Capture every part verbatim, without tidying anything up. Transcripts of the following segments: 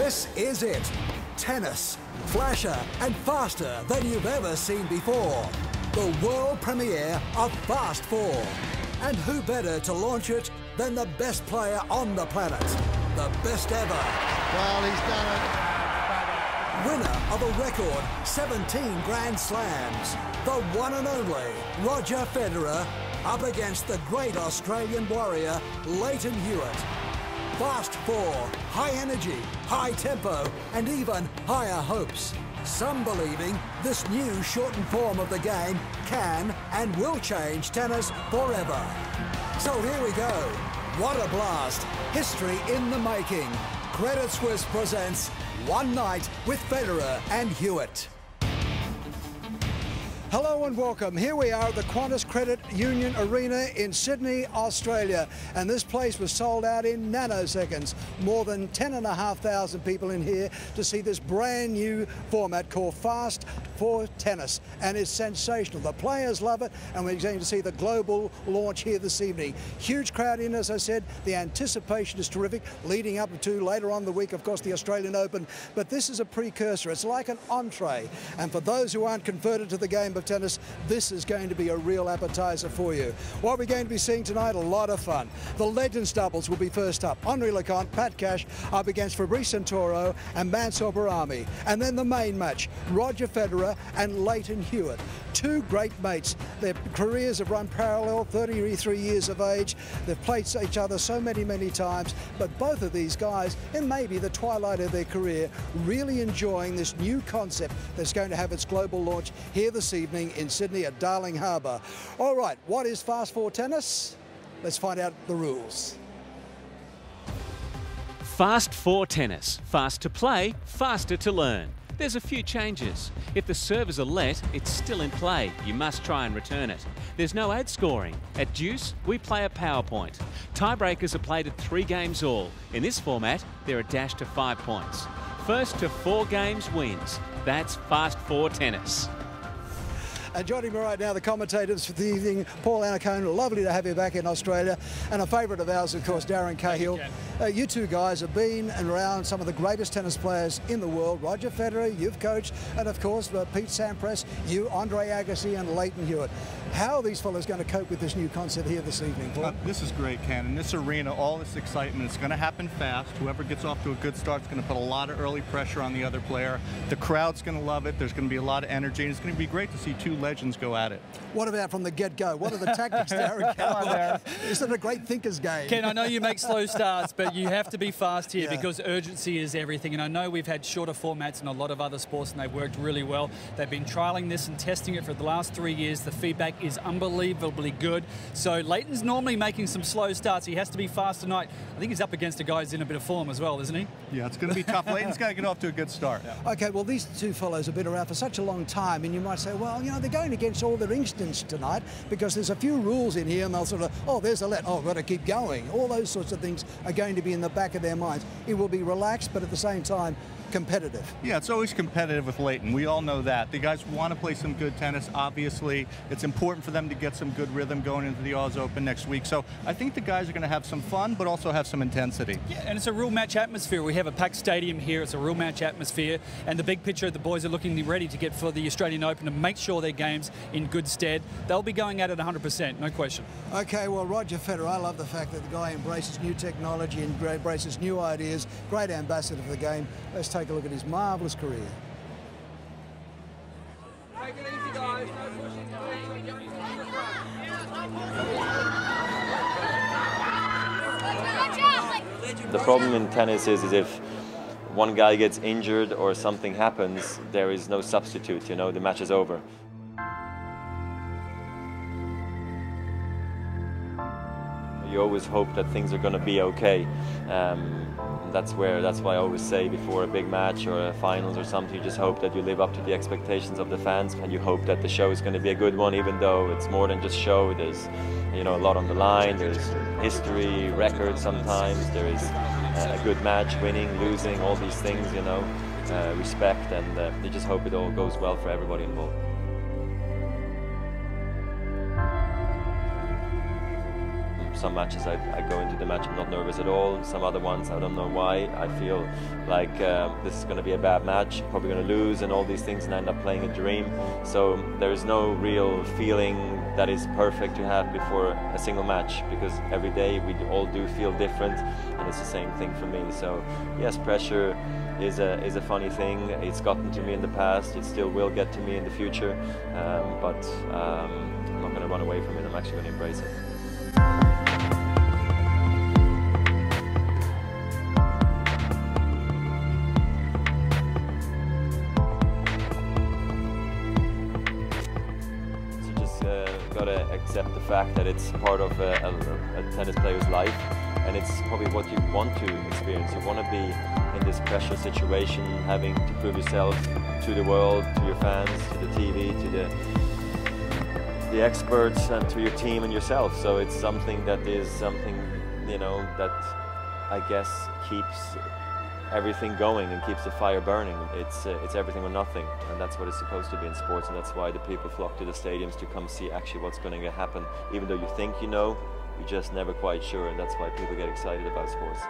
This is it. Tennis. Flasher and faster than you've ever seen before. The world premiere of Fast Four. And who better to launch it than the best player on the planet? The best ever. Well, he's done it. Winner of a record seventeen Grand Slams. The one and only Roger Federer up against the great Australian warrior, Lleyton Hewitt. Fast Four, high energy, high tempo, and even higher hopes. Some believing this new shortened form of the game can and will change tennis forever. So here we go. What a blast. History in the making. Credit Suisse presents One Night with Federer and Hewitt. Hello and welcome. Here we are at the Qantas Credit Union Arena in Sydney, Australia. And this place was sold out in nanoseconds. More than ten and a half thousand people in here to see this brand new format called Fast Four Tennis. And it's sensational. The players love it, and we're going to see the global launch here this evening. Huge crowd in, as I said. The anticipation is terrific, leading up to later on the week, of course, the Australian Open. But this is a precursor. It's like an entree. And for those who aren't converted to the game of tennis, this is going to be a real appetizer for you. What we're going to be seeing tonight, a lot of fun. The Legends doubles will be first up. Henri Leconte, Pat Cash up against Fabrice Santoro and Mansour Bahrami. And then the main match, Roger Federer and Lleyton Hewitt. Two great mates. Their careers have run parallel, thirty-three years of age. They've played each other so many, many times. But both of these guys, in maybe the twilight of their career, really enjoying this new concept that's going to have its global launch here this evening in Sydney at Darling Harbour. All right, what is Fast Four Tennis? Let's find out the rules. Fast Four Tennis. Fast to play, faster to learn. There's a few changes. If the serve is a let, it's still in play. You must try and return it. There's no ad scoring. At Deuce, we play a PowerPoint. Tiebreakers are played at three games all. In this format, they're a dash to five points. First to four games wins. That's Fast Four Tennis. And joining me right now, the commentators for the evening, Paul Annacone, lovely to have you back in Australia. And a favourite of ours, of course, Darren Cahill. Uh, you two guys have been and around some of the greatest tennis players in the world. Roger Federer, you've coached, and of course, uh, Pete Sampras, you, Andre Agassi, and Lleyton Hewitt. How are these fellas going to cope with this new concept here this evening, Paul? Uh, this is great, Ken. In this arena, all this excitement, it's going to happen fast. Whoever gets off to a good start is going to put a lot of early pressure on the other player. The crowd's going to love it. There's going to be a lot of energy, and it's going to be great to see two legends go at it. What about from the get-go? What are the tactics, Darren? Come on, Darren. Is it a great thinker's game? Ken, I know you make slow starts, but you have to be fast here yeah. because urgency is everything. And I know we've had shorter formats in a lot of other sports, and they've worked really well. They've been trialling this and testing it for the last three years. The feedback is unbelievably good. So Lleyton's normally making some slow starts. He has to be fast tonight. I think he's up against a guy who's in a bit of form as well, isn't he? Yeah, it's going to be tough. Lleyton's got to get off to a good start. Yeah. Okay, well, these two fellows have been around for such a long time, and you might say, well, you know, they're going against all their instincts tonight because there's a few rules in here, and they'll sort of, oh, there's a let, oh, I've got to keep going. All those sorts of things are going to be in the back of their minds. It will be relaxed, but at the same time, competitive. Yeah, it's always competitive with Lleyton. We all know that. The guys want to play some good tennis. Obviously, it's important for them to get some good rhythm going into the Aus Open next week. So I think the guys are going to have some fun, but also have some intensity. Yeah, and it's a real match atmosphere. We have a packed stadium here. It's a real match atmosphere. And the big picture, the boys are looking ready to get for the Australian Open and make sure their game's in good stead. They'll be going at it one hundred percent, no question. Okay, well, Roger Federer, I love the fact that the guy embraces new technology and embraces new ideas. Great ambassador for the game. Let's take a look at his marvellous career. Take it easy, guys. No pushing. The problem in tennis is, is if one guy gets injured or something happens, there is no substitute, you know, the match is over. You always hope that things are going to be okay. Um, that's where, that's why I always say before a big match or a finals or something, you just hope that you live up to the expectations of the fans, and you hope that the show is going to be a good one, even though it's more than just show. There's, you know, a lot on the line. There's history, records sometimes. There is a good match, winning, losing, all these things, you know, uh, respect, and uh, you just hope it all goes well for everybody involved. some matches I, I go into the match, I'm not nervous at all. Some other ones, I don't know why, I feel like um, this is going to be a bad match, probably going to lose and all these things, and I end up playing a dream. So there is no real feeling that is perfect to have before a single match, because every day we all do feel different, and it's the same thing for me. So yes, pressure is a, is a funny thing. It's gotten to me in the past, it still will get to me in the future, um, but um, I'm not going to run away from it, I'm actually going to embrace it. So just uh, got to accept the fact that it's part of a, a, a tennis player's life, and it's probably what you want to experience. You want to be in this pressure situation, having to prove yourself to the world, to your fans, to the T V, to the the experts, and to your team and yourself. So it's something that is something, you know, that I guess keeps everything going and keeps the fire burning. It's uh, it's everything or nothing, and that's what it's supposed to be in sports, and that's why the people flock to the stadiums to come see actually what's going to happen. Even though you think you know, you're just never quite sure, and that's why people get excited about sports.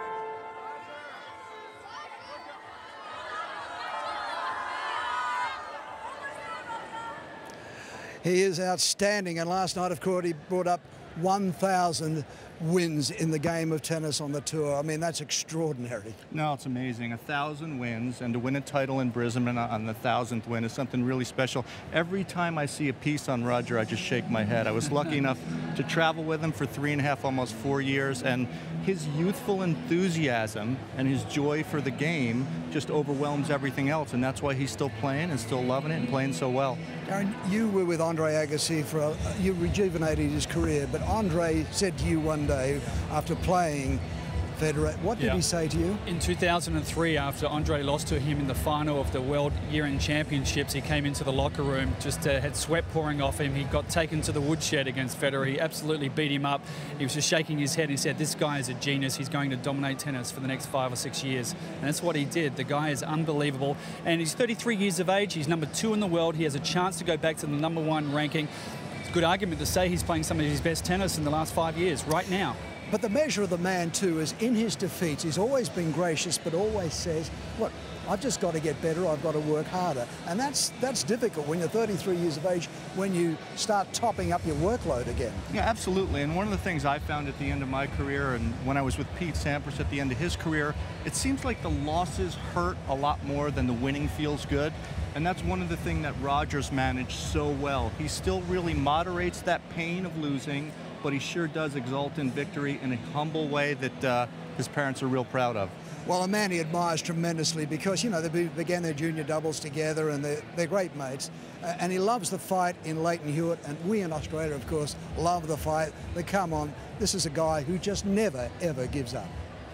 He is outstanding, and last night, of course, he brought up one thousand wins in the game of tennis on the tour. I mean, that's extraordinary. No, it's amazing. A thousand wins, and to win a title in Brisbane on the thousandth win is something really special. Every time I see a piece on Roger, I just shake my head. I was lucky enough to travel with him for three and a half, almost four years, and his youthful enthusiasm and his joy for the game just overwhelms everything else, and that's why he's still playing and still loving it and playing so well. Darren, you were with Andre Agassi for a, you rejuvenated his career, but Andre said to you one day after playing Federer, what did yeah. he say to you? In two thousand three, after Andre lost to him in the final of the World Year-End Championships, he came into the locker room, just uh, had sweat pouring off him. He got taken to the woodshed against Federer. He absolutely beat him up. He was just shaking his head. He said, this guy is a genius. He's going to dominate tennis for the next five or six years. And that's what he did. The guy is unbelievable. And he's thirty-three years of age. He's number two in the world. He has a chance to go back to the number one ranking. It's a good argument to say he's playing some of his best tennis in the last five years, right now. But the measure of the man, too, is in his defeats, he's always been gracious, but always says, look, I've just got to get better, I've got to work harder. And that's that's difficult when you're thirty-three years of age, when you start topping up your workload again. Yeah, absolutely. And one of the things I found at the end of my career, and when I was with Pete Sampras at the end of his career, it seems like the losses hurt a lot more than the winning feels good. And that's one of the things that Roger's managed so well. He still really moderates that pain of losing, but he sure does exult in victory in a humble way that uh, his parents are real proud of. Well, a man he admires tremendously because, you know, they began their junior doubles together and they're, they're great mates. Uh, and he loves the fight in Lleyton Hewitt, and we in Australia, of course, love the fight. But come on, this is a guy who just never, ever gives up.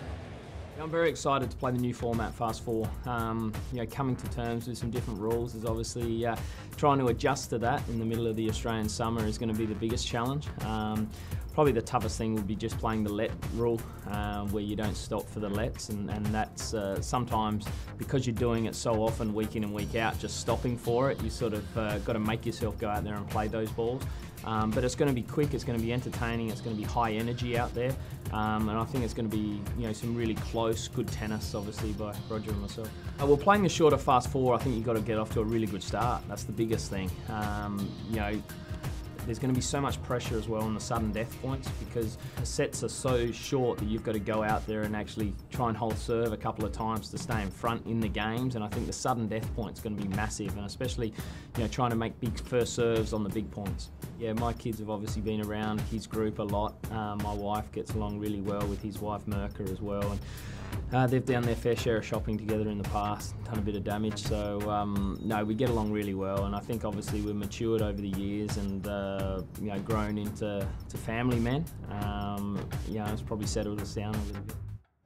I'm very excited to play the new format, Fast Four. Um, you know, coming to terms with some different rules is obviously uh, trying to adjust to that in the middle of the Australian summer is going to be the biggest challenge. Um, probably the toughest thing would be just playing the let rule, uh, where you don't stop for the lets, and, and that's uh, sometimes because you're doing it so often, week in and week out, just stopping for it. You sort of uh, got to make yourself go out there and play those balls. Um, but it's going to be quick, it's going to be entertaining, it's going to be high energy out there, um, and I think it's going to be, you know, some really close, good tennis, obviously, by Roger and myself. Uh, well, playing the shorter Fast Four, I think you've got to get off to a really good start. That's the biggest thing. Um, you know, there's going to be so much pressure as well on the sudden death points because the sets are so short that you've got to go out there and actually try and hold serve a couple of times to stay in front in the games, and I think the sudden death point's going to be massive, and especially, you know, trying to make big first serves on the big points. Yeah, my kids have obviously been around his group a lot. Um, my wife gets along really well with his wife Mirka as well, and Uh, they've done their fair share of shopping together in the past, done a bit of damage, so um, no, we get along really well, and I think obviously we've matured over the years and uh, you know, grown into to family men. Um, you know, it's probably settled us down a little bit.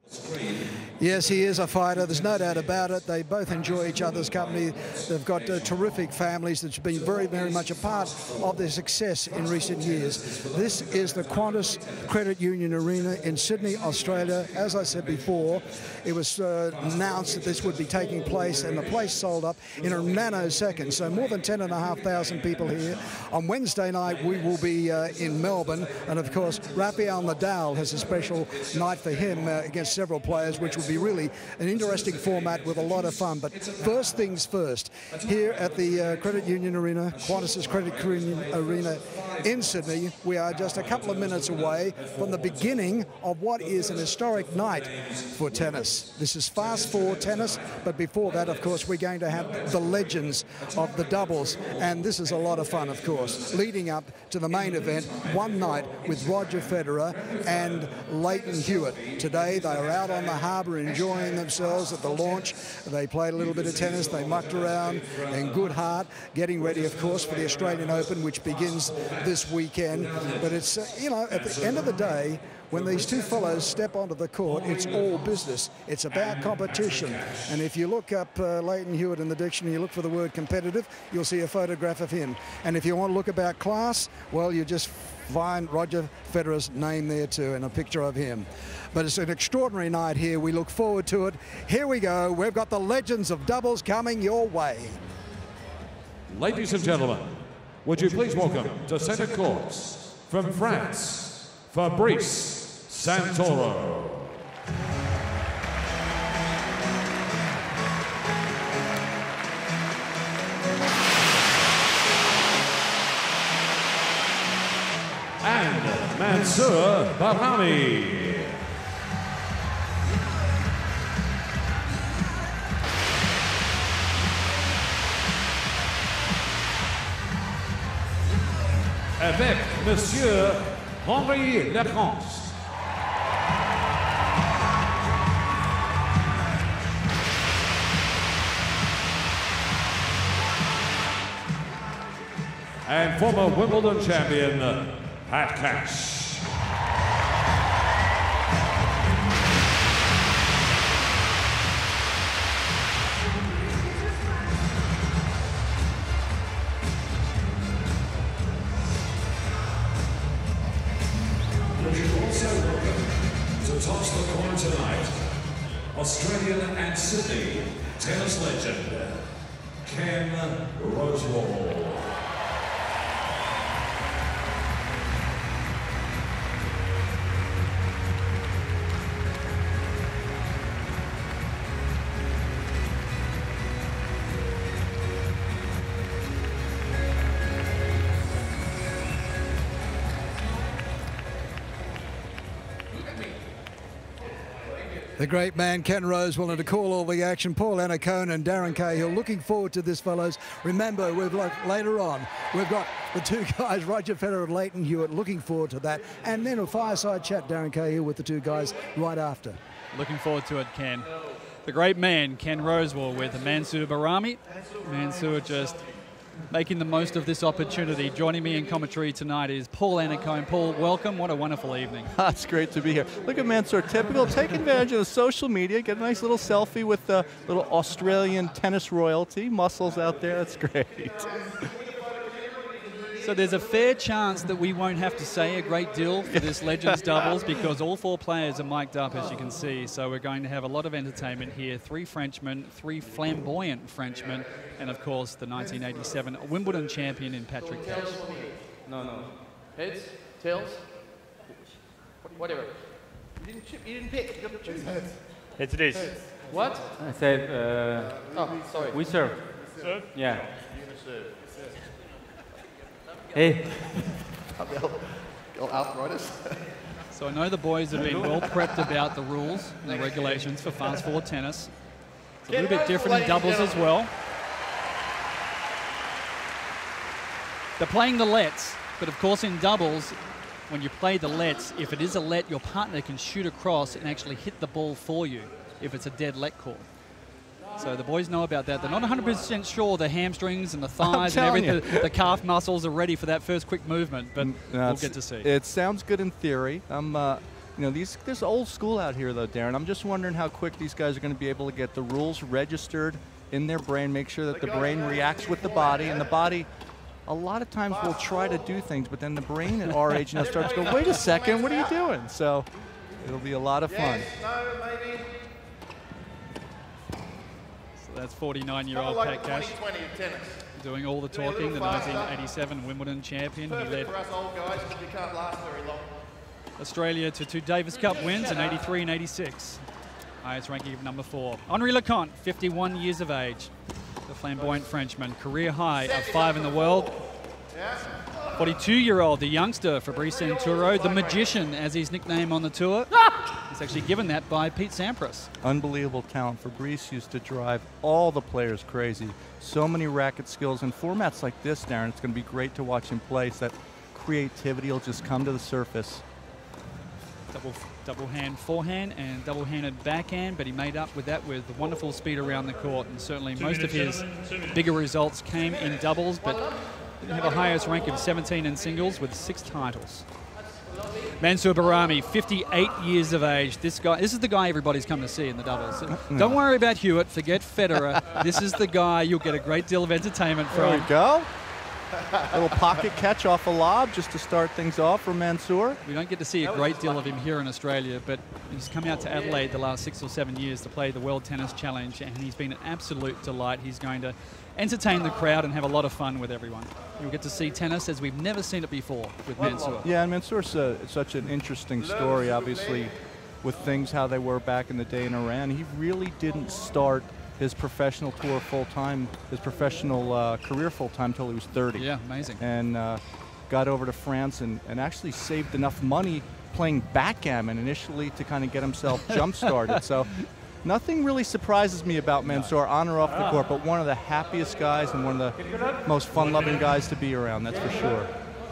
Yes, he is a fighter. There's no doubt about it. They both enjoy each other's company. They've got uh, terrific families that's been very, very much a part of their success in recent years. This is the Qantas Credit Union Arena in Sydney, Australia. As I said before, it was uh, announced that this would be taking place, and the place sold up in a nanosecond. So more than ten and a half thousand people here. On Wednesday night, we will be uh, in Melbourne, and of course, Rafael Nadal has a special night for him uh, against several players, which will be really an interesting format with a lot of fun. But first things first, here at the uh, Credit Union Arena, Qantas's Credit Union Arena in Sydney, we are just a couple of minutes away from the beginning of what is an historic night for tennis. This is Fast Four tennis, but before that, of course, we're going to have the legends of the doubles, and this is a lot of fun, of course, leading up to the main event, one night with Roger Federer and Lleyton Hewitt. Today, they are out on the harbour enjoying themselves at the launch. They played a little bit of tennis, they mucked around in good heart, getting ready, of course, for the Australian Open, which begins this weekend. But it's, uh, you know, at the end of the day, when these two fellows step onto the court, it's all business. It's about competition. And if you look up uh, Lleyton Hewitt in the dictionary, you look for the word competitive, you'll see a photograph of him. And if you want to look about class, well, you just find Roger Federer's name there too, and a picture of him. But it's an extraordinary night here. We look forward to it. Here we go. We've got the legends of doubles coming your way. Ladies and gentlemen, would you please welcome to center courts from France, Fabrice Santoro. And Mansour Bahrami. Avec Monsieur Henri Lafrance. And former Wimbledon champion, Pat Cash. Toss the coin tonight, Australian and Sydney tennis legend, Ken Rosewall. The great man, Ken Rosewall, and to call all the action, Paul Annacone and Darren Cahill. Looking forward to this, fellows. Remember, we've like, later on, we've got the two guys, Roger Federer and Lleyton Hewitt. Looking forward to that. And then a fireside chat, Darren Cahill, with the two guys right after. Looking forward to it, Ken. The great man, Ken Rosewall, with Mansour Bahrami. Mansour just making the most of this opportunity. Joining me in commentary tonight is Paul Annacone. Paul, welcome. What a wonderful evening. It's great to be here. Look at Mansour, typical. Take advantage of the social media. Get a nice little selfie with the little Australian tennis royalty. Muscles out there. That's great. So there's a fair chance that we won't have to say a great deal for this Legends doubles because all four players are mic'd up, as you can see. So we're going to have a lot of entertainment here. Three Frenchmen, three flamboyant Frenchmen, and of course the nineteen eighty-seven Wimbledon champion in Patrick Cash. No, no. Heads? Tails? Whatever. You didn't chip, you didn't pick. You got to choose. Heads. Heads it is. Heads. What? I said, uh, oh, sorry. We serve. Serve? Yeah. You're going to serve. Hey. Arthritis. So I know the boys have been well prepped about the rules and the regulations for fast forward tennis. It's a little bit different in doubles as well. They're playing the lets, but of course in doubles, when you play the lets, if it is a let, your partner can shoot across and actually hit the ball for you if it's a dead let court. So the boys know about that. They're not one hundred percent sure the hamstrings and the thighs and everything, the, the calf muscles are ready for that first quick movement, but no, we'll get to see. It sounds good in theory. I'm, uh, You know, these there's old school out here, though, Darren. I'm just wondering how quick these guys are going to be able to get the rules registered in their brain, make sure that the brain reacts with the body, and the body, a lot of times will try to do things, but then the brain at our age now starts to go, wait a second, what are you doing? So it'll be a lot of fun. So that's forty-nine-year-old Pat Cash doing all the talking, the nineteen eighty-seven Wimbledon champion. He led Australia to two Davis Cup wins in eighty-three and eighty-six. Highest ranking of number four. Henri Leconte, fifty-one years of age. The flamboyant Frenchman, career high of five in the world. forty-two-year-old, the youngster, Fabrice Santoro, the magician, as his nickname on the tour. He's actually given that by Pete Sampras. Unbelievable talent. Fabrice used to drive all the players crazy. So many racket skills. In formats like this, Darren, it's going to be great to watch him play. So that creativity will just come to the surface. Double, double hand forehand and double handed backhand, but he made up with that with wonderful speed around the court, and certainly most of his bigger results came in doubles, but didn't have a highest rank of seventeen in singles with six titles. Mansour Bahrami, fifty-eight years of age. This guy, this is the guy everybody's come to see in the doubles. Don't worry about Hewitt, forget Federer. This is the guy you'll get a great deal of entertainment from. There we go. A little pocket catch off a lob just to start things off for Mansour. We don't get to see a great deal of him here in Australia, but he's come out to Adelaide the last six or seven years to play the World Tennis Challenge, and he's been an absolute delight. He's going to entertain the crowd and have a lot of fun with everyone. You'll get to see tennis as we've never seen it before with Mansour. Yeah, and Mansour's a, such an interesting story, obviously, with things how they were back in the day in Iran. He really didn't start his professional tour full-time, his professional uh, career full-time till he was thirty. Yeah, amazing. And uh, got over to France and, and actually saved enough money playing backgammon initially to kind of get himself jump-started. So nothing really surprises me about Mansour on or off the court, but one of the happiest guys and one of the most fun-loving guys to be around, that's for sure.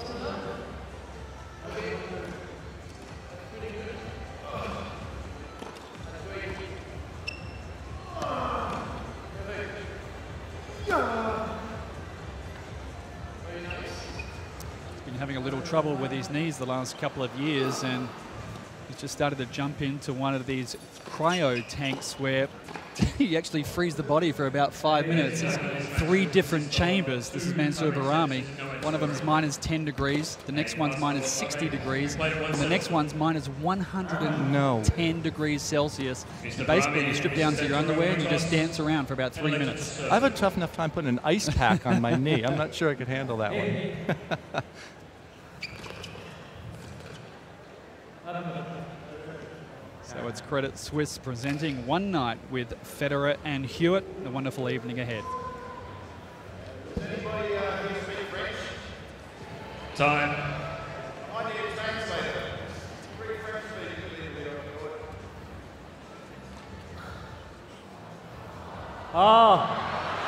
Having a little trouble with his knees the last couple of years, and he's just started to jump into one of these cryo tanks where he actually frees the body for about five minutes. It's three different chambers. This is Mansour Bahrami. One of them is minus ten degrees, the next one's minus sixty degrees, and the next one's minus one hundred ten no. degrees Celsius. And basically, you strip down to your underwear and you just dance around for about three minutes. I have a tough enough time putting an ice pack on my knee. I'm not sure I could handle that one. So it's Credit Suisse presenting one night with Federer and Hewitt. A wonderful evening ahead. Time. Oh.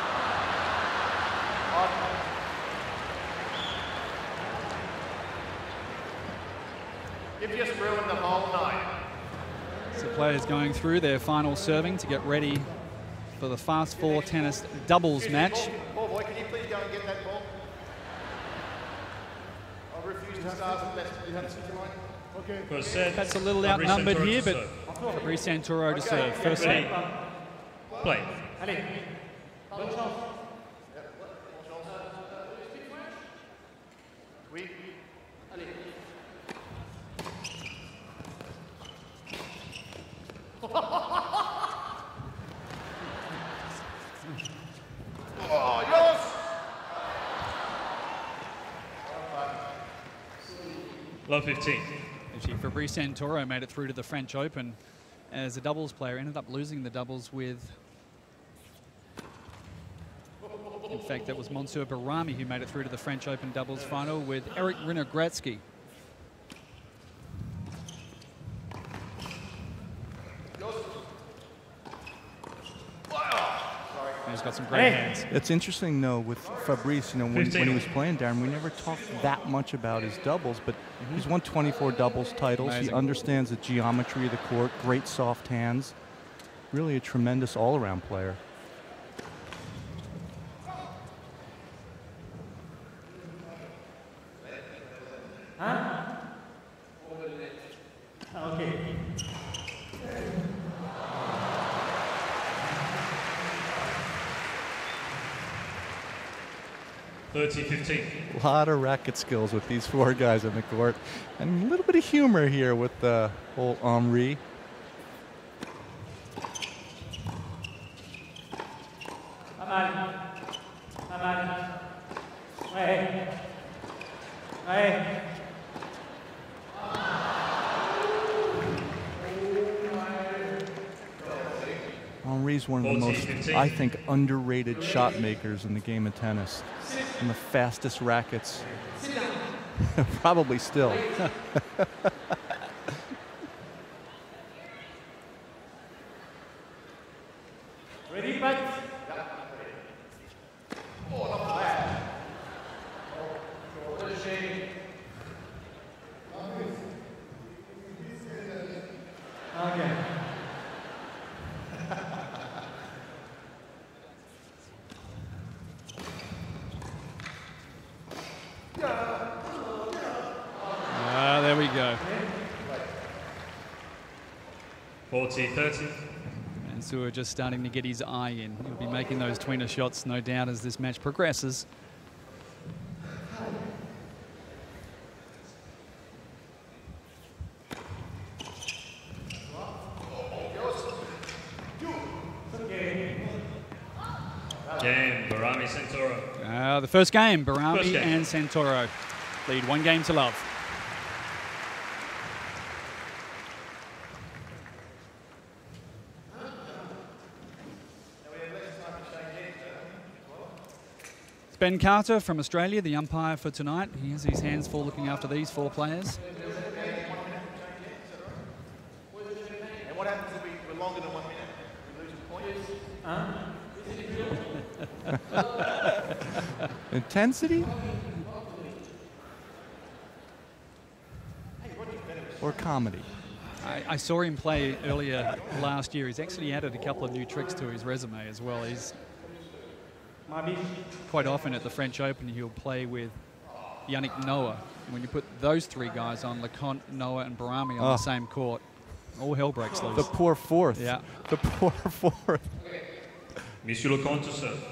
You've just ruined the whole night. So players going through their final serving to get ready for the Fast Four tennis doubles match. Ball boy, can you please go and get that ball? I refuse to start with that. You have to sit your line. Okay. First set. That's a little outnumbered here, but Fabrice Santoro to serve. First set. Play. Oui. Oh, yes! Love fifteen. Actually, Fabrice Santoro made it through to the French Open as a doubles player. Ended up losing the doubles with... In fact, that was Mansour Bahrami who made it through to the French Open doubles final with Eric Rinner-Gratzky. He's got some great hands. It's interesting, though, with Fabrice, you know, when, when he was playing, Darren, we never talked that much about his doubles, but mm-hmm. he's won twenty-four doubles titles. Amazing. He understands the geometry of the court, great soft hands. Really a tremendous all-around player. Huh? Okay. thirty fifteen. A lot of racket skills with these four guys on the court. And a little bit of humor here with the whole Henri. Hey. Hey. Henri's one of the most, I think, underrated shot makers in the game of tennis. And the fastest rackets. Probably still. Ready, but oh, not bad. What a shame. Okay. Ah, there we go. forty thirty. And Su'A just starting to get his eye in. He'll be making those tweener shots, no doubt, as this match progresses. Game, Barami Santoro. Uh, the first game, Barami First game. and Santoro lead one game to love. It's Ben Carter from Australia, the umpire for tonight. He has his hands full looking after these four players. And what happens if we, we're longer than one minute? We lose a point? Intensity? Or comedy? I, I saw him play earlier last year. He's actually added a couple of new tricks to his resume as well. He's quite often at the French Open, he'll play with Yannick Noah. When you put those three guys on, Leconte, Noah, and Barami on Oh. the same court, all hell breaks loose. The poor fourth. Yeah. The poor fourth. Monsieur Leconte to serve.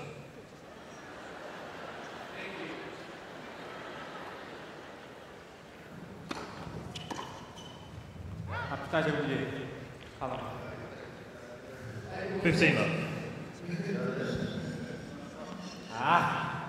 fifteen love. Ah.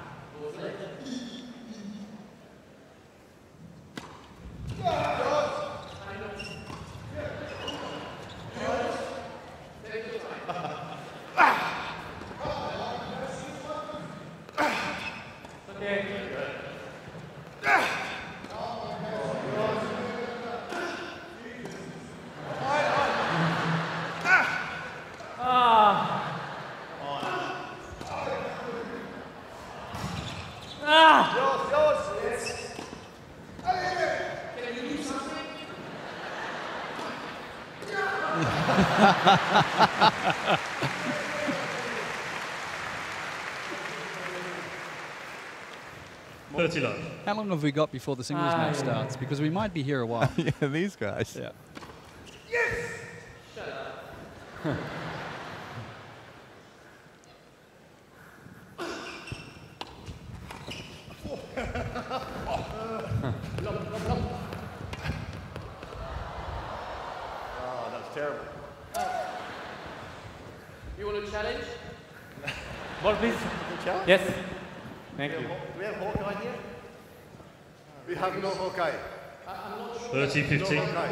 thirty love. How long have we got before the singles match starts? Because we might be here a while. Yeah, these guys. Yeah. Oh, that was terrible. You want to challenge? Ball, please. Yes. Thank you. Do we have Hawkeye here? We have no Hawkeye. thirty fifteen. No Hawkeye.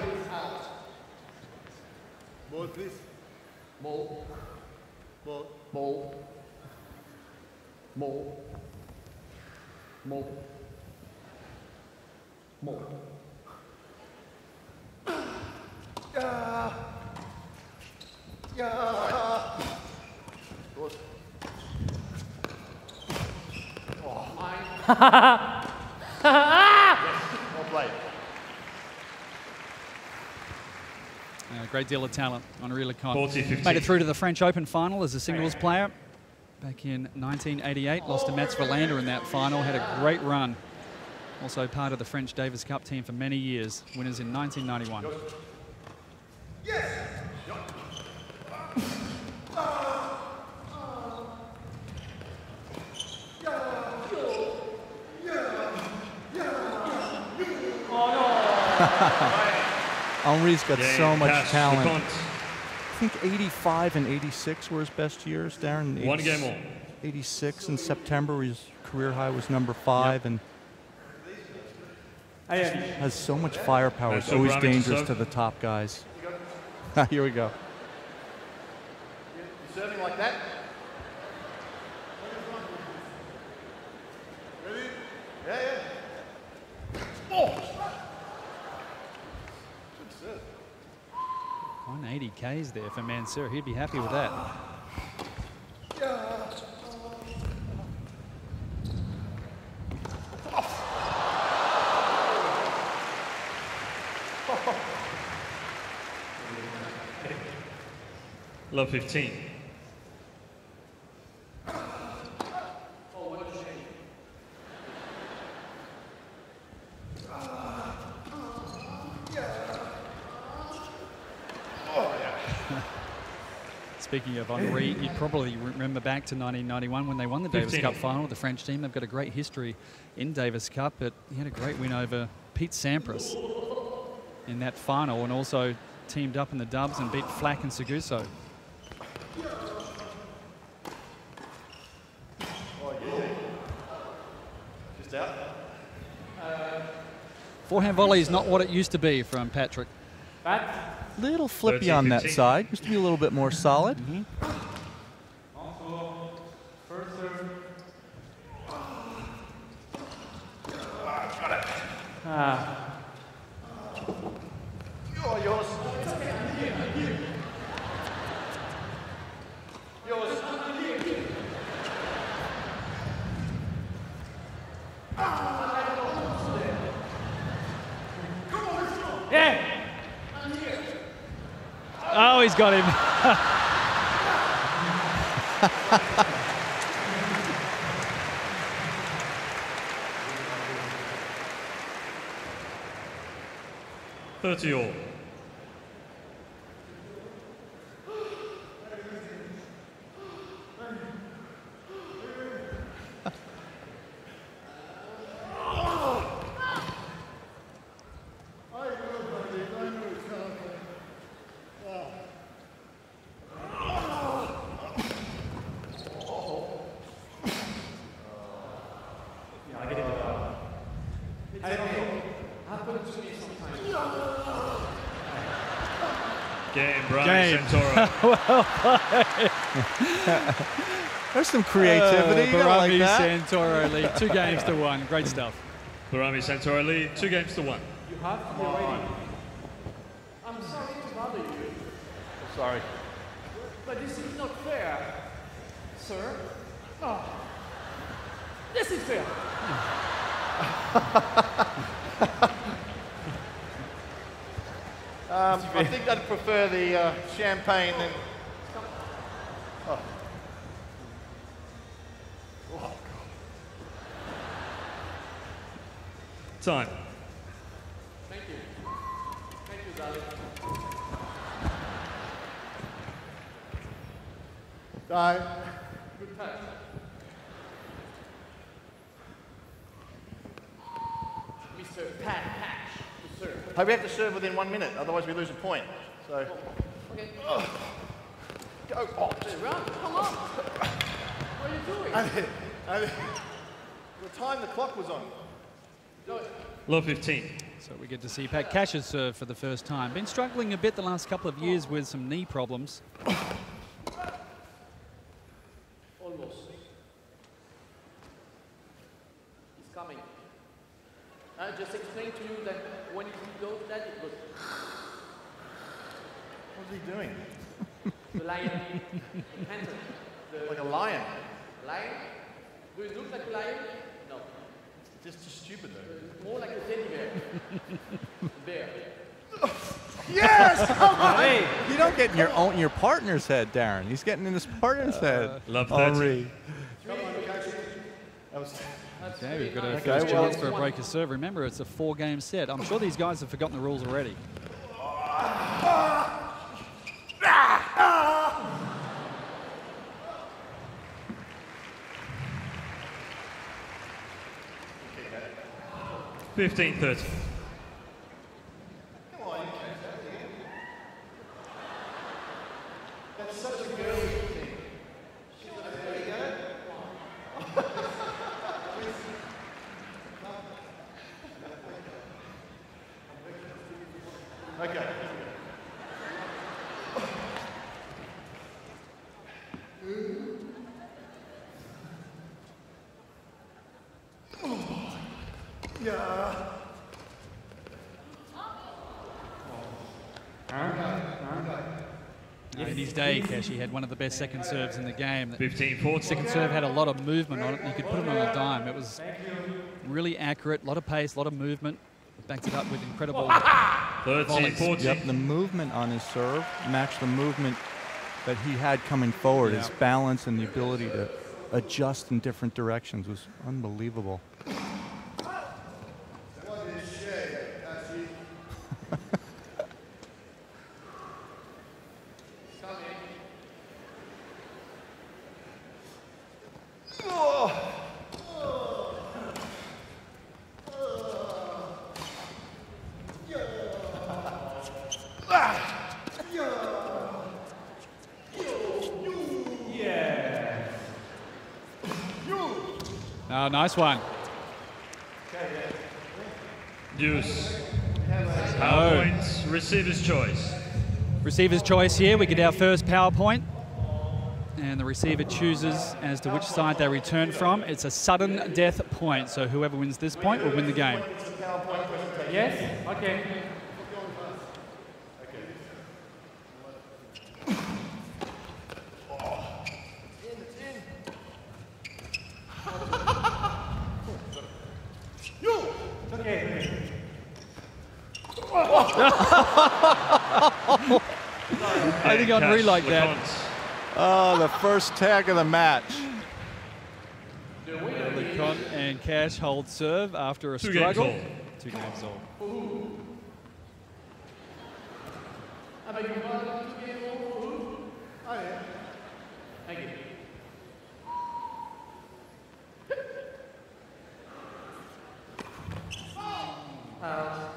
Ball, please. Ball. Ball. Ball. Ball. Ball. Ball. Yeah. Yeah. Good. Well played. A great deal of talent on Henri Leconte. forty fifteen. Made it through to the French Open final as a singles player back in nineteen eighty-eight. Lost to Mats Wilander in that final. Had a great run. Also part of the French Davis Cup team for many years. Winners in nineteen ninety-one. Henri's got Game so much pass, talent. LeConte. I think eighty-five and eighty-six were his best years, Darren. One game more. eighty-six in September, his career high was number five, and has so much firepower. And It's so always Brahmi to dangerous serve. to the top guys. Here we go. You're serving like that. Ready? Yeah, yeah. Oh! Good serve. one eighty Ks there for Mansour. He'd be happy with that. Love fifteen. Speaking of Henri, you'd probably remember back to nineteen ninety-one when they won the Davis fifteen. Cup final with the French team. They've got a great history in Davis Cup, but he had a great win over Pete Sampras in that final, and also teamed up in the dubs and beat Flack and Seguso. Just out. Forehand volley is not what it used to be from Patrick. Little flippy on that side. Used to be a little bit more solid. Mm-hmm. Ah. Oh, yours. Yours. Yeah. Oh, he's got him. thirty all. Game, Brahmi Game. Santoro. Well played. There's some creativity. Uh, I like Brahmi that. Santoro lead, two games to one. Great stuff. Brahmi Santoro lead, two games to one. You have to be ready. I'm sorry to bother you, Sorry. but this is not fair, sir. Oh, this is fair. Um, I think I'd prefer the uh, champagne than. Oh. Oh, Time. Thank you. Thank you, darling. Die. Good touch. Mister Pat Patch to serve. Hey, we have to serve within one minute, otherwise we lose a point. So. Okay. Go. Oh. Run, come on. What are you doing? I did, I did. The time the clock was on. Do it. Love fifteen. So we get to see Pat Cash's serve for the first time. Been struggling a bit the last couple of years with some knee problems. Almost. He's coming. I just explained to you that when he goes that, it goes. What's he doing? The lion, the panther. The Like a lion. lion? Do it look like a lion? No. Just, just stupid though. It's more like a teddy bear. Bear. Yes! Come on! Hey, you don't get in your own your partner's head, Darren. He's getting in his partner's head. Love Henri. Come on, coach. That was. Okay, we've got a Okay, first well- chance for a breaker serve. Remember, it's a four-game set. I'm sure these guys have forgotten the rules already. fifteen thirty. Come on, you can say it again. That's such a girly thing. She's like, there you go. Okay. Yeah. In his day, Keshi had one of the best second serves in the game. fifteen forty. Second serve had a lot of movement on it, and you could put it on a dime. It was really accurate, a lot of pace, a lot of movement. Backed it up with incredible thirteen forty. Yep, the movement on his serve matched the movement that he had coming forward. Yeah. His balance and the ability to adjust in different directions was unbelievable. Oh, nice one. Deuce. Power points, receiver's choice. Receiver's choice here. We get our first power point. And the receiver chooses as to which side they return from. It's a sudden death point, so whoever wins this point will win the game. Yes? Okay. I think I'd really like that. Oh, the first tag of the match. LeConte and Cash hold serve after a Two struggle. games Two games all. Thank you. Uh,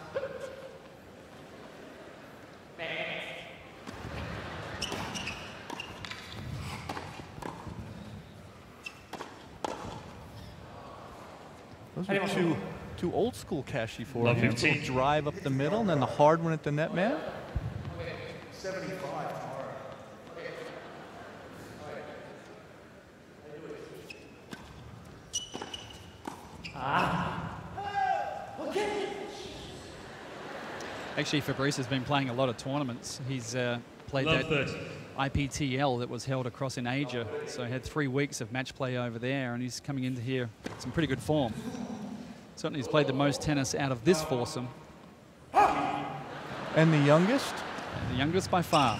Those are two, two old school Kashi Love forehands. fifteen. Little drive up the middle, and then the hard one at the net man. seventy-five tomorrow. Actually, Fabrice has been playing a lot of tournaments. He's uh, played Love that thirty. I P T L that was held across in Asia. So he had three weeks of match play over there, and he's coming into here with some pretty good form. Certainly he's played the most tennis out of this foursome. And the youngest? And the youngest by far.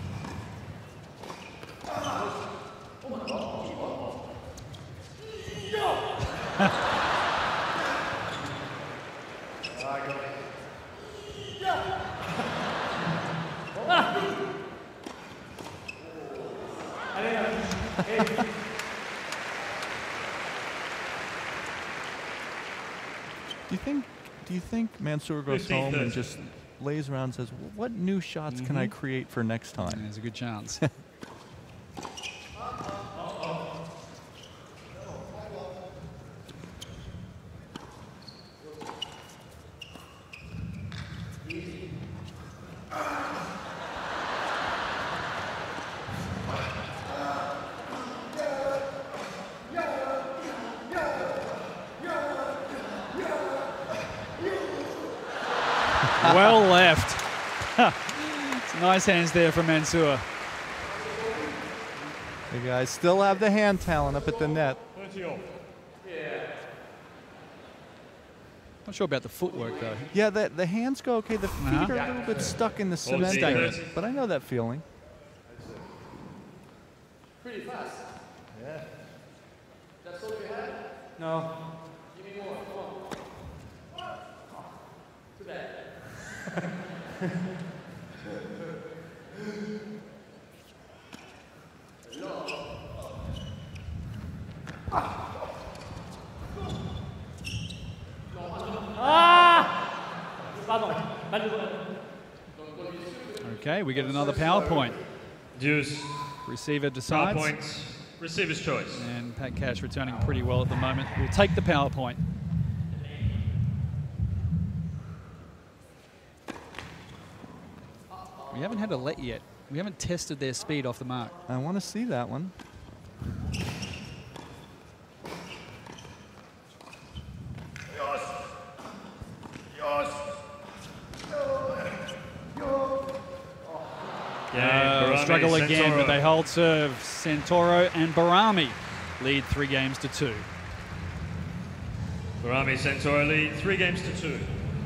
Do you think? Do you think Mansour goes fifteen home and thirty. just lays around and says, "What new shots can I create for next time?" There's a good chance. Well left. Some nice hands there from Mansour. The guys still have the hand talent up at the net. Not sure about the footwork though. Yeah, the, the hands go okay. The feet Uh-huh. are a little bit stuck in the cement see there, that. but I know that feeling. pretty fast. Yeah. That's all you had? No. Give me more. Come on. Too bad. Ah! Okay, we get another power point. Deuce. Receiver decides. Power point. Receiver's choice. And Pat Cash returning pretty well at the moment. We'll take the power point. We haven't had a let yet. We haven't tested their speed off the mark. I want to see that one. Yeah, uh, struggle again, Santoro. but they hold serve. Santoro and Barami lead three games to two. Barami Santoro lead three games to two.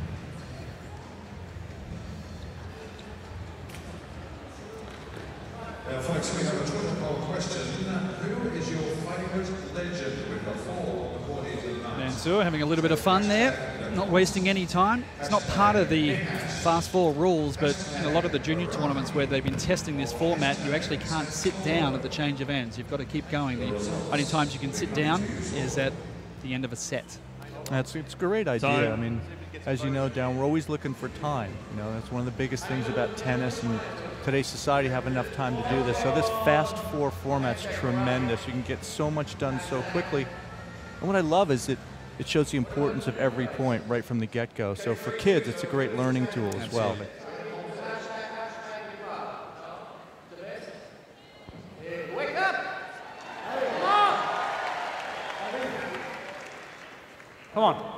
Now, folks, we have a Twitter poll question. Who is your favourite legend with the four of the quarters and nines? Mansour having a little bit of fun there, not wasting any time. It's not part of the fast four rules, but in a lot of the junior tournaments where they've been testing this format, you actually can't sit down at the change of ends. You've got to keep going. The only times you can sit down is at the end of a set. That's it's a great idea. Time. I mean, as you know, Dan, we're always looking for time. You know, that's one of the biggest things about tennis and today's society, have enough time to do this. So this fast four format's tremendous. You can get so much done so quickly. And what I love is that it shows the importance of every point right from the get-go. So for kids, it's a great learning tool as well. Absolutely. Wake up! Come on.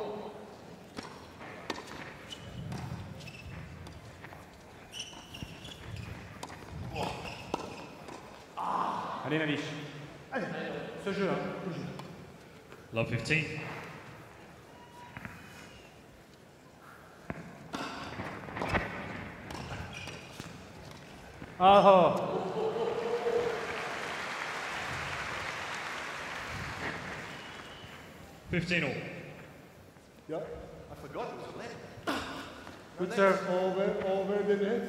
Allez, Navish. Allez, ce jeu, hein. Love fifteen. Oh. fifteen all. Yeah, I forgot it was a net. Good serve. Over, over the net.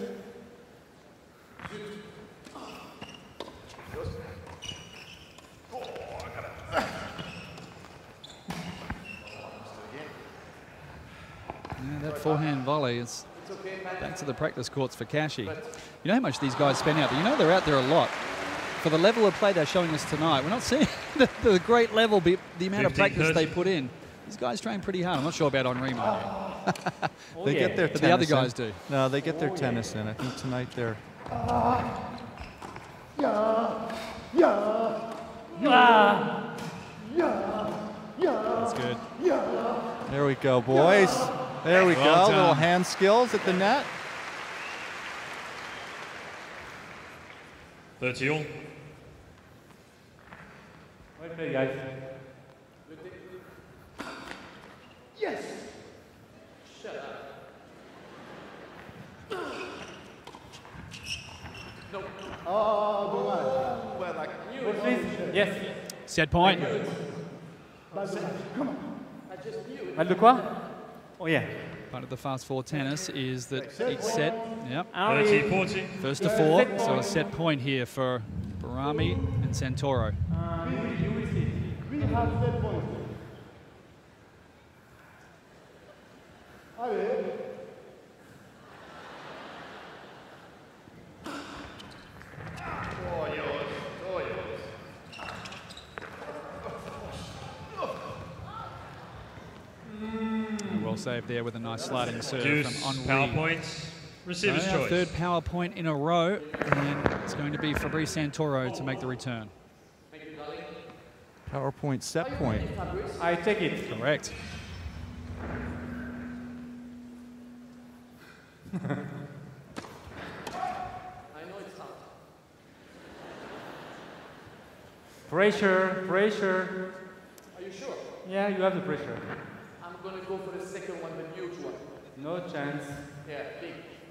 Yeah, that forehand volley is back to the practice courts for Cashy. You know how much these guys spend out there? You know they're out there a lot. For the level of play they're showing us tonight, we're not seeing the, the great level, the amount of practice they put in. These guys train pretty hard. I'm not sure about Henri Monnier. They yeah. get their But tennis the other guys in. do. No, they get their tennis in. I think tonight they're... Yeah, yeah, Ah. yeah, yeah. That's good. Yeah. There we go, boys. There we Well go. done. Little hand skills at the net. thirty all. Well played, guys. Yes. Shut up. No. Oh, dommage. Well, like you. Good, please. Yes. Set point. Come on. I just knew it. Mal de quoi? Oh, yeah. Part of the fast four tennis is that each set, yep, thirty forty. first to four, so a set point here for Barami and Santoro. Um, you will see. We have set point. Allez. Well saved there with a nice sliding serve Deuce. from Henri. Power point. Receiver's So our choice. third power point in a row, and it's going to be Fabrice Santoro to make the return. PowerPoint set point. I take it. Correct. Pressure, pressure. Are you sure? Yeah, you have the pressure. I'm gonna go for the second one, the huge one. No chance. Yeah, big.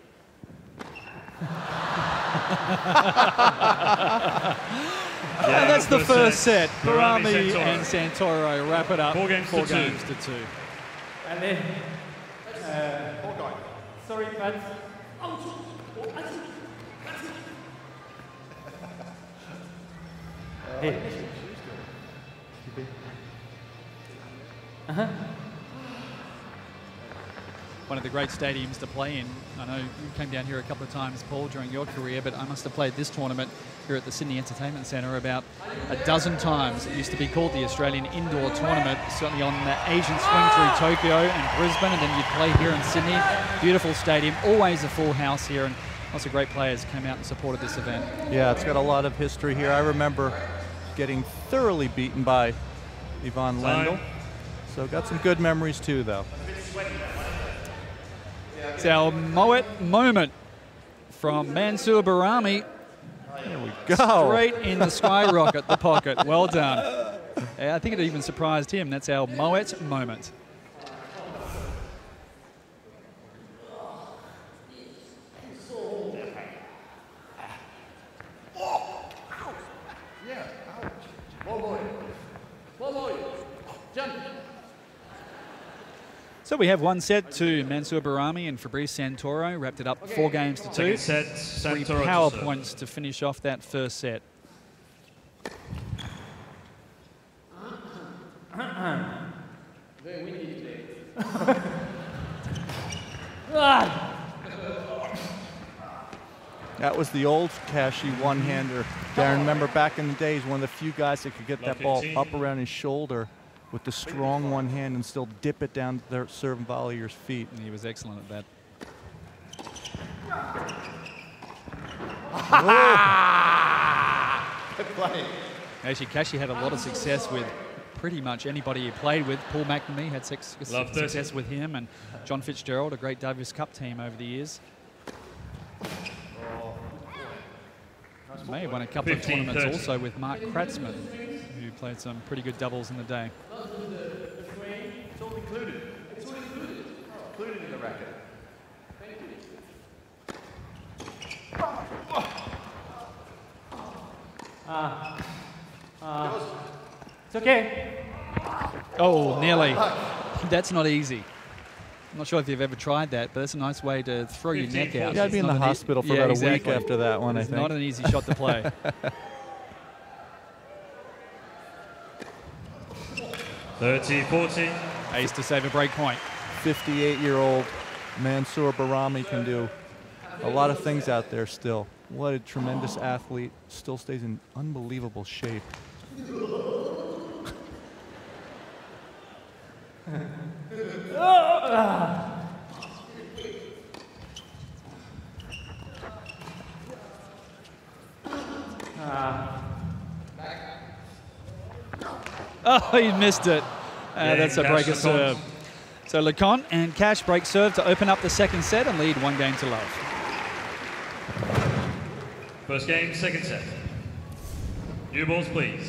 And that's the first set. Barami, Barami Santoro. and Santoro wrap it up. Four games Four to two. games to two. And then, uh, sorry, Pat. Hey. Uh-huh. one of the great stadiums to play in. I know you came down here a couple of times, Paul, during your career, but I must have played this tournament here at the Sydney Entertainment Centre about a dozen times. It used to be called the Australian Indoor Tournament, certainly on the Asian swing through Tokyo and Brisbane, and then you'd play here in Sydney. Beautiful stadium, always a full house here, and lots of great players came out and supported this event. Yeah, it's got a lot of history here. I remember getting thoroughly beaten by Ivan Lendl. So got some good memories too, though. It's our Moet moment from Mansour Barami. There we go. Straight in the skyrocket, the pocket. Well done. Yeah, I think it even surprised him. That's our Moet moment. So we have one set to Mansour Barami and Fabrice Santoro. Wrapped it up four games to two. Second set, Three Santoro power to serve. points to finish off that first set. Very windy today. That was the old Kashi one-hander. Darren, remember back in the days, one of the few guys that could get that ball up around his shoulder with the strong one hand and still dip it down to their serve and volleyer's feet. And he was excellent at that. Good play. Actually, Kashi had a lot of success with pretty much anybody he played with. Paul McNamee had six, Love success with him, and John Fitzgerald, a great Davis Cup team over the years. May have won a couple of fifteen tournaments thirty. also with Mark Kratzman, who played some pretty good doubles in the day. It's all included. It's all included. Included in the racket. Thank you. Uh, uh, it's okay. Oh, nearly. That's not easy. I'm not sure if you've ever tried that, but that's a nice way to throw your neck out. You gotta be in the hospital for yeah, about a exactly. week after that one, It's I think. not an easy shot to play. thirty forty. Ace to save a break point. fifty-eight-year-old Mansour Barami can do a lot of things out there still. What a tremendous athlete. Still stays in unbelievable shape. Oh, he missed it. Uh, Yeah, that's a Cash breaker Lecomte. serve. So Lecomte and Cash break serve to open up the second set and lead one game to love. First game, second set. New balls, please.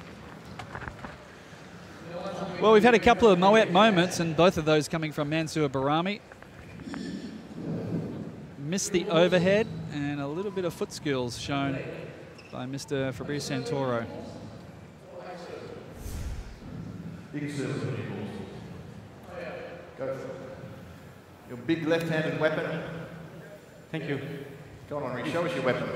Well, we've had a couple of Moet moments, and both of those coming from Mansour Barami. Missed the overhead, and a little bit of foot skills shown by Mister Fabrice Santoro. You can serve. Go for it. Your big left-handed weapon. Thank you. Go on, Henri, show us your weapon.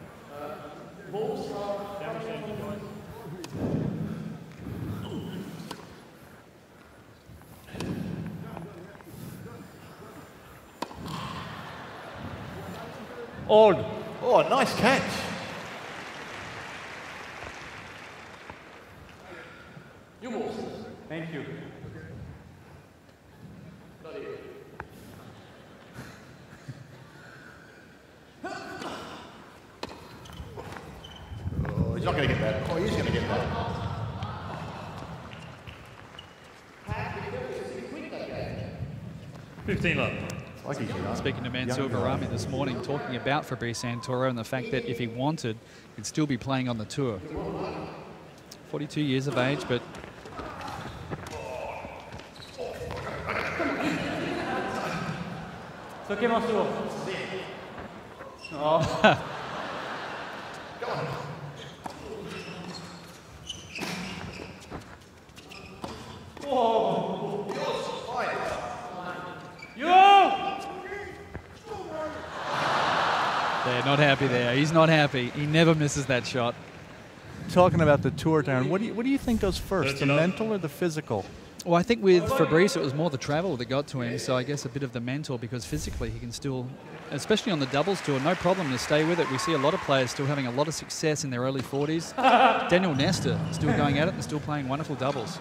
Old. Oh, nice catch. You move. Thank you. Oh, he's not going to get that. Oh, he's going to get that. fifteen love. Like he's young. Speaking to Mansour Young guy. Barami this morning, talking about Fabrice Santoro and the fact that if he wanted, he'd still be playing on the tour. forty-two years of age, but It's okay, Mansour. Oh. Go on. Whoa. Yours. Fine. Yo! they're not happy there. He's not happy. He never misses that shot. Talking about the tour, Darren, what do you what do you think goes first, the Thirty love. mental or the physical? Well, I think with Fabrice, it was more the travel that got to him, so I guess a bit of the mental, because physically he can still, especially on the doubles tour, no problem to stay with it. We see a lot of players still having a lot of success in their early forties. Daniel Nestor still going at it and still playing wonderful doubles.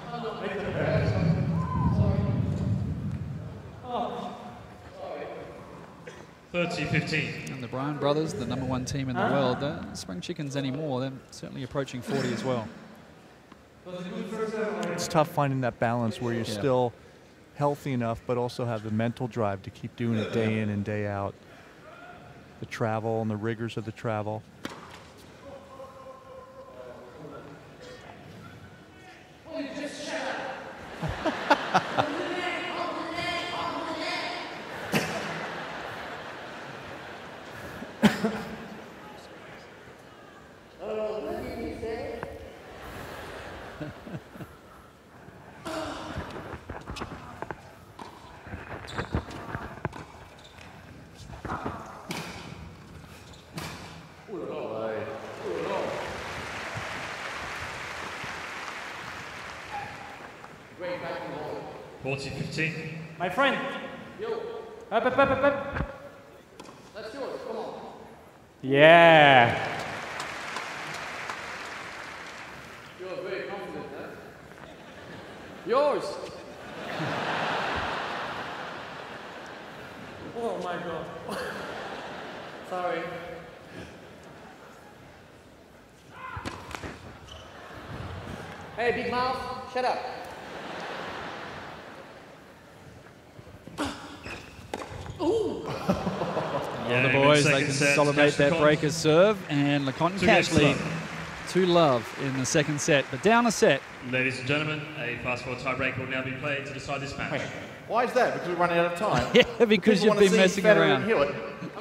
thirty fifteen. And the Bryan brothers, the number one team in the world, they're not Spring Chickens anymore. They're certainly approaching forty as well. It's tough finding that balance where you're Yeah. still healthy enough, but also have the mental drive to keep doing it day in and day out. The travel and the rigors of the travel. forty fifteen. My friend. Yo. Up, up, up, up, up. That's yours. Come on. Yeah. You're very confident, huh? Yours. Oh my God. Sorry. Hey, big mouth, shut up. Ooh. Well, the boys, they consolidate that breaker's serve, and LeConte Cashley to love in the second set, but down a set. Ladies and gentlemen, a fast four tiebreak will now be played to decide this match. Wait, why is that? Because we're running out of time? Yeah, because People you've been wanna see messing Federer around. and Hewitt.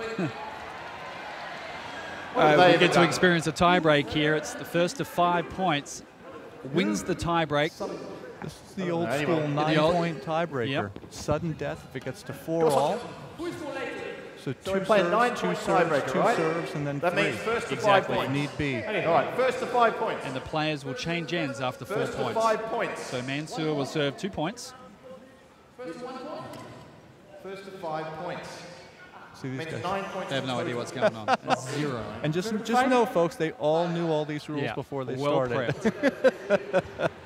What Uh, have they we ever get to done? experience a tiebreak here. It's the first to five points. Wins the tiebreak. This is the old know, school anyway. nine-point tiebreaker. Yep. Sudden death if it gets to four all. So, So two we play serves, nine two point serves, tiebreaker, two right? serves, and then That three. means first to Exactly. five points. Need be. All right, first to five points. And the players will change ends after four First to points. five points. So Mansour will serve two points. First to one point. First to five points. See these Means guys. nine points. They have no idea what's going on. It's zero. And just just know, folks, they all knew all these rules Yeah, before they well started. prepped.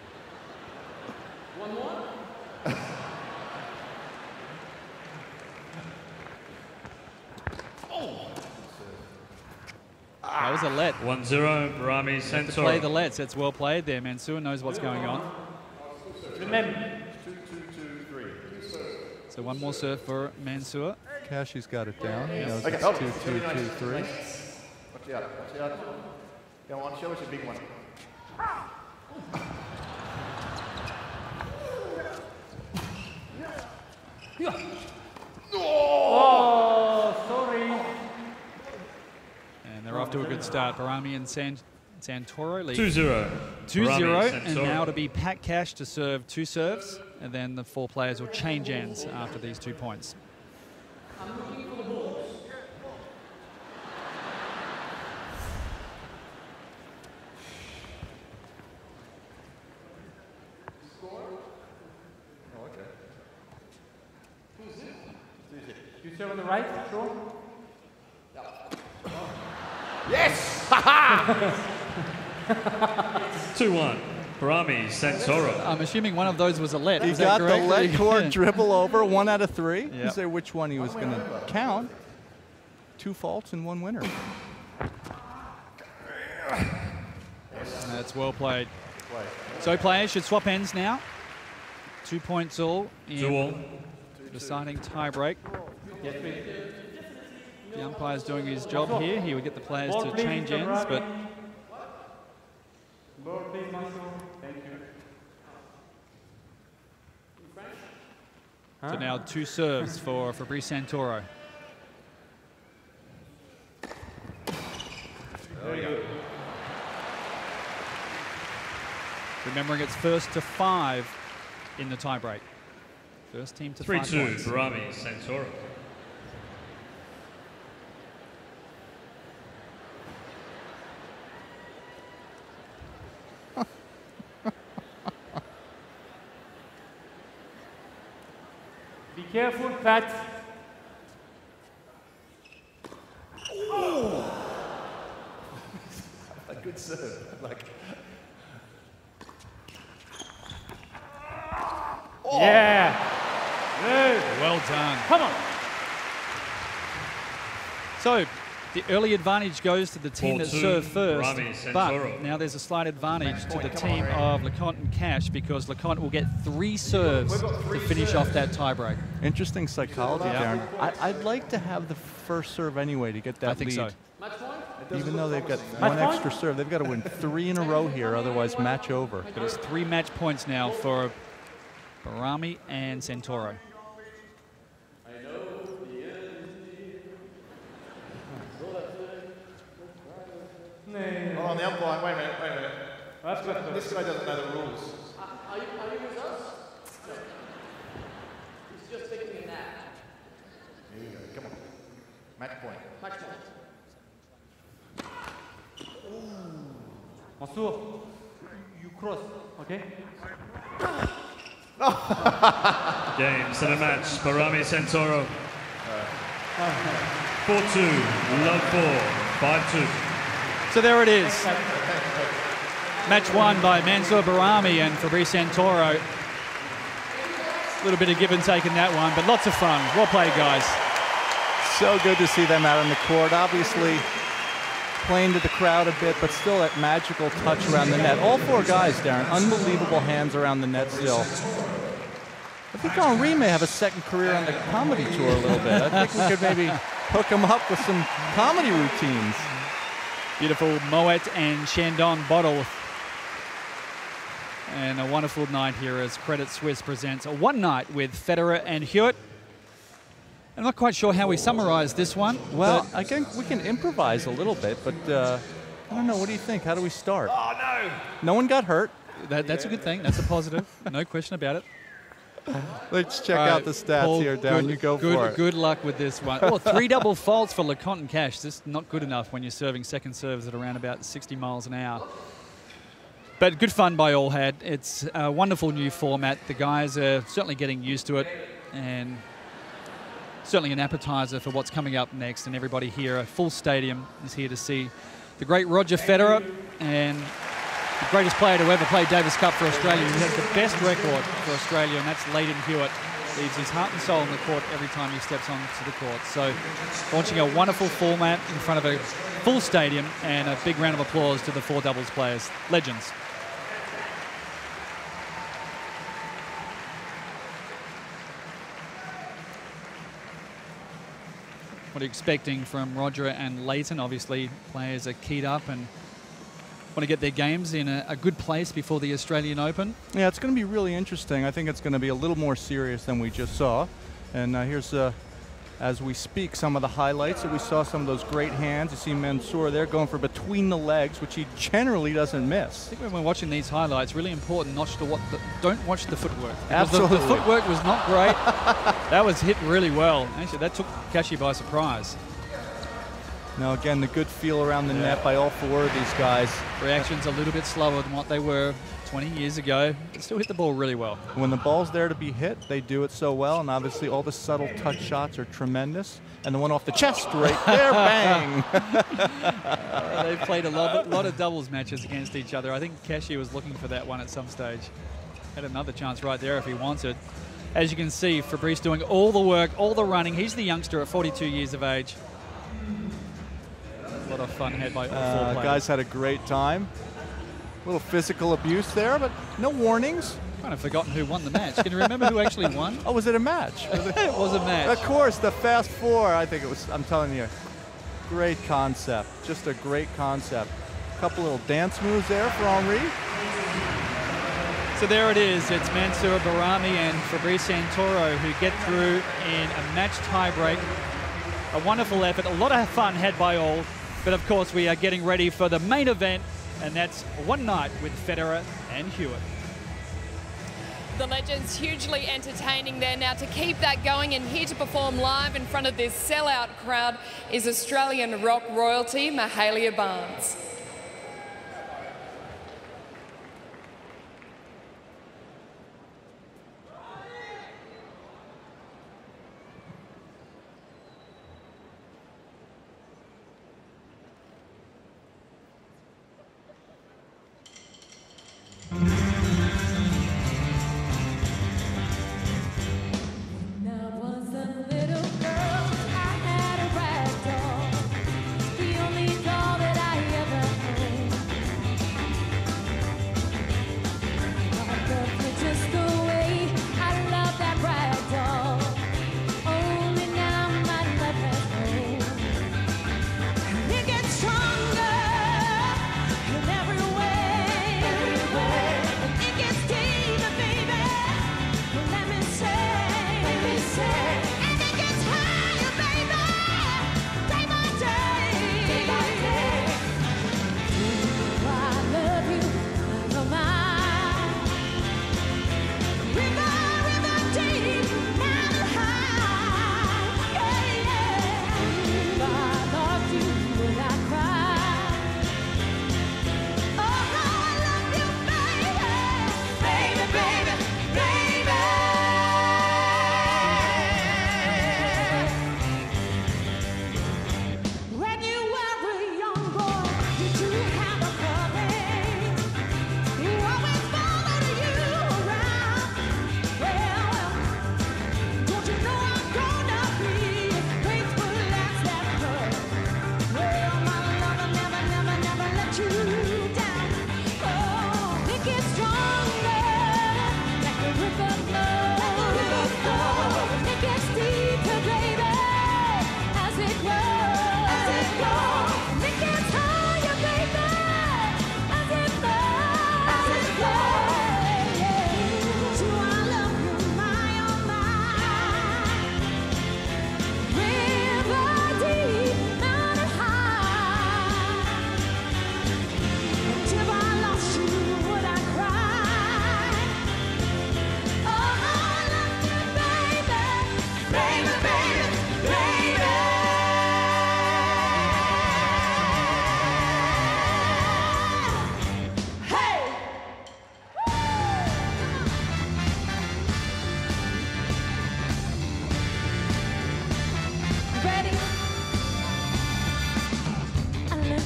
One more? That was a let. one zero, Barami To play Santoro. the lets. That's well played there. Mansour knows what's going on. Remember. So one more serve for Mansour. Cashy's got it down. He knows Okay, it's hold two, it. two, Really two, nice. three. Watch out, watch out. Go on, show us a big one. Oh, sorry. And they're off to a good start. Barami and San Santoro lead. two zero. two zero, Barami, and Santoro. now to be Pat Cash to serve two serves, and then the four players will change ends after these two points. I'm looking for the balls. Oh, okay. Who's it? Who's it? You serve on the right, sure? Yes! two one, Barami Santoro. I'm assuming one of those was a let. He Is got that the correct? let court dribble over, one out of three. Yep. Didn't say which one he was going to count. Two faults and one winner. That's well played. So players should swap ends now. Two points all in Two all. deciding tie break. The umpire's doing his job here. He would get the players Ball, to please, change Mister ends, but Barami. Ball, please, Mansour. Thank you. so now two serves for Fabrice Santoro. Remembering it's first to five in the tie break. First team to three five two, points. Barami Santoro. careful, fat. Oh! A good serve. Like. Oh. Yeah. Good. Well done. Come on. So, the early advantage goes to the team that served first, but now there's a slight advantage to the team of LeConte and Cash because LeConte will get three serves to finish off that tiebreak. Interesting psychology, Yeah. Darren. I, I'd like to have the first serve anyway to get that I think lead. so. Even though they've got Match one point? extra serve, they've got to win three in a row here, otherwise match over. But it's three match points now for Barami and Santoro. Oh, on the umpire, wait a minute, wait a minute. That's good. This guy doesn't know the rules. Are you, are you with us? No. He's just taking a nap. Here you go, come on. Match point. Match point. Mansour, you cross, okay? Game, seven match, Barami Santoro. four two, love four, five two. So there it is. Match won by Mansour Barami and Fabrice Santoro. A little bit of give and take in that one, but lots of fun. Well played, guys. So good to see them out on the court. Obviously playing to the crowd a bit, but still that magical touch around the net. All four guys, Darren, unbelievable hands around the net still. I think Henri may have a second career on the comedy tour a little bit. I think we could maybe hook him up with some comedy routines. Beautiful Moet and Shandon Bottle. And a wonderful night here as Credit Suisse presents a one night with Federer and Hewitt. I'm not quite sure how we summarize this one. Well, I think we can improvise a little bit, but uh, I don't know. What do you think? How do we start? Oh, no. No one got hurt. That, that's a good thing. That's a positive. No question about it. Let's check All out right, the stats Paul, here, Darren. Good, You go good, for it. Good luck with this one. Oh, three double faults for LeConte and Cash. This is not good enough when you're serving second serves at around about sixty miles an hour. But good fun by all had. It's a wonderful new format. The guys are certainly getting used to it, and certainly an appetizer for what's coming up next. And everybody here, a full stadium, is here to see the great Roger Federer and the greatest player to ever play Davis Cup for Australia. He has the best record for Australia, and that's Leighton Hewitt. Leaves his heart and soul on the court every time he steps onto the court. So launching a wonderful format in front of a full stadium, and a big round of applause to the four doubles players. Legends. What are you expecting from Roger and Leighton? Obviously, players are keyed up and want to get their games in a, a good place before the Australian Open. Yeah, it's going to be really interesting. I think it's going to be a little more serious than we just saw. And uh, here's, uh, as we speak, some of the highlights that we saw. Some of those great hands. You see Mansour there going for between the legs, which he generally doesn't miss. I think when we're watching these highlights, really important not to watch the, don't watch the footwork. Absolutely. The, the footwork was not great. That was hit really well. Actually, that took Kashi by surprise. Now, again, the good feel around the yeah. net by all four of these guys. Reactions a little bit slower than what they were twenty years ago. They still hit the ball really well. When the ball's there to be hit, they do it so well, and obviously all the subtle touch shots are tremendous. And the one off the chest right there, bang! uh, they've played a lot, lot of doubles matches against each other. I think Kashi was looking for that one at some stage. Had another chance right there if he wanted. As you can see, Fabrice doing all the work, all the running. He's the youngster at forty-two years of age. A lot of fun had by all uh, four players. Guys had a great time. A little physical abuse there, but no warnings. Kind of forgotten who won the match. Can you remember who actually won? Oh, was it a match? Was it, it was a match. Of course, the Fast Four. I think it was, I'm telling you, great concept. Just a great concept. A couple little dance moves there for Henri. So there it is. It's Mansour Barami and Fabrice Santoro who get through in a match tiebreak. A wonderful effort. A lot of fun had by all. But of course, we are getting ready for the main event, and that's one night with Federer and Hewitt. The Legends hugely entertaining there. Now to keep that going and here to perform live in front of this sellout crowd is Australian rock royalty Mahalia Barnes.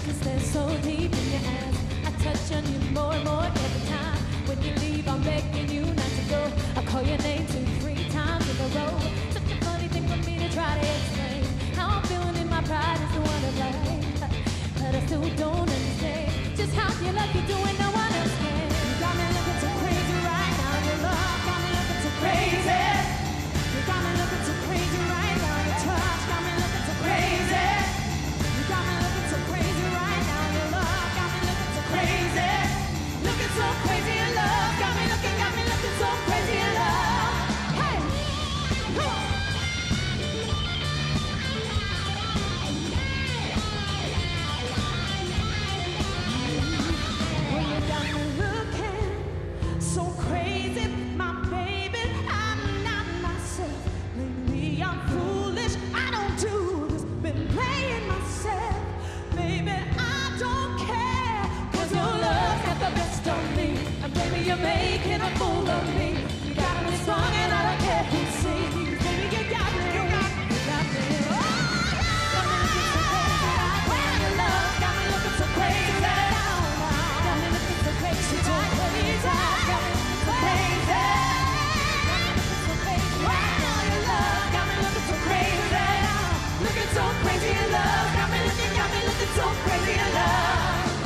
just there so deep in your eyes. I touch on you more and more every time. When you leave, I'm begging you not to go. I call your name two, three times in a row. Such a funny thing for me to try to explain. How I'm feeling in my pride is the one to blame. But I still don't understand just how you love you doing no one else can. You got me looking so crazy right now. Your love got me looking so crazy. You got me looking so crazy right now. Your touch got me looking so crazy. You got me looking so crazy right now. Your love got me looking so crazy. Looking so crazy in love. Got me looking, got me looking so crazy in love. Hey, come on. When you got me looking so crazy, my baby, I'm not myself. Maybe I'm foolish, I don't do this. Been playing myself, baby, I don't care. Cause your love got the best of me. And baby, you're making a fool of me. You got me strong and I don't care who sees. Baby, you got me, you got me, you got me. Oh, got me looking so crazy right now. Your love got me looking so crazy right now. Got me looking so crazy, so crazy. Got me looking so crazy. Got me looking so crazy right now. Your love got me looking so crazy right now. Looking so crazy in love. Got me looking, got me looking so crazy in love.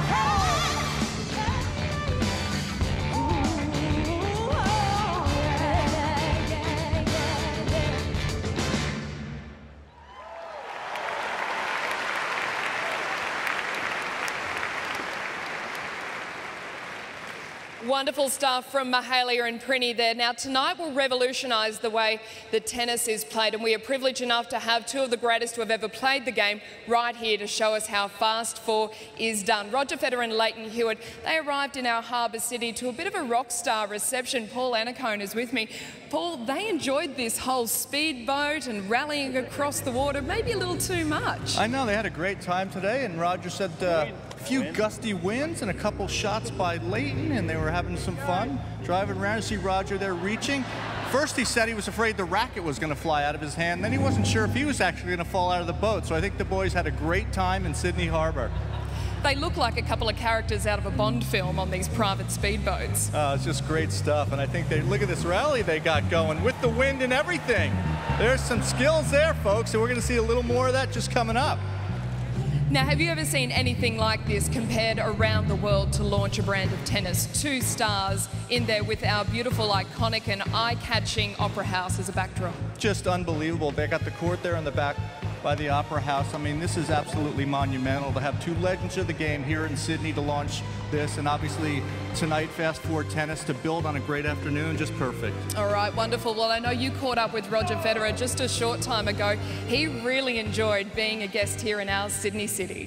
Wonderful stuff from Mahalia and Prinny there. Now, tonight will revolutionise the way that tennis is played, and we are privileged enough to have two of the greatest who have ever played the game right here to show us how Fast Four is done. Roger Federer and Lleyton Hewitt, they arrived in our harbour city to a bit of a rock star reception. Paul Annacone is with me. Paul, they enjoyed this whole speedboat and rallying across the water, maybe a little too much. I know, they had a great time today, and Roger said uh, a few gusty winds and a couple shots by Lleyton, and they were having some fun driving around. To see Roger there reaching. First he said he was afraid the racket was going to fly out of his hand, then he wasn't sure if he was actually going to fall out of the boat. So I think the boys had a great time in Sydney Harbour. They look like a couple of characters out of a Bond film on these private speedboats. Oh, it's just great stuff, and I think they look at this rally they got going with the wind and everything. There's some skills there, folks, and we're going to see a little more of that just coming up. Now, have you ever seen anything like this compared around the world to launch a brand of tennis? Two stars in there with our beautiful, iconic and eye-catching Opera House as a backdrop. Just unbelievable. They got the court there in the back by the Opera House. I mean, this is absolutely monumental to have two legends of the game here in Sydney to launch this, and obviously tonight Fast Four Tennis to build on a great afternoon. Just perfect. All right, wonderful. Well, I know you caught up with Roger Federer just a short time ago. He really enjoyed being a guest here in our Sydney city.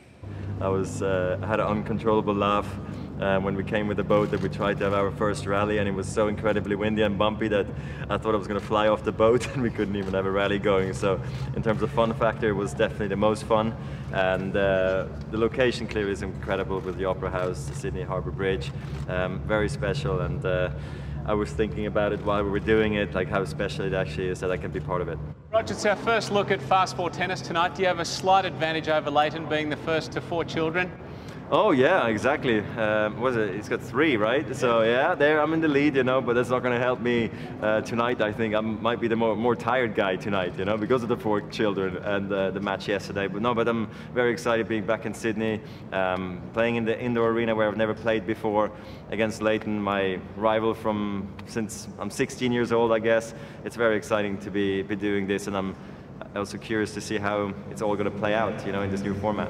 I was uh, had an uncontrollable laugh uh, when we came with the boat that we tried to have our first rally, and it was so incredibly windy and bumpy that I thought I was going to fly off the boat and we couldn't even have a rally going. So in terms of fun factor, it was definitely the most fun, and uh, the location clearly is incredible with the Opera House, the Sydney Harbour Bridge, um, very special, and uh, I was thinking about it while we were doing it, like how special it actually is that I can be part of it. Roger, it's our first look at Fast Four Tennis tonight. Do you have a slight advantage over Lleyton being the first to four children? Oh yeah, exactly. Um, was it? He's got three, right? So yeah, there I'm in the lead, you know. But that's not going to help me uh, tonight. I think I might be the more more tired guy tonight, you know, because of the four children and uh, the match yesterday. But no, but I'm very excited being back in Sydney, um, playing in the indoor arena where I've never played before against Lleyton, my rival from since I'm sixteen years old, I guess. It's very exciting to be be doing this, and I'm also curious to see how it's all going to play out, you know, in this new format.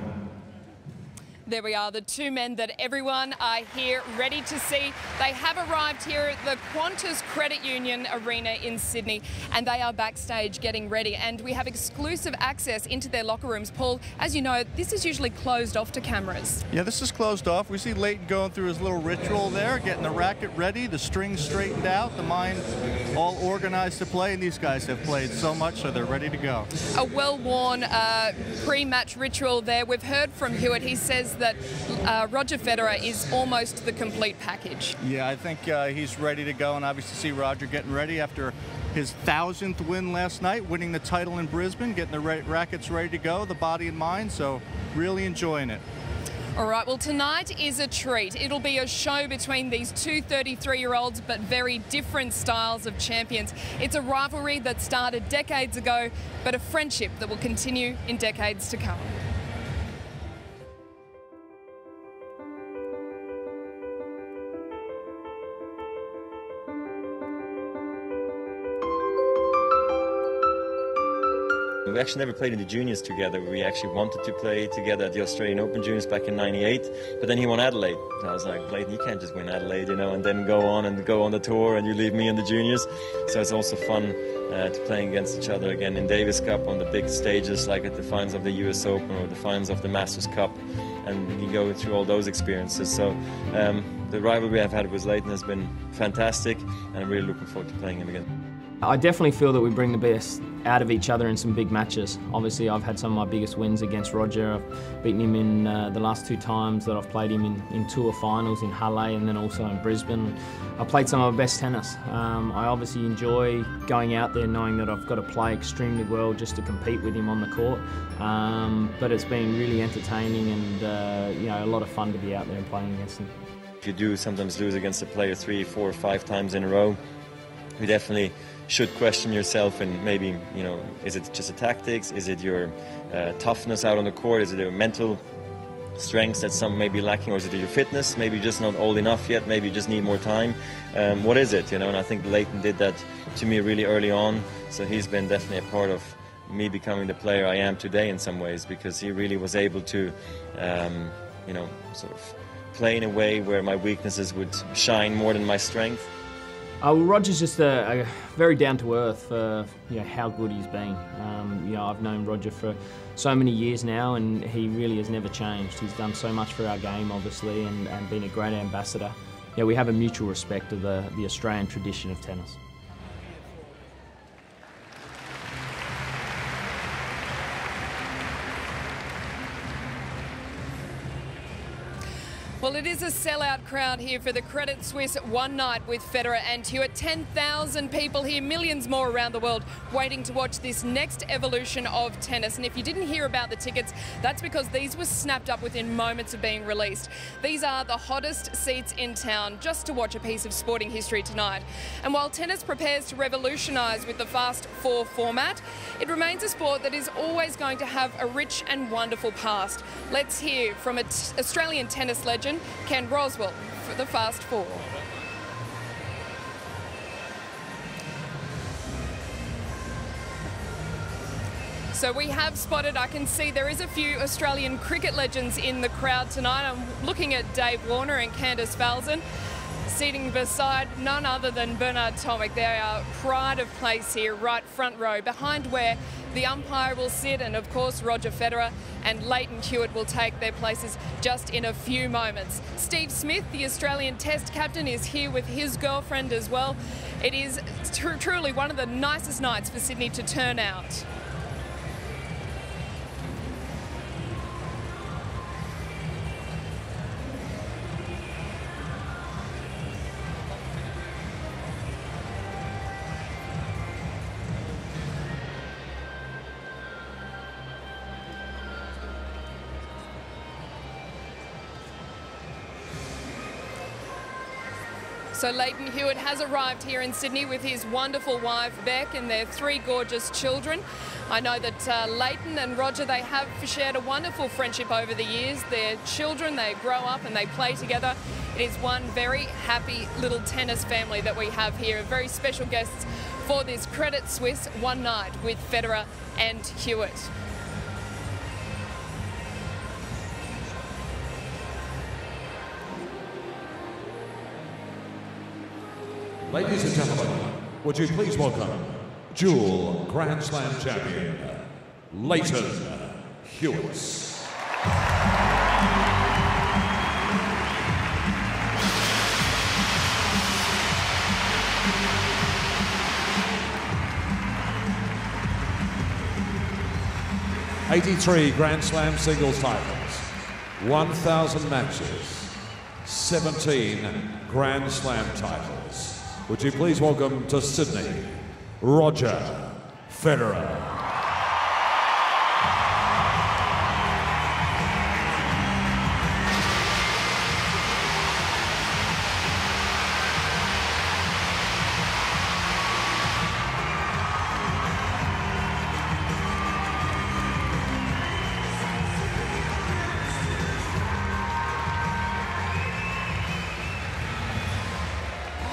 There we are, the two men that everyone are here ready to see. They have arrived here at the Qantas Credit Union Arena in Sydney, and they are backstage getting ready, and we have exclusive access into their locker rooms. Paul, as you know, this is usually closed off to cameras. Yeah, this is closed off. We see Lleyton going through his little ritual there, getting the racket ready, the strings straightened out, the mind all organized to play, and these guys have played so much, so they're ready to go. A well-worn uh, pre-match ritual there. We've heard from Hewitt. He says that uh, Roger Federer is almost the complete package. Yeah, I think uh, he's ready to go, and obviously see Roger getting ready after his thousandth win last night, winning the title in Brisbane, getting the ra rackets ready to go, the body and mind, so really enjoying it. All right, well, tonight is a treat. It'll be a show between these two thirty-three-year-olds, but very different styles of champions. It's a rivalry that started decades ago, but a friendship that will continue in decades to come. We actually never played in the juniors together. We actually wanted to play together at the Australian Open Juniors back in ninety-eight, but then he won Adelaide. So I was like, Leighton, you can't just win Adelaide, you know, and then go on and go on the tour and you leave me in the juniors. So it's also fun uh, to playing against each other again in Davis Cup on the big stages, like at the finals of the U S Open or the finals of the Masters Cup, and you go through all those experiences. So um, the rivalry I've had with Leighton has been fantastic, and I'm really looking forward to playing him again. I definitely feel that we bring the best out of each other in some big matches. Obviously, I've had some of my biggest wins against Roger. I've beaten him in uh, the last two times that I've played him in, in tour finals in Halle and then also in Brisbane. I played some of my best tennis. Um, I obviously enjoy going out there knowing that I've got to play extremely well just to compete with him on the court. Um, but it's been really entertaining and uh, you know, a lot of fun to be out there and playing against him. If you do sometimes lose against a player three, four, five times in a row, you definitely should question yourself and maybe, you know, is it just the tactics? Is it your uh, toughness out on the court? Is it your mental strengths that some may be lacking? Or is it your fitness? Maybe you're just not old enough yet. Maybe you just need more time. Um, what is it, you know? And I think Leighton did that to me really early on. So he's been definitely a part of me becoming the player I am today in some ways, because he really was able to, um, you know, sort of play in a way where my weaknesses would shine more than my strength. Uh, well, Roger's just a, a very down-to-earth for you know, how good he's been. Um, you know, I've known Roger for so many years now, and he really has never changed. He's done so much for our game, obviously, and, and been a great ambassador. You know, we have a mutual respect of the, the Australian tradition of tennis. Well, it is a sellout crowd here for the Credit Suisse One Night with Federer and Hewitt. ten thousand people here, millions more around the world, waiting to watch this next evolution of tennis. And if you didn't hear about the tickets, that's because these were snapped up within moments of being released. These are the hottest seats in town just to watch a piece of sporting history tonight. And while tennis prepares to revolutionise with the Fast Four format, it remains a sport that is always going to have a rich and wonderful past. Let's hear from an Australian tennis legend, Ken Roswell, for the Fast Four. So we have spotted, I can see there is a few Australian cricket legends in the crowd tonight. I'm looking at Dave Warner and Candice Falzon, seating beside none other than Bernard Tomic. They are pride of place here, right front row, behind where the umpire will sit, and of course Roger Federer and Lleyton Hewitt will take their places just in a few moments. Steve Smith, the Australian Test captain, is here with his girlfriend as well. It is tr truly one of the nicest nights for Sydney to turn out. So Lleyton Hewitt has arrived here in Sydney with his wonderful wife Beck and their three gorgeous children. I know that uh, Lleyton and Roger, they have shared a wonderful friendship over the years. Their children, they grow up and they play together. It is one very happy little tennis family that we have here. Very special guests for this Credit Suisse One Night with Federer and Hewitt. Ladies and gentlemen, would you please welcome dual Grand Slam champion, Lleyton Hewitt. eighty-three Grand Slam singles titles, one thousand matches, seventeen Grand Slam titles. Would you please welcome to Sydney, Roger Federer.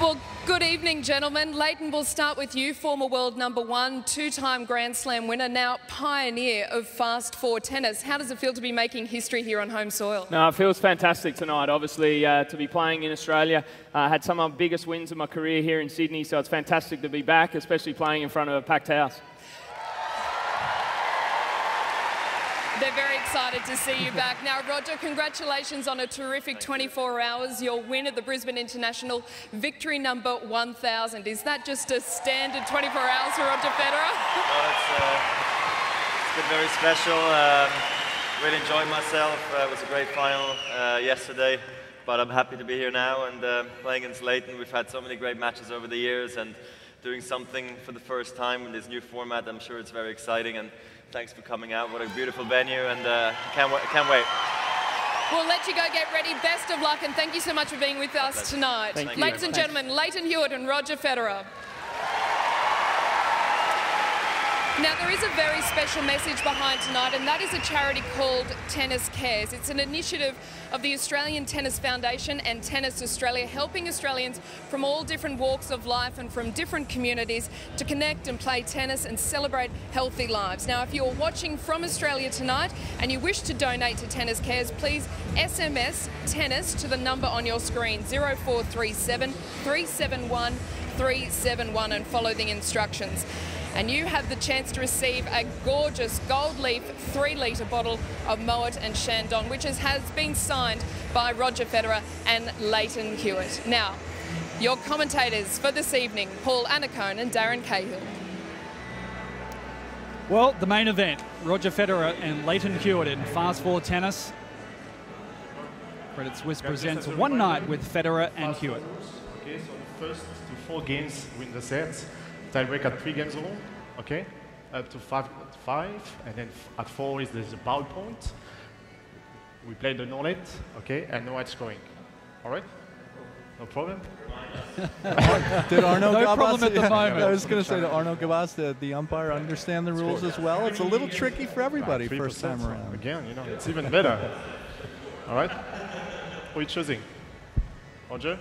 Well, good evening, gentlemen. Leighton, we'll start with you, former world number one, two-time Grand Slam winner, now pioneer of fast four tennis. How does it feel to be making history here on home soil? No, it feels fantastic tonight. Obviously, uh, to be playing in Australia. I uh, had some of my biggest wins of my career here in Sydney, so it's fantastic to be back, especially playing in front of a packed house. They're very excited to see you back. Now, Roger, congratulations on a terrific twenty-four hours. Your win at the Brisbane International, victory number one thousand. Is that just a standard twenty-four hours for Roger Federer? Well, it's, uh, it's been very special. Um, really enjoyed myself. Uh, it was a great final uh, yesterday, but I'm happy to be here now and uh, playing against Leighton. We've had so many great matches over the years, and doing something for the first time in this new format, I'm sure it's very exciting. And thanks for coming out. What a beautiful venue, and uh, can't, wa can't wait. We'll let you go get ready. Best of luck, and thank you so much for being with us tonight. Thank Ladies you. and gentlemen, Lleyton Hewitt and Roger Federer. Now, there is a very special message behind tonight, and that is a charity called Tennis Cares. It's an initiative of the Australian Tennis Foundation and Tennis Australia, helping Australians from all different walks of life and from different communities to connect and play tennis and celebrate healthy lives. Now, if you're watching from Australia tonight and you wish to donate to Tennis Cares, please S M S tennis to the number on your screen, zero four three seven, three seven one, three seven one, and follow the instructions. And you have the chance to receive a gorgeous gold leaf three litre bottle of Moet and Chandon, which is, has been signed by Roger Federer and Lleyton Hewitt. Now, your commentators for this evening, Paul Annacone and Darren Cahill. Well, the main event, Roger Federer and Lleyton Hewitt in fast four tennis. Credit Suisse presents One Night with Federer and Hewitt. Okay, so the first to four games win the sets. Tiebreak at three games all, okay? Up to five, five, and then at four is there's a bowl point. We play the no-net, okay, and no edge scoring. All right? No problem? Did Arno No Gabas, problem at the yeah, moment. I was going to say, did Arno Gabas, the, the umpire, understand the rules as well? It's a little tricky for everybody first time around. Again, you know, it's even better. All right? Who are you choosing? Roger?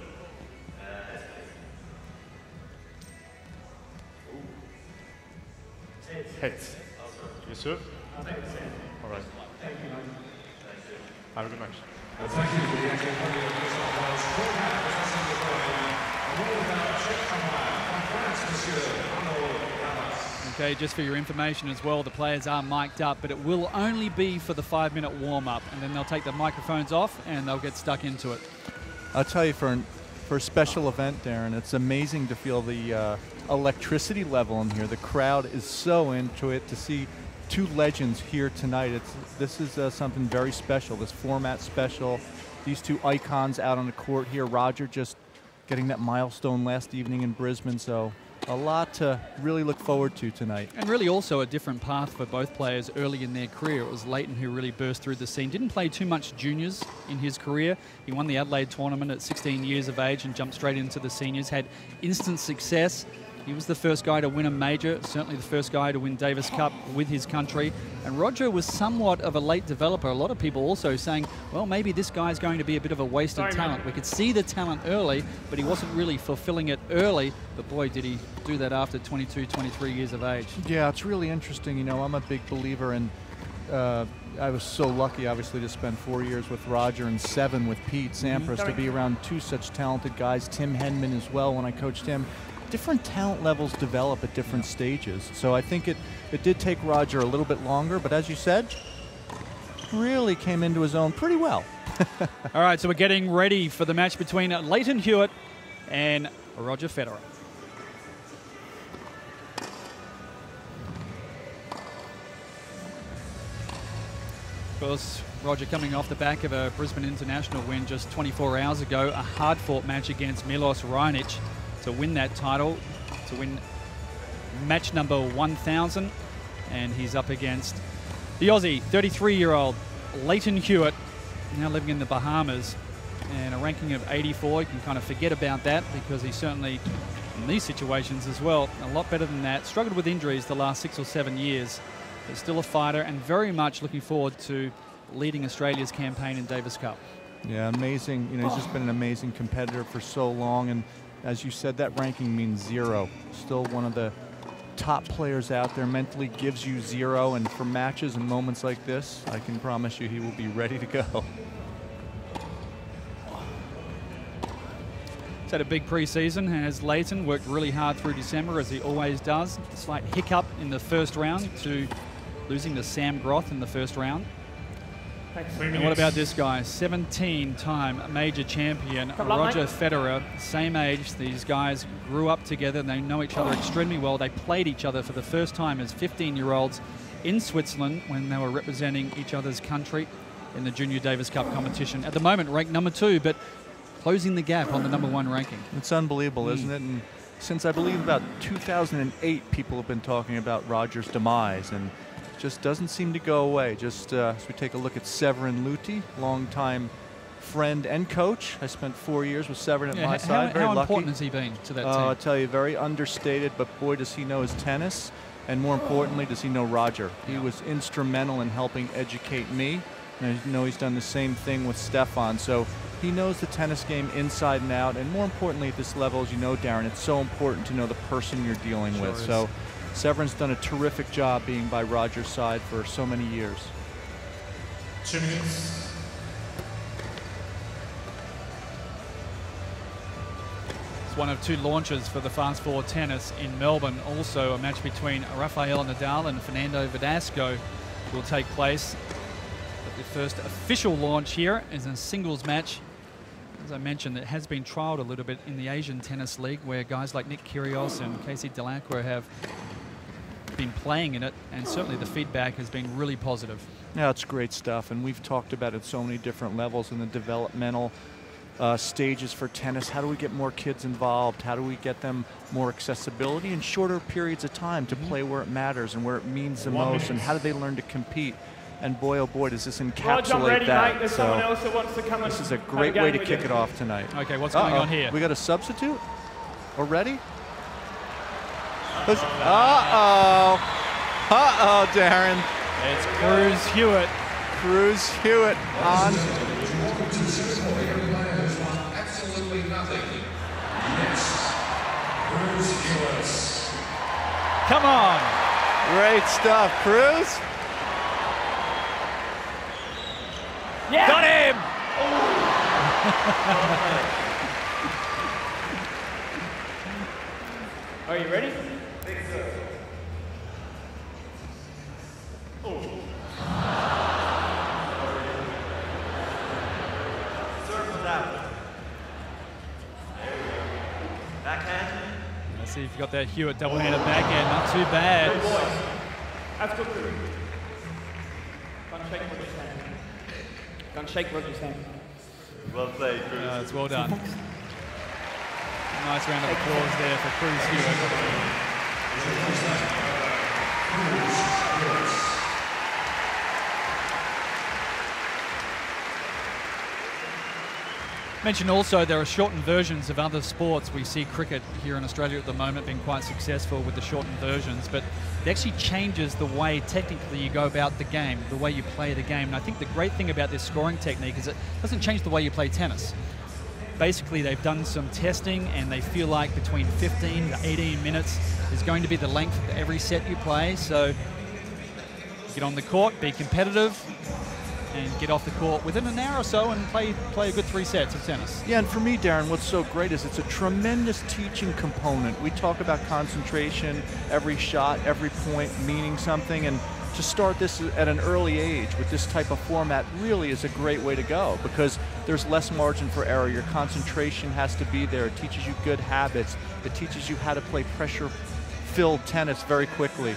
Heads. You serve? All right. Have a good match. Thank you for the actual Okay, just for your information as well, the players are mic'd up, but it will only be for the five-minute warm-up, and then they'll take the microphones off and they'll get stuck into it. I'll tell you, for, an, for a special event, Darren, it's amazing to feel the uh, electricity level in here. The crowd is so into it. To see two legends here tonight, it's, this is uh, something very special, this format special. These two icons out on the court here. Roger just getting that milestone last evening in Brisbane, so a lot to really look forward to tonight. And really also a different path for both players early in their career. It was Lleyton who really burst through the scene. Didn't play too much juniors in his career. He won the Adelaide tournament at sixteen years of age and jumped straight into the seniors. Had instant success. He was the first guy to win a major, certainly the first guy to win Davis Cup with his country. And Roger was somewhat of a late developer. A lot of people also saying, well, maybe this guy's going to be a bit of a waste of talent. We could see the talent early, but he wasn't really fulfilling it early. But boy, did he do that after twenty-two, twenty-three years of age. Yeah, it's really interesting. You know, I'm a big believer in, uh, I was so lucky, obviously, to spend four years with Roger and seven with Pete Sampras, mm-hmm. to be around two such talented guys, Tim Henman as well when I coached him. Different talent levels develop at different stages. So I think it, it did take Roger a little bit longer, but as you said, really came into his own pretty well. All right, so we're getting ready for the match between Lleyton Hewitt and Roger Federer. Of course, Roger coming off the back of a Brisbane International win just twenty-four hours ago, a hard-fought match against Milos Raonic to win that title, to win match number one thousand. And he's up against the Aussie, thirty-three-year-old Lleyton Hewitt, now living in the Bahamas, and a ranking of eighty-four. You can kind of forget about that because he's certainly, in these situations as well, a lot better than that. Struggled with injuries the last six or seven years, but still a fighter and very much looking forward to leading Australia's campaign in Davis Cup. Yeah, amazing. You know, he's just been an amazing competitor for so long, and as you said, that ranking means zero. Still one of the top players out there, mentally gives you zero, and for matches and moments like this, I can promise you he will be ready to go. He's had a big preseason, has Leighton worked really hard through December, as he always does. A slight hiccup in the first round to losing to Sam Groth in the first round. And what about this guy? seventeen-time major champion, Roger Federer, same age. These guys grew up together. They know each other extremely well. They played each other for the first time as fifteen-year-olds in Switzerland when they were representing each other's country in the Junior Davis Cup competition. At the moment, ranked number two, but closing the gap on the number one ranking. It's unbelievable, mm. isn't it? And since I believe about two thousand eight, people have been talking about Roger's demise, and just doesn't seem to go away. Just uh, as we take a look at Severin Luthi, longtime friend and coach. I spent four years with Severin at yeah, my how, side. Very how lucky. important has he been to that uh, team? I'll tell you, very understated, but boy, does he know his tennis. And more importantly, does he know Roger. He yeah. was instrumental in helping educate me. And I know he's done the same thing with Stefan. So he knows the tennis game inside and out. And more importantly, at this level, as you know, Darren, it's so important to know the person you're dealing sure with. Is. So Severin's done a terrific job being by Roger's side for so many years. Two minutes. It's one of two launches for the Fast Four Tennis in Melbourne. Also a match between Rafael Nadal and Fernando Verdasco will take place. But the first official launch here is a singles match. As I mentioned, it has been trialled a little bit in the Asian Tennis League, where guys like Nick Kyrgios and Casey Delacroix have been playing in it, and certainly the feedback has been really positive. Yeah, it's great stuff, and we've talked about it so many different levels in the developmental uh, stages for tennis. How do we get more kids involved? How do we get them more accessibility in shorter periods of time to play where it matters and where it means the most, and how do they learn to compete? And boy, oh boy, does this encapsulate ready, that. mate. There's so someone else that wants to come this and is a great way to kick you. it off tonight. Okay, what's Uh-oh. going on here? We got a substitute already? Uh-oh. Uh-oh, Darren. It's Cruz Hewitt. Cruz Hewitt on. Absolutely nothing. Next, Cruz Hewitt. Come on. Great stuff, Cruz. Yeah. Got him. Are you ready? Let's see if you got that Hewitt double-handed backhand. Not too bad. Good boy. That's good. Gonna shake Roger's hand. Gonna shake Roger's hand. Well played, Cruz. Uh, it's well done. Nice round of applause there for Cruz Hewitt. Mentioned also there are shortened versions of other sports. We see cricket here in Australia at the moment being quite successful with the shortened versions, but it actually changes the way technically you go about the game, the way you play the game. And I think the great thing about this scoring technique is it doesn't change the way you play tennis. Basically, they've done some testing and they feel like between fifteen to eighteen minutes is going to be the length of every set you play. So get on the court, be competitive, and get off the court within an hour or so and play play a good three sets of tennis. Yeah, and for me, Darren, what's so great is it's a tremendous teaching component. We talk about concentration, every shot, every point meaning something, and to start this at an early age with this type of format really is a great way to go, because there's less margin for error. Your concentration has to be there. It teaches you good habits. It teaches you how to play pressure-filled tennis very quickly.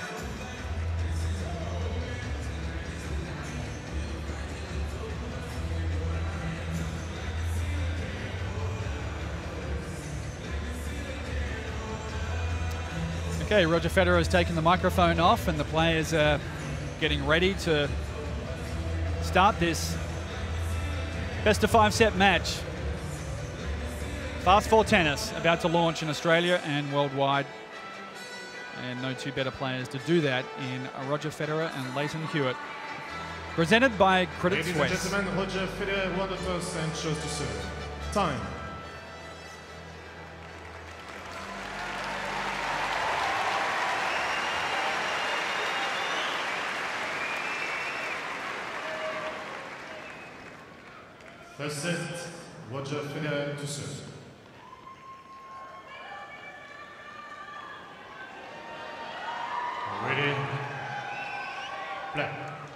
Okay, Roger Federer has taken the microphone off and the players are getting ready to start this best of five set match. Fast Four Tennis about to launch in Australia and worldwide. And no two better players to do that in Roger Federer and Lleyton Hewitt. Presented by Credit Ladies Suisse. and gentlemen, Roger Federer won the toss and chose to serve. Time. First set, Roger Federer to serve. Ready, play.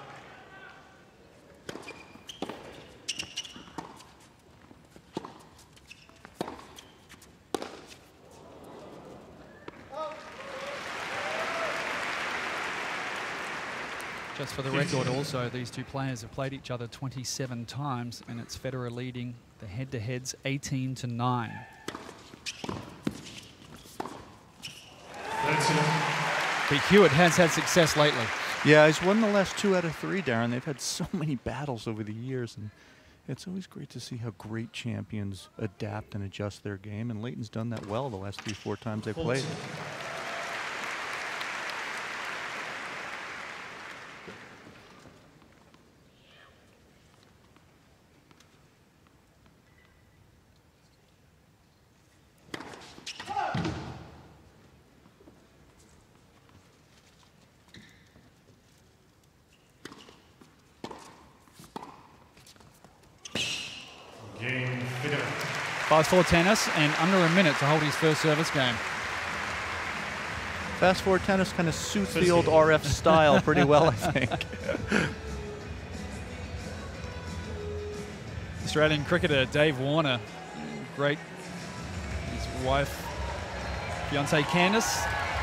Just for the record also, these two players have played each other twenty-seven times, and it's Federer leading the head-to-heads eighteen to nine. But Hewitt has had success lately. Yeah, he's won the last two out of three, Darren. They've had so many battles over the years, and it's always great to see how great champions adapt and adjust their game, and Leighton's done that well the last three, four times they've played. Game Federer. Fast forward tennis and under a minute to hold his first service game. Fast forward tennis kind of suits the old R F style pretty well, I think. Australian cricketer Dave Warner, great. His wife, fiancée Candice.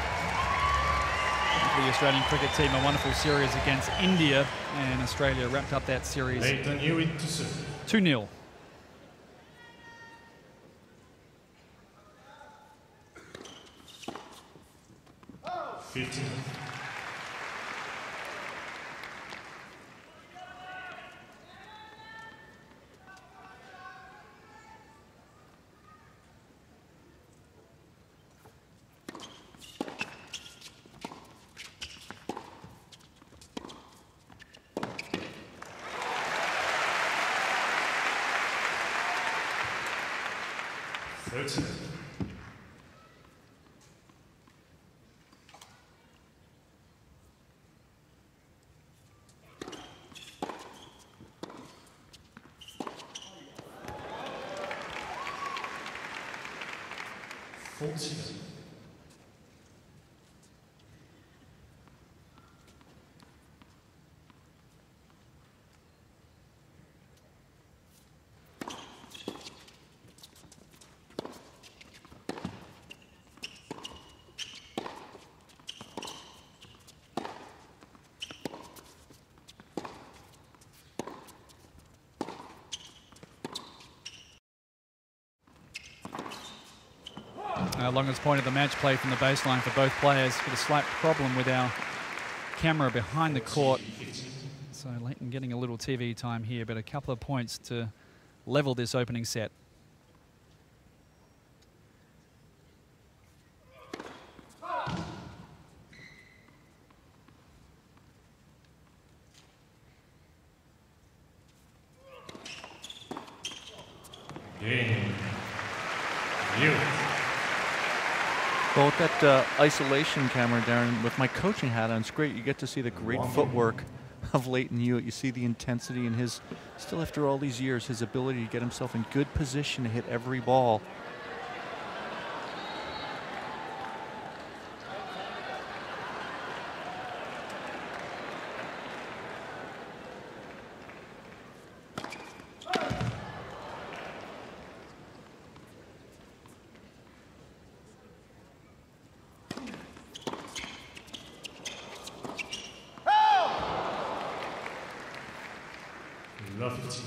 The Australian cricket team, a wonderful series against India, and Australia wrapped up that series Leighton Hewitt to serve. two nil. fifteen. thirteen. fourteen. Our longest point of the match play from the baseline for both players, with a slight problem with our camera behind the court. So Leighton getting a little T V time here, but a couple of points to level this opening set. Game. Hewitt. Well, with that uh, isolation camera, Darren, with my coaching hat on, it's great. You get to see the great footwork of Leighton Hewitt. You see the intensity in his, still after all these years, his ability to get himself in good position to hit every ball. fifteen.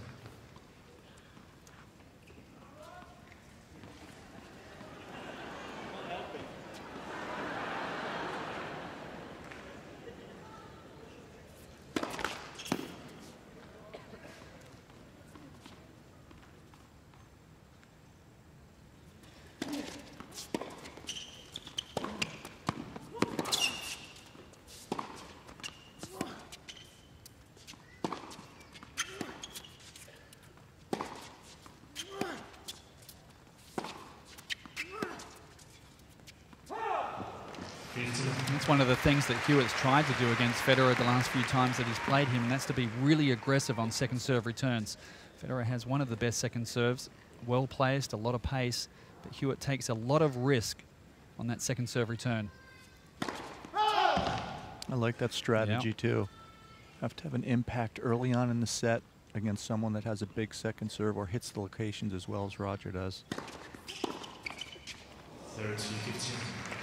That's one of the things that Hewitt's tried to do against Federer the last few times that he's played him, and that's to be really aggressive on second serve returns. Federer has one of the best second serves, well placed, a lot of pace, but Hewitt takes a lot of risk on that second serve return. I like that strategy Yep. too. Have to have an impact early on in the set against someone that has a big second serve or hits the locations as well as Roger does. thirty fifteen.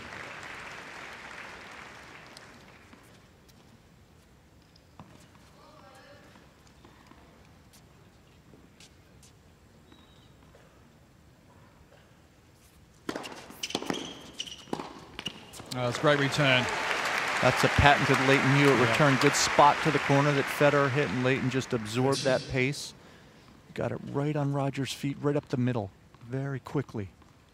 Oh, it's a great return. That's a patented Leighton Hewitt Yeah. return. Good spot to the corner that Federer hit, and Leighton just absorbed that pace. Got it right on Roger's feet, right up the middle, very quickly.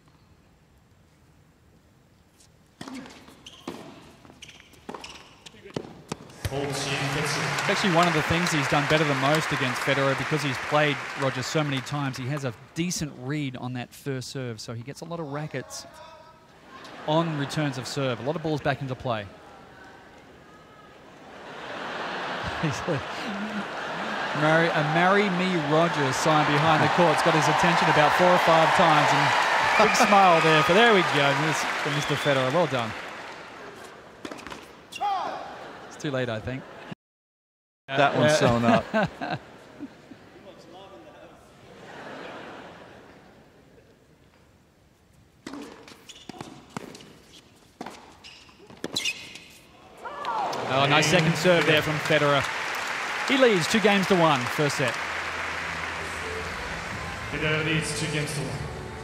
It's actually one of the things he's done better than most against Federer because he's played Roger so many times. He has a decent read on that first serve, so he gets a lot of rackets on returns of serve. A lot of balls back into play. Marry, a Marry Me Roger sign behind the court's got his attention about four or five times, and big smile there. But there we go, for Mister Federer. Well done. It's too late, I think. That one's sewn up. Oh, nice second serve there from Federer. He leads two games to one, first set. Federer leads two games to one.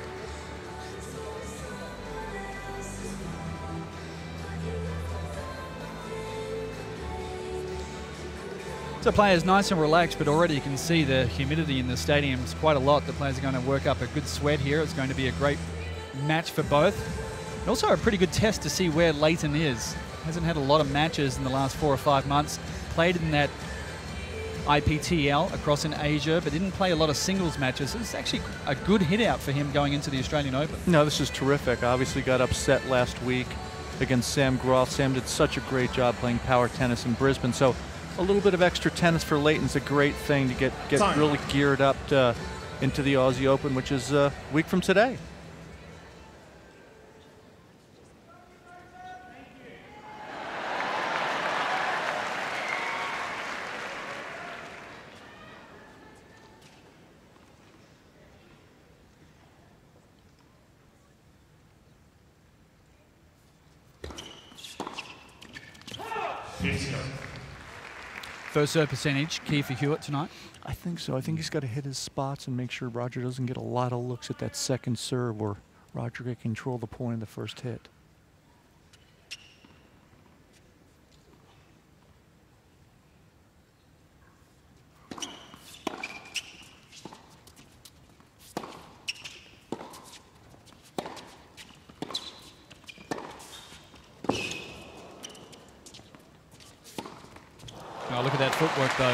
So players nice and relaxed, but already you can see the humidity in the stadium is quite a lot. The players are going to work up a good sweat here. It's going to be a great match for both. And also a pretty good test to see where Leighton is. Hasn't had a lot of matches in the last four or five months. Played in that I P T L across in Asia, but didn't play a lot of singles matches. It's actually a good hit out for him going into the Australian Open. No, this is terrific. Obviously got upset last week against Sam Groth. Sam did such a great job playing power tennis in Brisbane. So a little bit of extra tennis for Leighton's a great thing to get, get really geared up to, into the Aussie Open, which is a week from today. First serve percentage, key for Hewitt tonight? I think so. I think he's got to hit his spots and make sure Roger doesn't get a lot of looks at that second serve where Roger can control the point of the first hit. Oh, look at that footwork, though.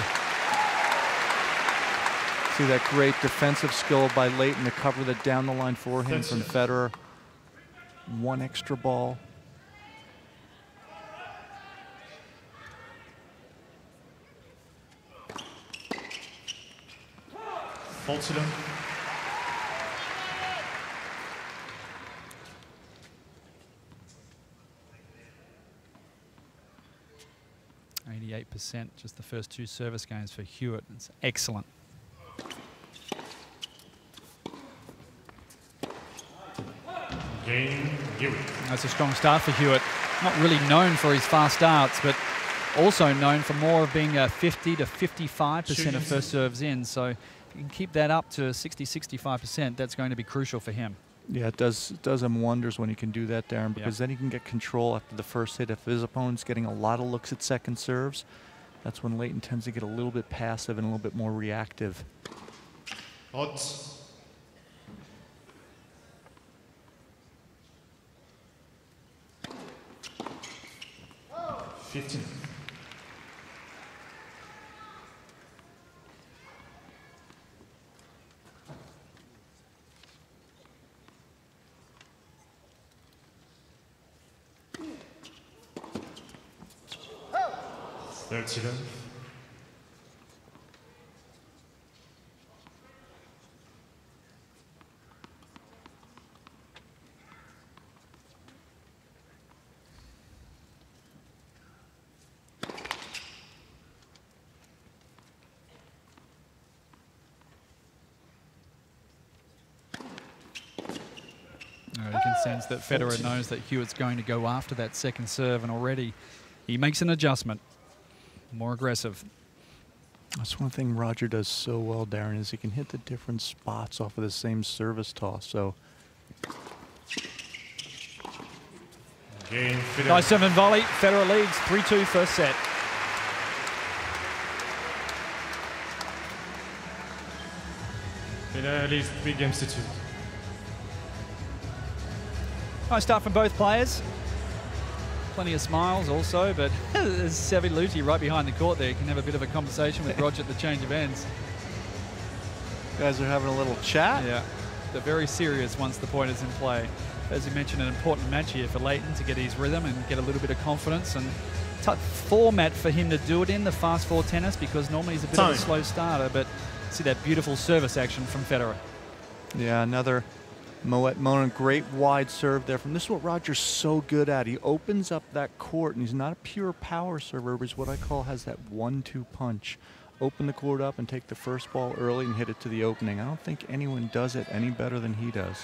See that great defensive skill by Leighton to cover the down the line forehand from Federer. One extra ball. Faults it in. eighty-eight percent, just the first two service games for Hewitt. It's excellent. Game Hewitt. That's a strong start for Hewitt. Not really known for his fast starts, but also known for more of being a fifty to fifty-five percent of first serves in. So if you can keep that up to sixty, sixty-five percent, that's going to be crucial for him. Yeah, it does, it does him wonders when he can do that, Darren, because Yeah. then he can get control after the first hit. If his opponent's getting a lot of looks at second serves, that's when Leighton tends to get a little bit passive and a little bit more reactive. Odds. Fifteen. Thirty love. sense that Federer knows that Hewitt's going to go after that second serve, and already he makes an adjustment. More aggressive. That's one thing Roger does so well, Darren, is he can hit the different spots off of the same service toss. So Game, nice seven volley. Federer leads three two first set. Federer leads three games to two. Nice start from both players. Plenty of smiles also, but there's Seviluti right behind the court there. You can have a bit of a conversation with Roger at the change of ends. You guys are having a little chat. Yeah, they're very serious once the point is in play. As you mentioned, an important match here for Leighton to get his rhythm and get a little bit of confidence, and tough format for him to do it in, the fast four tennis, because normally he's a bit Time. of a slow starter, but see that beautiful service action from Federer. Yeah, another Moet Monin, great wide serve there. From this is what Roger's so good at. He opens up that court, and he's not a pure power server, but he's what I call has that one two punch. Open the court up and take the first ball early and hit it to the opening. I don't think anyone does it any better than he does.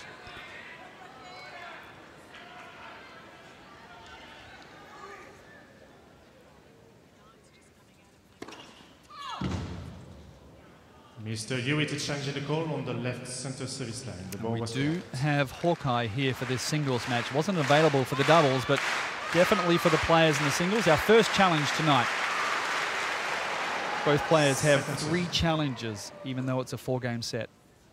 Mister Hewitt is changing the call on the left center service line. The ball We was do have Hawkeye here for this singles match. Wasn't available for the doubles, but definitely for the players in the singles. Our first challenge tonight. Both players have three challenges, even though it's a four-game set.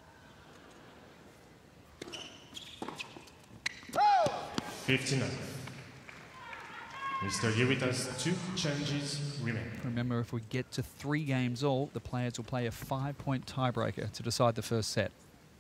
fifty-nine. Mister Hewitt has two challenges remaining. Remember, if we get to three games all, the players will play a five-point tiebreaker to decide the first set.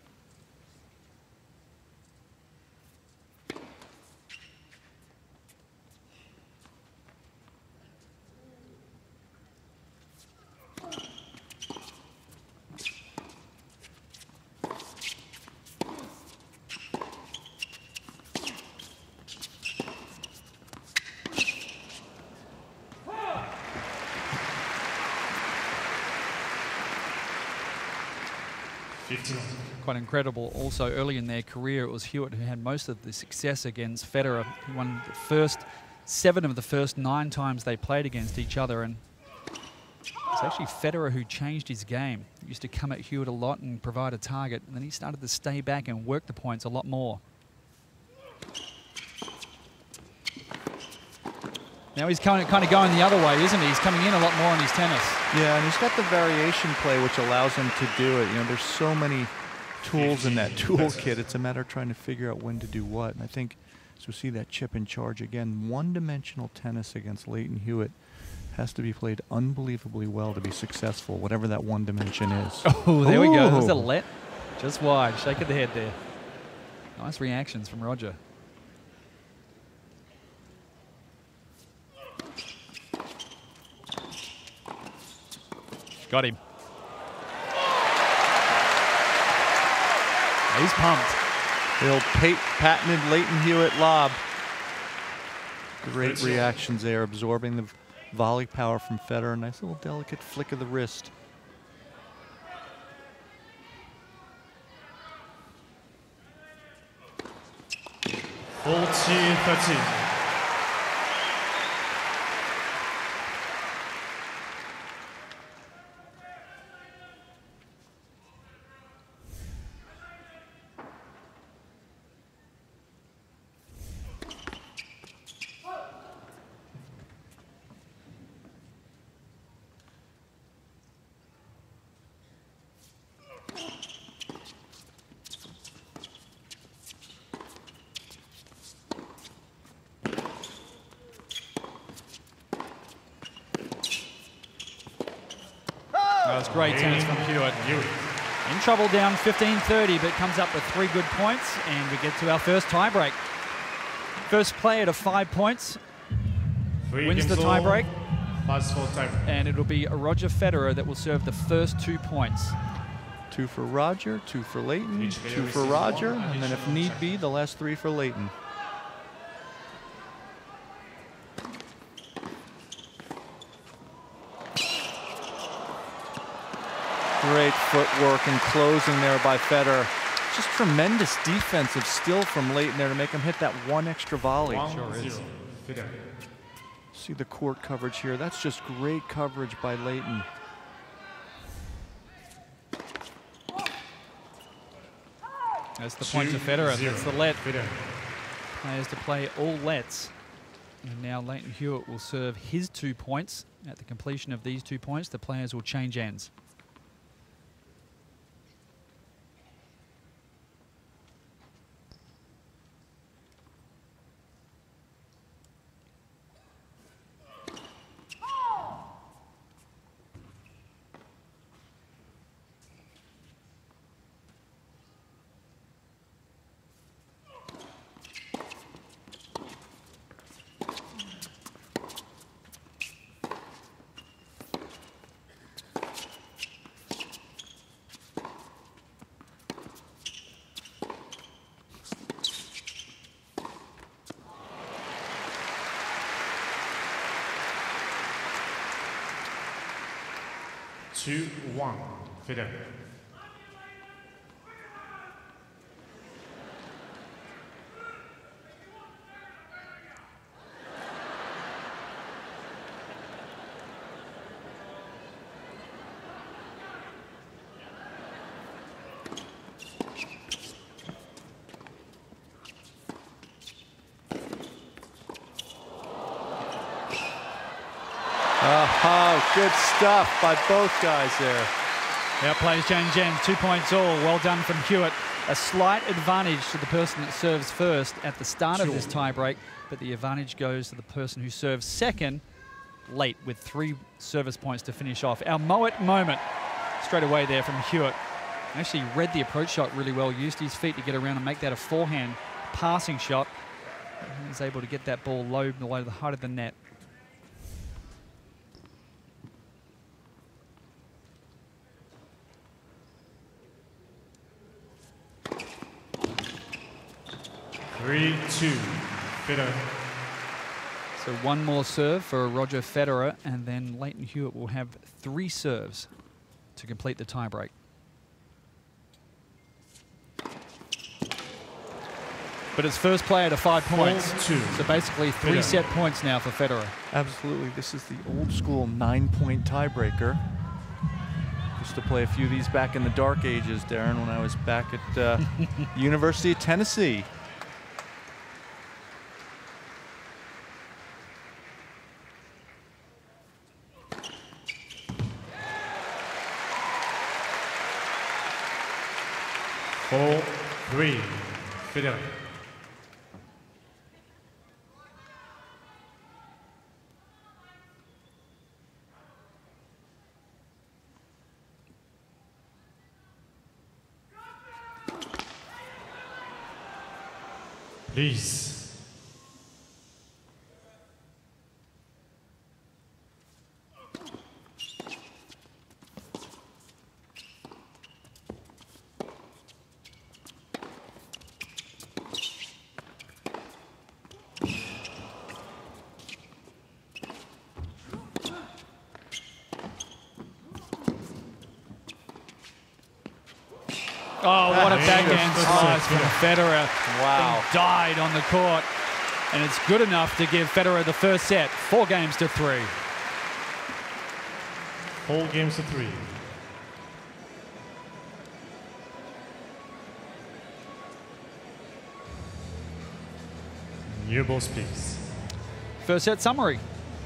Quite incredible. Also, early in their career, it was Hewitt who had most of the success against Federer. He won the first seven of the first nine times they played against each other, and it's actually Federer who changed his game. He used to come at Hewitt a lot and provide a target, and then he started to stay back and work the points a lot more. Now he's kind of, kind of going the other way, isn't he? He's coming in a lot more on his tennis. Yeah, and he's got the variation play, which allows him to do it. You know, there's so many tools in that toolkit. It's a matter of trying to figure out when to do what. And I think, as we see that chip in charge again, one-dimensional tennis against Lleyton Hewitt has to be played unbelievably well to be successful, whatever that one dimension is. Oh, there Ooh. we go. That was a Ooh. let. Just wide. Shake of the head there. Nice reactions from Roger. Got him. He's pumped. The old patented Lleyton Hewitt lob. Great reactions there, absorbing the volley power from Federer. Nice little delicate flick of the wrist. fourteen thirteen. That's great tennis from Hewitt. In trouble down fifteen thirty, but comes up with three good points, and we get to our first tiebreak. First player to five points Three wins the games all, tiebreak, fast four time. and it'll be Roger Federer that will serve the first two points. Two for Roger, two for Lleyton, Each player two for receives Roger, one and then if additional need time. be, the last three for Lleyton. Great footwork and closing there by Federer. Just tremendous defensive still from Leighton there to make him hit that one extra volley. One, Sure is. zero. Federer. See the court coverage here. That's just great coverage by Leighton. That's the Two, point to Federer. zero. That's the let. Federer. Players to play all lets. And now Leighton Hewitt will serve his two points. At the completion of these two points, the players will change ends. Two, one. Federer. Oh, good stuff by both guys there. Yeah, players change ends. Two points all. Well done from Hewitt. A slight advantage to the person that serves first at the start of this tiebreak, but the advantage goes to the person who serves second late with three service points to finish off. Our Moet moment straight away there from Hewitt. Actually read the approach shot really well, used his feet to get around and make that a forehand passing shot. He was able to get that ball low below the height of the net. Three, two. Federer. So one more serve for Roger Federer, and then Leighton Hewitt will have three serves to complete the tiebreak. But it's first player to five points. Four, two. So basically three Federer. set points now for Federer. Absolutely. This is the old school nine-point tiebreaker. Used to play a few of these back in the dark ages, Darren, when I was back at uh, University of Tennessee. Four, three. Federer. Please. Oh, what a backhand slice from Federer. Wow. Being died on the court. And it's good enough to give Federer the first set. Four games to three. Four games to three. New balls, please. First set summary.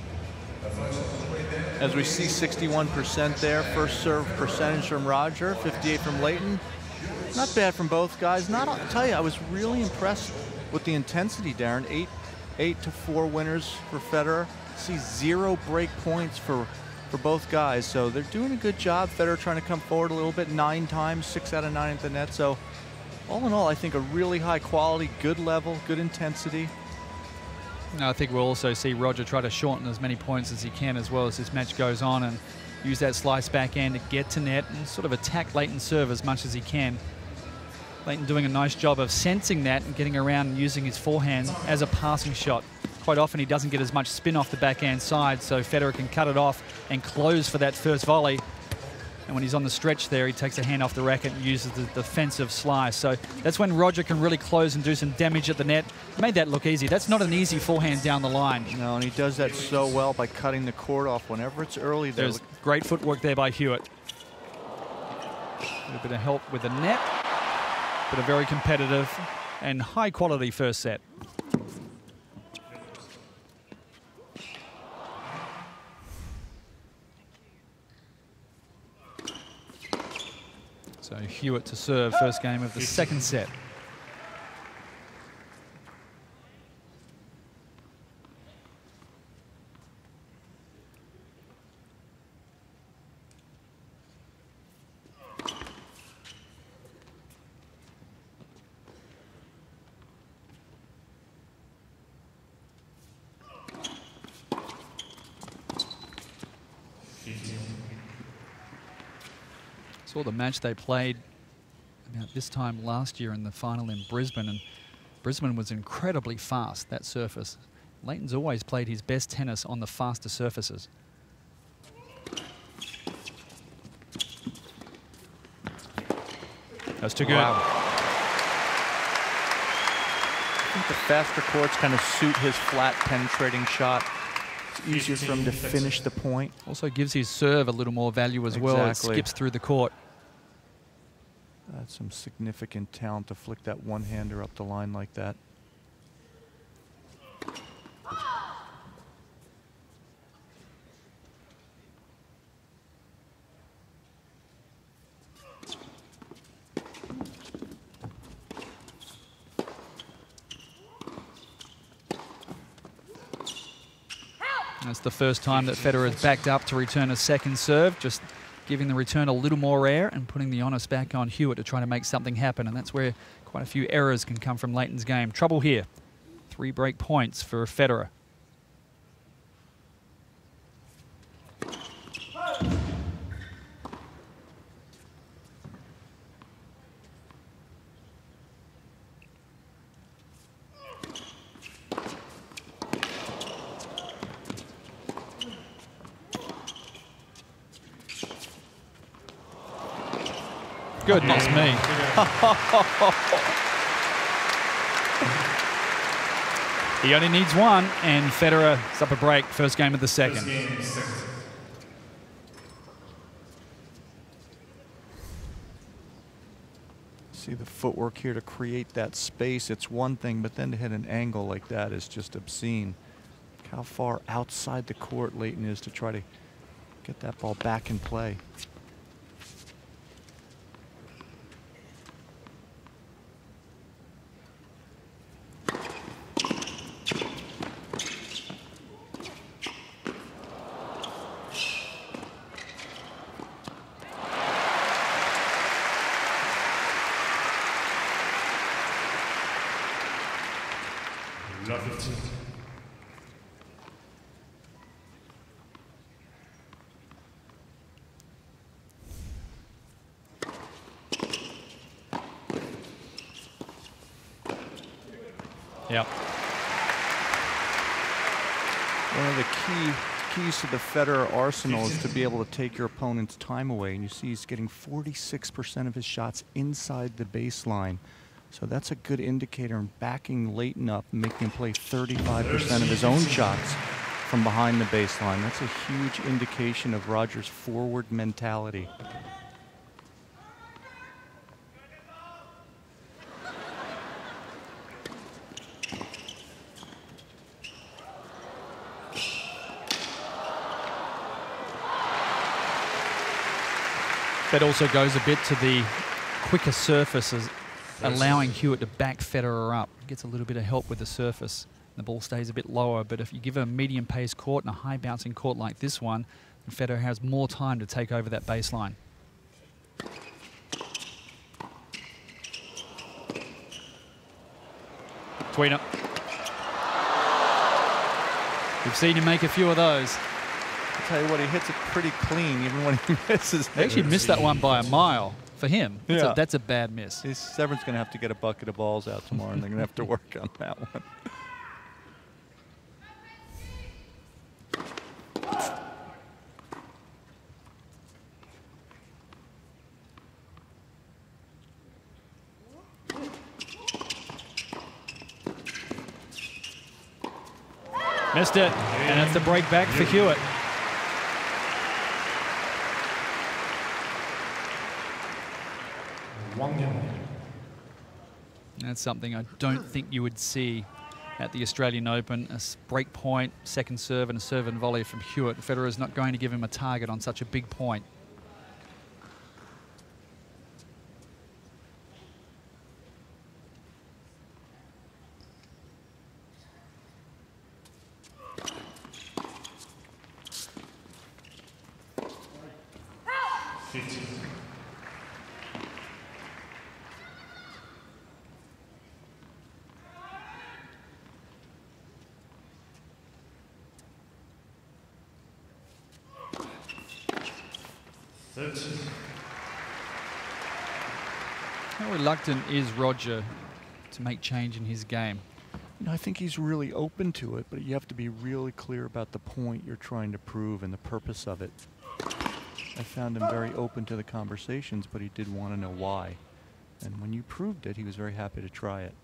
As we see, sixty-one percent there. First serve percentage from Roger, fifty-eight from Leighton. Not bad from both guys. Not, I'll tell you, I was really impressed with the intensity, Darren. Eight, eight to four winners for Federer. See zero break points for, for both guys. So they're doing a good job. Federer trying to come forward a little bit, nine times, six out of nine at the net. So all in all, I think a really high quality, good level, good intensity. I think we'll also see Roger try to shorten as many points as he can as well as this match goes on and use that slice backhand to get to net and sort of attack Leighton's serve as much as he can. Leighton doing a nice job of sensing that and getting around and using his forehand as a passing shot. Quite often he doesn't get as much spin off the backhand side, so Federer can cut it off and close for that first volley. And when he's on the stretch there, he takes a hand off the racket and uses the defensive slice. So that's when Roger can really close and do some damage at the net. Made that look easy. That's not an easy forehand down the line. No, and he does that so well by cutting the court off whenever it's early. There. There's great footwork there by Hewitt. A little bit of help with the net, but a very competitive and high quality first set. So Hewitt to serve, first game of the second set. Saw the match they played about this time last year in the final in Brisbane, and Brisbane was incredibly fast, that surface. Leighton's always played his best tennis on the faster surfaces. That's too good. Wow. I think the faster courts kind of suit his flat penetrating shot. It's easier for him to finish the point. Also gives his serve a little more value as well. It Exactly. skips through the court. That's some significant talent to flick that one-hander up the line like that. That's the first time that Federer's backed up to return a second serve, just giving the return a little more air and putting the onus back on Hewitt to try to make something happen. And that's where quite a few errors can come from Leighton's game. Trouble here. Three break points for Federer. Goodness me. He only needs one, and Federer is up a break. First game of the second. See the footwork here to create that space. It's one thing, but then to hit an angle like that is just obscene. Look how far outside the court Leighton is to try to get that ball back in play. Yep. One of the key keys to the Federer arsenal is to be able to take your opponent's time away. And you see he's getting forty-six percent of his shots inside the baseline. So that's a good indicator in backing Leighton up and making him play thirty-five percent of his own shots from behind the baseline. That's a huge indication of Roger's forward mentality. That also goes a bit to the quicker surfaces, allowing Hewitt to back Federer up. Gets a little bit of help with the surface. The ball stays a bit lower, but if you give a medium pace court and a high bouncing court like this one, Federer has more time to take over that baseline. Tweener. We've seen him make a few of those. I'll tell you what, he hits it pretty clean even when he misses. He actually missed that one by a mile. For him, that's, yeah. a, that's a bad miss. He's, Severn's going to have to get a bucket of balls out tomorrow, and they're going to have to work on that one. Missed it, and that's the break back for Hewitt. One game. That's something I don't think you would see at the Australian Open. A break point, second serve, and a serve and volley from Hewitt. Federer's not going to give him a target on such a big point. fifteen. thirteen. How reluctant is Roger to make change in his game? You know, I think he's really open to it, but you have to be really clear about the point you're trying to prove and the purpose of it. I found him very open to the conversations, but he did want to know why. And when you proved it, he was very happy to try it.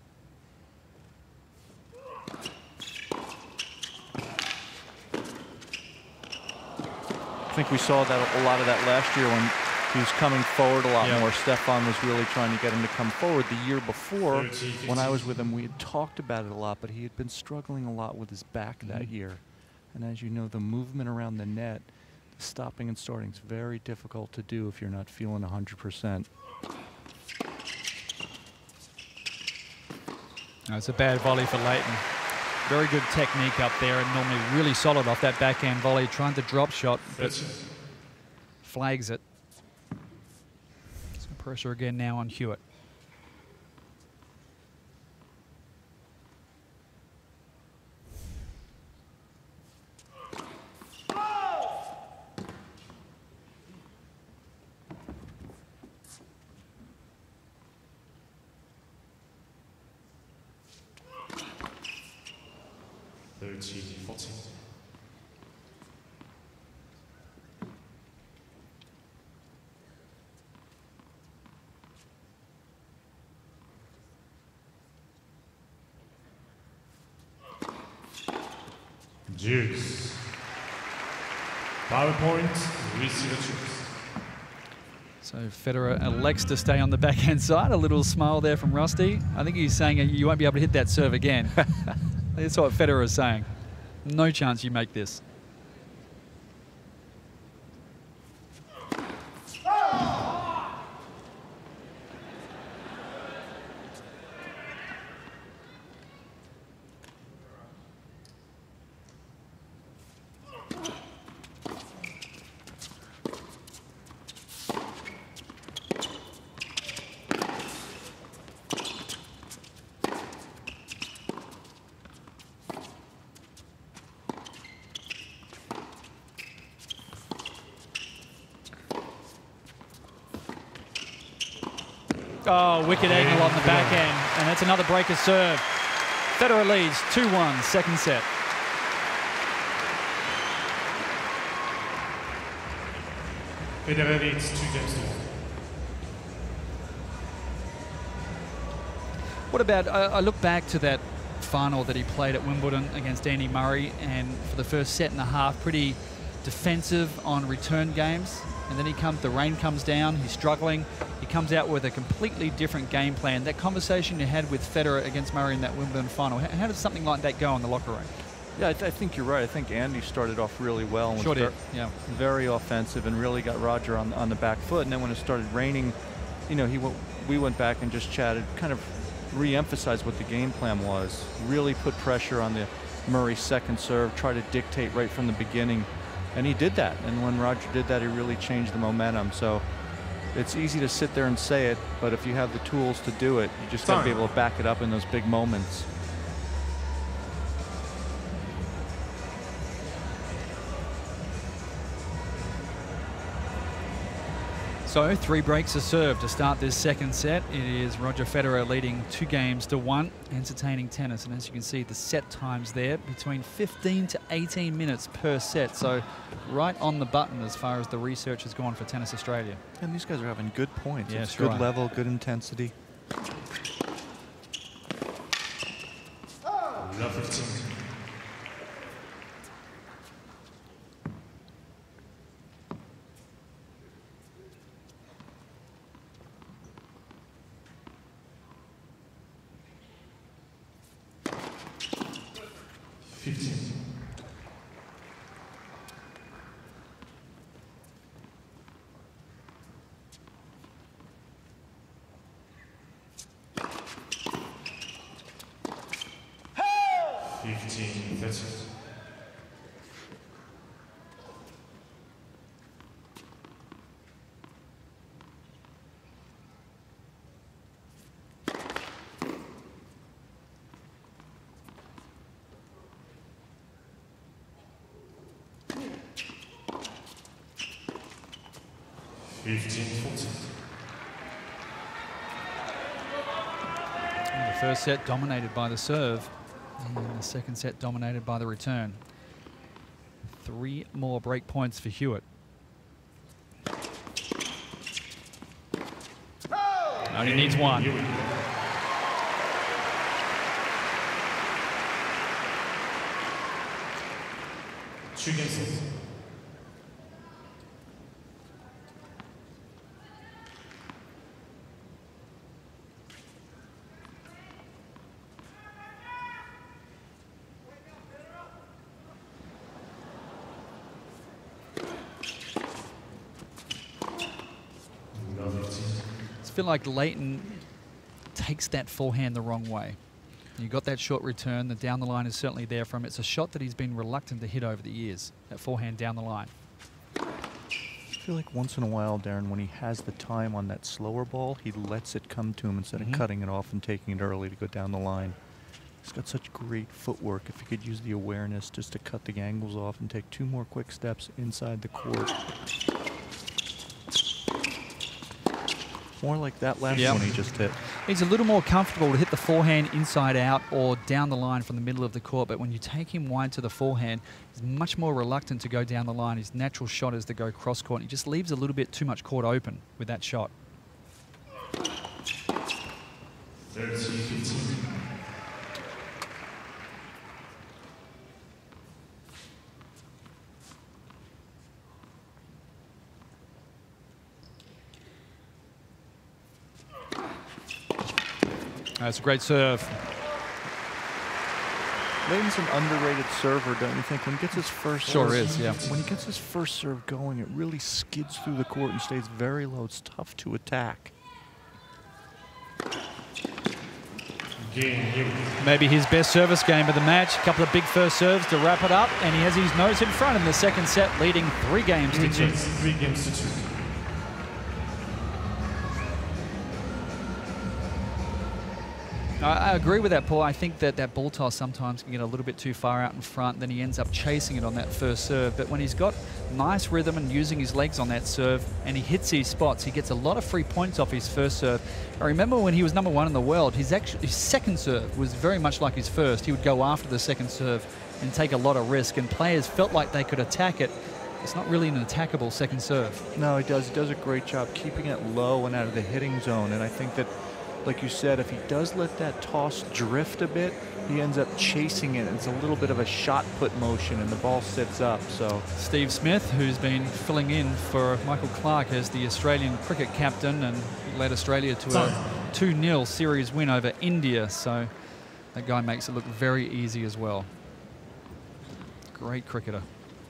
I think we saw that a lot of that last year when he was coming forward a lot yep. more. Stefan was really trying to get him to come forward. The year before, when I was with him, we had talked about it a lot, but he had been struggling a lot with his back mm-hmm. that year. And as you know, the movement around the net, stopping and starting is very difficult to do if you're not feeling one hundred percent. No, it's a bad volley for Leighton. Very good technique up there, and normally really solid off that backhand volley, trying to drop shot, but flags it. Some pressure again now on Hewitt. thirteen, fourteen. Deuce. Power point, receive a choice. So Federer elects to stay on the backhand side. A little smile there from Rusty. I think he's saying you won't be able to hit that serve again. That's what Federer is saying. No chance you make this. Oh, wicked angle on the backhand, and that's another breaker serve. Federer leads two one, second set. Federer leads two games to one. What about, uh, I look back to that final that he played at Wimbledon against Andy Murray, and for the first set and a half, pretty defensive on return games. And then he comes, the rain comes down, he's struggling. He comes out with a completely different game plan. That conversation you had with Federer against Murray in that Wimbledon final, how, how does something like that go in the locker room? Yeah, I, th I think you're right. I think Andy started off really well. And sure was did, yeah. Very offensive and really got Roger on, on the back foot. And then when it started raining, you know, he w we went back and just chatted, kind of re-emphasized what the game plan was. Really put pressure on the Murray second serve, try to dictate right from the beginning. And he did that. And when Roger did that, he really changed the momentum. So it's easy to sit there and say it, but if you have the tools to do it, you just got to be able to back it up in those big moments. So three breaks are served to start this second set. It is Roger Federer leading two games to one. Entertaining tennis, and as you can see, the set times there between fifteen to eighteen minutes per set. So right on the button as far as the research has gone for Tennis Australia. And these guys are having good points. Yeah, it's sure. Good level, good intensity. Love fifteen. fifteen. fifteen, thirty. fifteen, fourteen. And the first set dominated by the serve, and the second set dominated by the return. Three more break points for Hewitt. Only needs one. Two games. I feel like Leighton takes that forehand the wrong way. You got that short return. The down the line is certainly there from him. It's a shot that he's been reluctant to hit over the years. That forehand down the line. I feel like once in a while, Darren, when he has the time on that slower ball, he lets it come to him instead Mm-hmm. of cutting it off and taking it early to go down the line. He's got such great footwork. If he could use the awareness just to cut the angles off and take two more quick steps inside the court. More like that last Yep. one he just hit. He's a little more comfortable to hit the forehand inside out or down the line from the middle of the court, but when you take him wide to the forehand, he's much more reluctant to go down the line. His natural shot is to go cross court, and he just leaves a little bit too much court open with that shot. thirty, fifteen. That's a great serve. Leighton's an underrated server, don't you think? When he gets his first Sure serve, is, yeah. When he gets his first serve going, it really skids through the court and stays very low. It's tough to attack. Maybe his best service game of the match. A couple of big first serves to wrap it up, and he has his nose in front in the second set, leading three games to two. Three games to two. I, I agree with that, Paul. I think that that ball toss sometimes can get a little bit too far out in front. Then he ends up chasing it on that first serve. But when he's got nice rhythm and using his legs on that serve, and he hits these spots, he gets a lot of free points off his first serve. I remember when he was number one in the world, his, actually, his second serve was very much like his first. He would go after the second serve and take a lot of risk, and players felt like they could attack it. It's not really an attackable second serve. No, he does. He does a great job keeping it low and out of the hitting zone. And I think that, like you said, if he does let that toss drift a bit, he ends up chasing it. It's a little bit of a shot put motion, and the ball sits up. So Steve Smith, who's been filling in for Michael Clark as the Australian cricket captain and led Australia to a two nil series win over India. So that guy makes it look very easy as well. Great cricketer.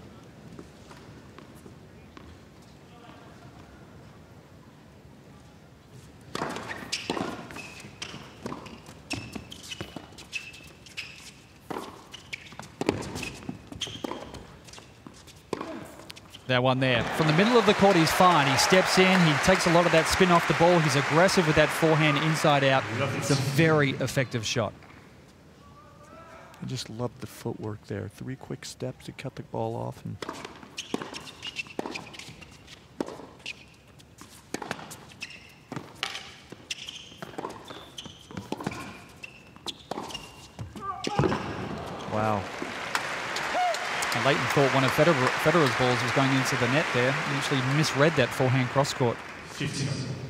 That one there. From the middle of the court, he's fine. He steps in, he takes a lot of that spin off the ball. He's aggressive with that forehand inside out. It's a very effective shot. I just love the footwork there. Three quick steps to cut the ball off. And wow. And Leighton thought one of Federer, Federer's balls was going into the net there. He actually misread that forehand cross court. fifteen.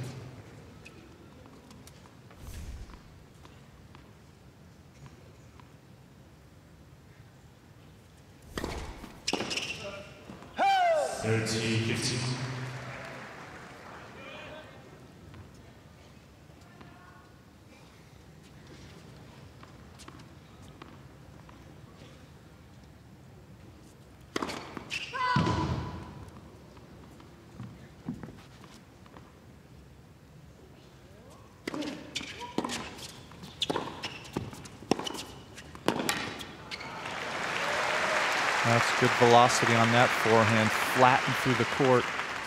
thirty, fifteen. Good velocity on that forehand, flattened through the court.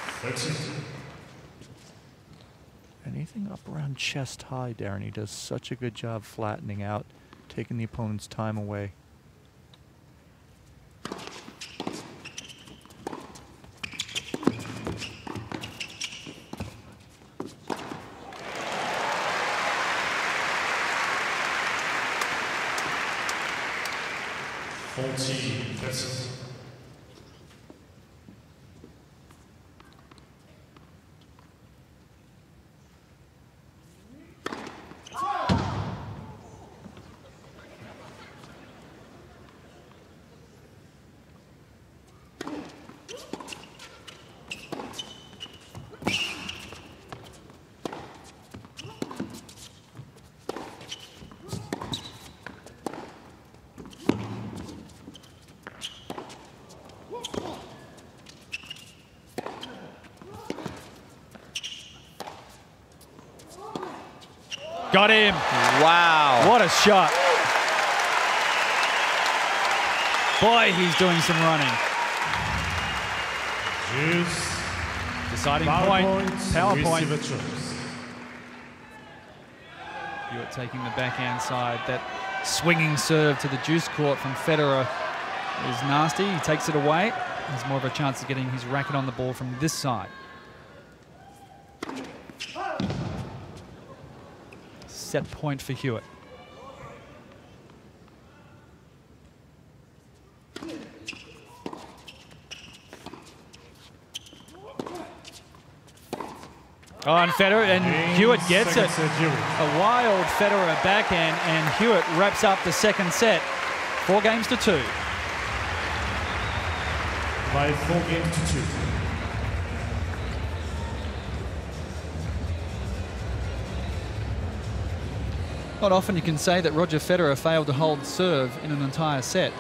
Anything up around chest high, Darren, he does such a good job flattening out, taking the opponent's time away. fourteen, that's it. Got him. Wow. What a shot. Boy, he's doing some running. Juice. Deciding Power point. point. Power point. Receiver choice. Hewitt taking the backhand side. That swinging serve to the juice court from Federer is nasty. He takes it away. There's more of a chance of getting his racket on the ball from this side. Set point for Hewitt. Oh, and Federer, and Game Hewitt gets it. set, Hewitt. A wild Federer backhand, and Hewitt wraps up the second set. Four games to two. By four games to two. Not often you can say that Roger Federer failed to hold serve in an entire set.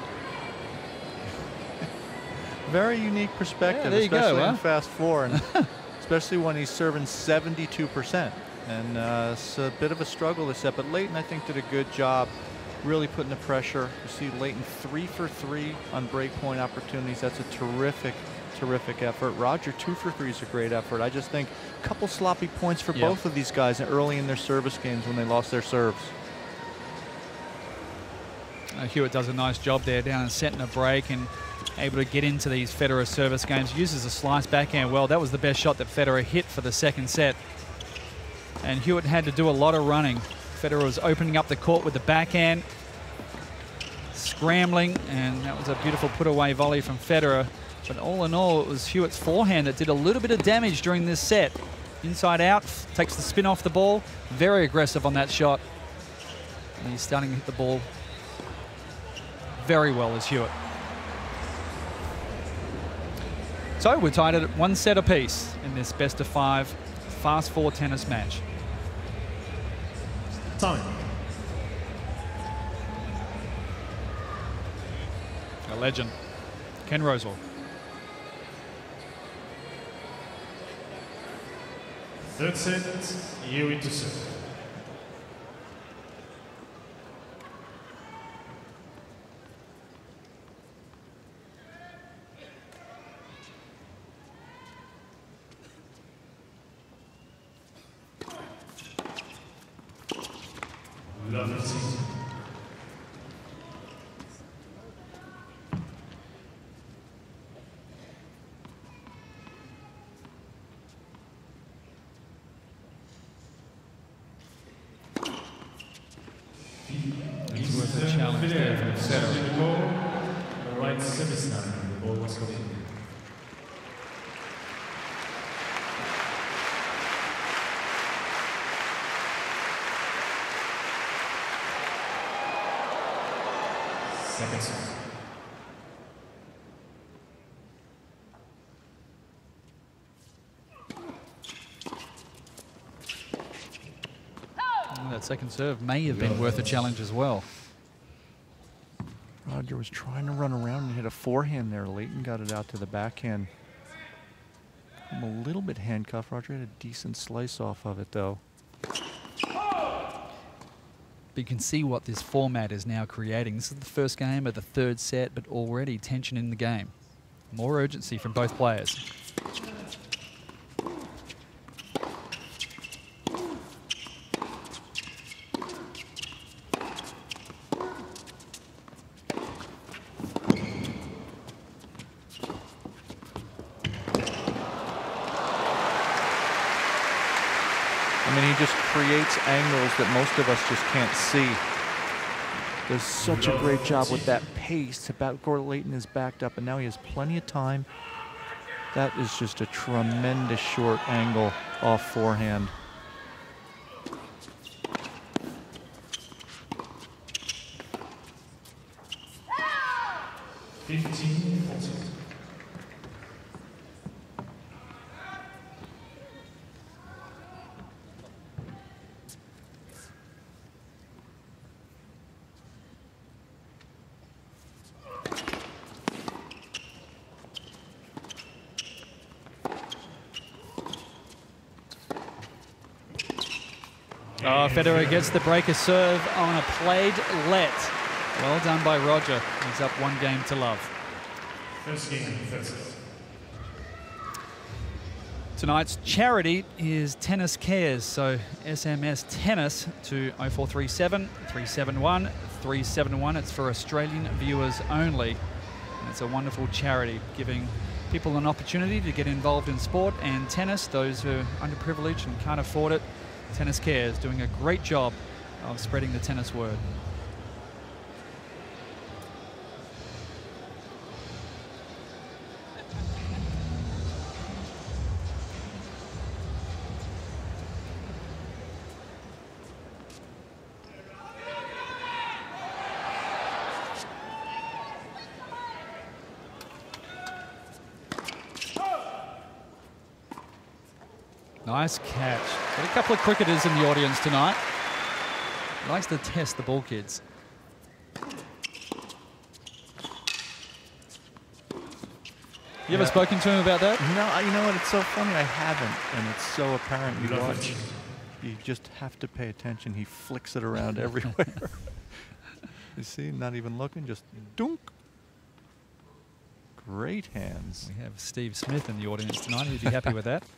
Very unique perspective, Yeah, there you go, especially huh? in fast four, and especially when he's serving seventy-two percent. And uh, it's a bit of a struggle this set, but Leighton, I think, did a good job really putting the pressure. You see Leighton three for three on break point opportunities. That's a terrific, terrific effort. Roger two for three is a great effort. I just think a couple sloppy points for Yeah. both of these guys early in their service games when they lost their serves. Uh, Hewitt does a nice job there down and setting a break and able to get into these Federer service games. Uses a slice backhand well. That was the best shot that Federer hit for the second set. And Hewitt had to do a lot of running. Federer was opening up the court with the backhand, scrambling, and that was a beautiful put-away volley from Federer. But all in all, it was Hewitt's forehand that did a little bit of damage during this set. Inside out, takes the spin off the ball. Very aggressive on that shot. And he's starting to hit the ball very well as Hewitt. So we're tied at one set apiece in this best of five fast four tennis match. Time. A legend, Ken Rosewall. Third set, Hewitt to serve. Lovely season. It's worth a challenge there from Federer. The right service line, the ball was coming. Second set. Oh, that second serve may have been worth a challenge as well. Roger was trying to run around and hit a forehand there. Leighton got it out to the backhand. I'm a little bit handcuffed. Roger had a decent slice off of it, though. But you can see what this format is now creating. This is the first game of the third set, but already tension in the game. More urgency from both players. I mean, he just creates angles that most of us just can't see. Does such a great job with that pace. Backcourt Leighton is backed up, and now he has plenty of time. That is just a tremendous short angle off forehand. fifteen fourteen. Oh, Federer gets the breaker serve on a played let. Well done by Roger. He's up one game to love. First game, first. Tonight's charity is Tennis Cares, so S M S Tennis to oh four three seven, three seven one, three seven one. It's for Australian viewers only. And it's a wonderful charity, giving people an opportunity to get involved in sport and tennis. Those who are underprivileged and can't afford it, Tennis Cares doing a great job of spreading the tennis word. Nice catch. Got a couple of cricketers in the audience tonight. Likes to test the ball kids. You ever Yeah. spoken to him about that? No, I- you know what? It's so funny. I haven't, and it's so apparent. You watch. You just have to pay attention. He flicks it around everywhere. You see, not even looking, just dunk. Great hands. We have Steve Smith in the audience tonight. He'd be happy with that.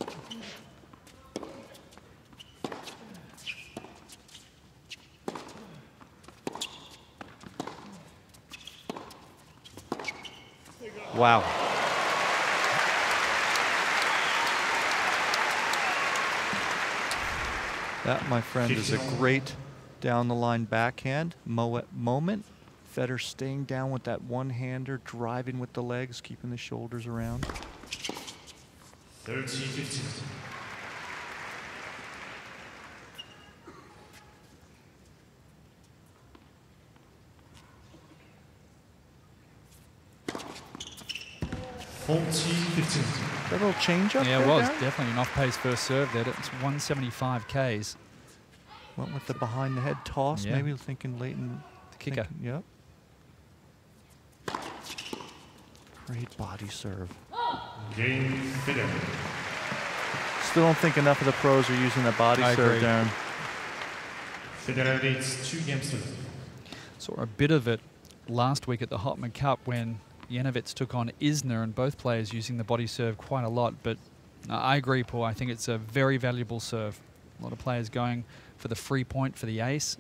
Wow. That, my friend, is a great down-the-line backhand mo moment. Federer staying down with that one-hander, driving with the legs, keeping the shoulders around. thirteen fifteen. fourteen fifteen. That little change up Yeah, it there, was Darren? definitely an off-pace first serve there. It's one seventy-five Ks. Went with the behind-the-head toss, Yeah. maybe thinking Leighton. The kicker. Thinking, yep. Great body serve. Game Federer. Still don't think enough of the pros are using that body I serve, agree. Darren. Federer leads two games to none. Saw a bit of it last week at the Hopman Cup when Yanovitz took on Isner, and both players using the body serve quite a lot. But uh, I agree, Paul. I think it's a very valuable serve. A lot of players going for the free point for the ace.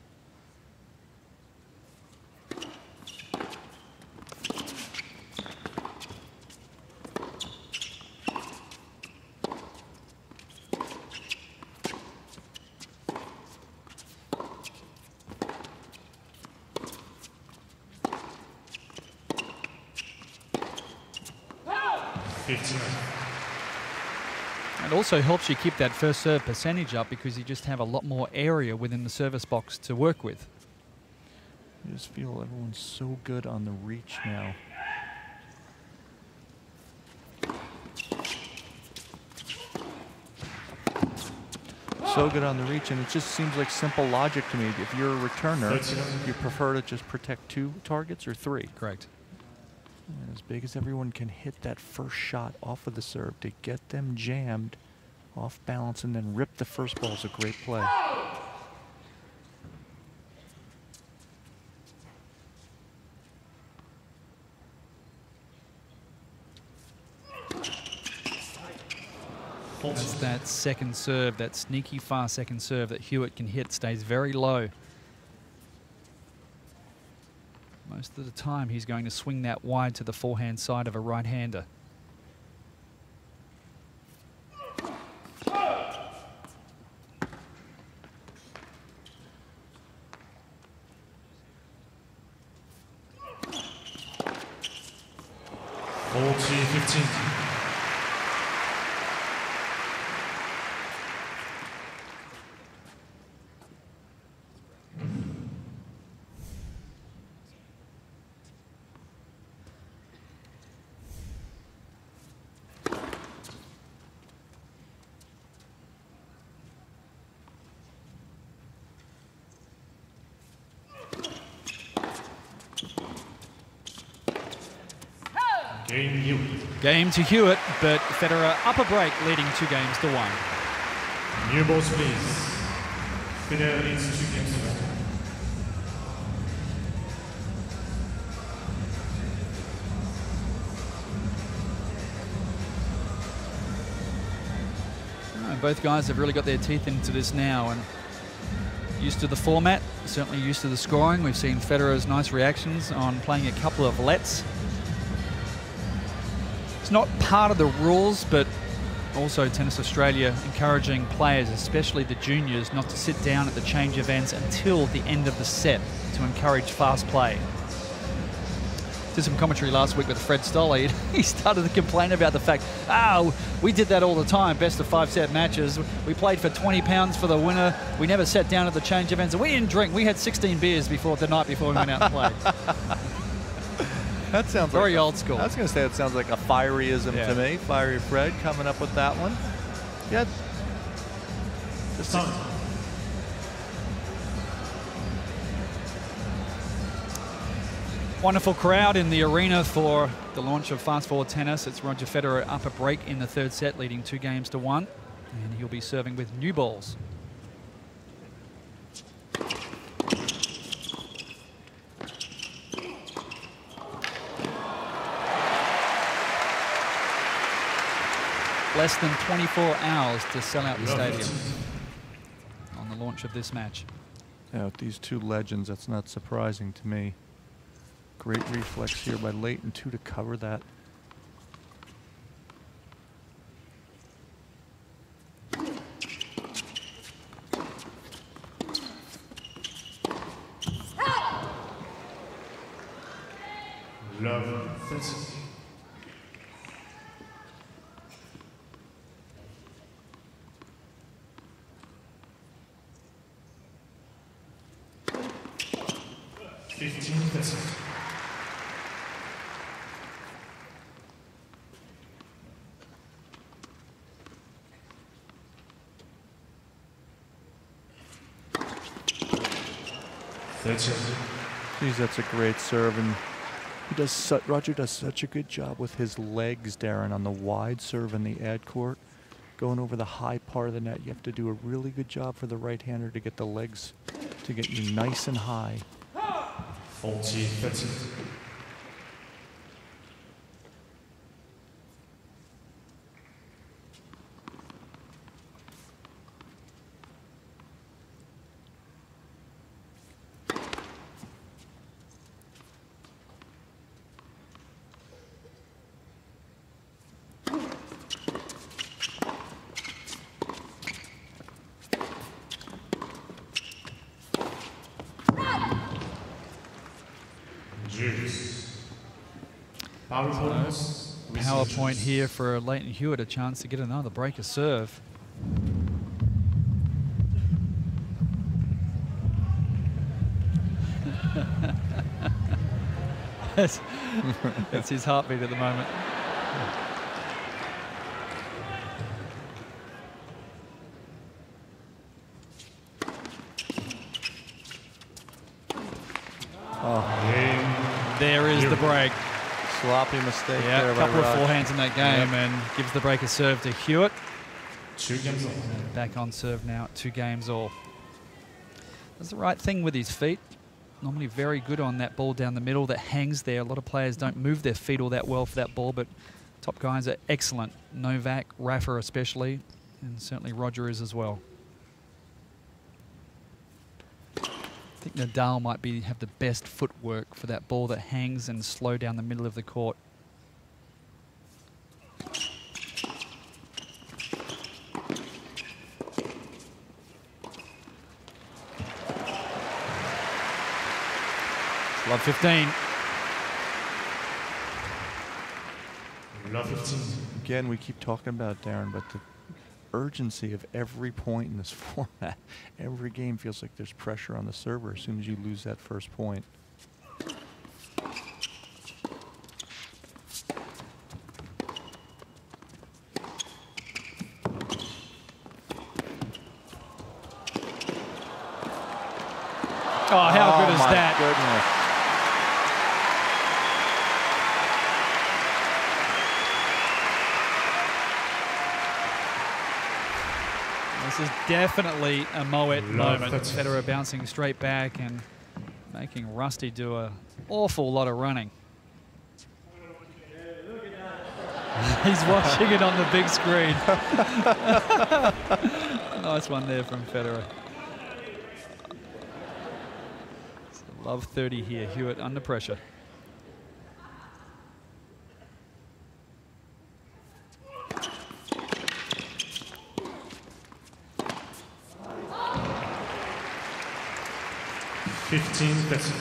It also helps you keep that first serve percentage up because you just have a lot more area within the service box to work with. I just feel everyone's so good on the reach now. So good on the reach, and it just seems like simple logic to me. If you're a returner, you prefer to just protect two targets or three. Correct. And as big as everyone can hit that first shot off of the serve to get them jammed off balance and then rip the first ball is a great play. That's that second serve, that sneaky fast second serve that Hewitt can hit, stays very low. Most of the time he's going to swing that wide to the forehand side of a right-hander. forty fifteen. Game Hewitt. Game to Hewitt, but Federer up a break, leading two games to one. New balls, please. Federer leads two games to one. Oh, both guys have really got their teeth into this now and used to the format, certainly used to the scoring. We've seen Federer's nice reactions on playing a couple of lets. It's not part of the rules, but also Tennis Australia encouraging players, especially the juniors, not to sit down at the change events until the end of the set to encourage fast play. Did some commentary last week with Fred Stolle. He started to complain about the fact, oh, we did that all the time, best of five set matches. We played for twenty pounds for the winner. We never sat down at the change events. And we didn't drink. We had sixteen beers before the night before we went out and played. That sounds very like old school. I was going to say it sounds like a fieryism Yeah. to me. Fiery Fred coming up with that one. Yeah. Just Time. Wonderful crowd in the arena for the launch of Fast Forward Tennis. It's Roger Federer up a break in the third set, leading two games to one. And he'll be serving with new balls. Less than twenty-four hours to sell out the stadium on the launch of this match. Yeah, with these two legends, that's not surprising to me. Great reflex here by Leighton, too, to cover that. Love thirty. fifteen percent. Geez, that's a great serve, and he does. Su Roger does such a good job with his legs, Darren, on the wide serve in the ad court, going over the high part of the net. You have to do a really good job for the right-hander to get the legs to get you nice and high. forty thirty. Power point here for Leighton Hewitt, a chance to get another break of serve. that's, that's his heartbeat at the moment. Oh. There is the break. Sloppy mistake Yeah, there a by couple of Rod. forehands in that game, Yep. and gives the break a serve to Hewitt. Two games all. Back on serve now at two games all. Does the right thing with his feet. Normally very good on that ball down the middle that hangs there. A lot of players don't move their feet all that well for that ball, but Top guys are excellent. Novak, Rafa especially, and certainly Roger is as well. I think Nadal might be have the best footwork for that ball that hangs and slow down the middle of the court. Love fifteen. Love fifteen. Again, we keep talking about it, Darren, but the urgency of every point in this format. Every game feels like there's pressure on the server as soon as you lose that first point. Oh, how oh good is my that? Goodness. This is definitely a Moet Love moment. that. Federer bouncing straight back and making Rusty do an awful lot of running. He's watching it on the big screen. Nice one there from Federer. Love thirty here. Hewitt under pressure. fifteen percent.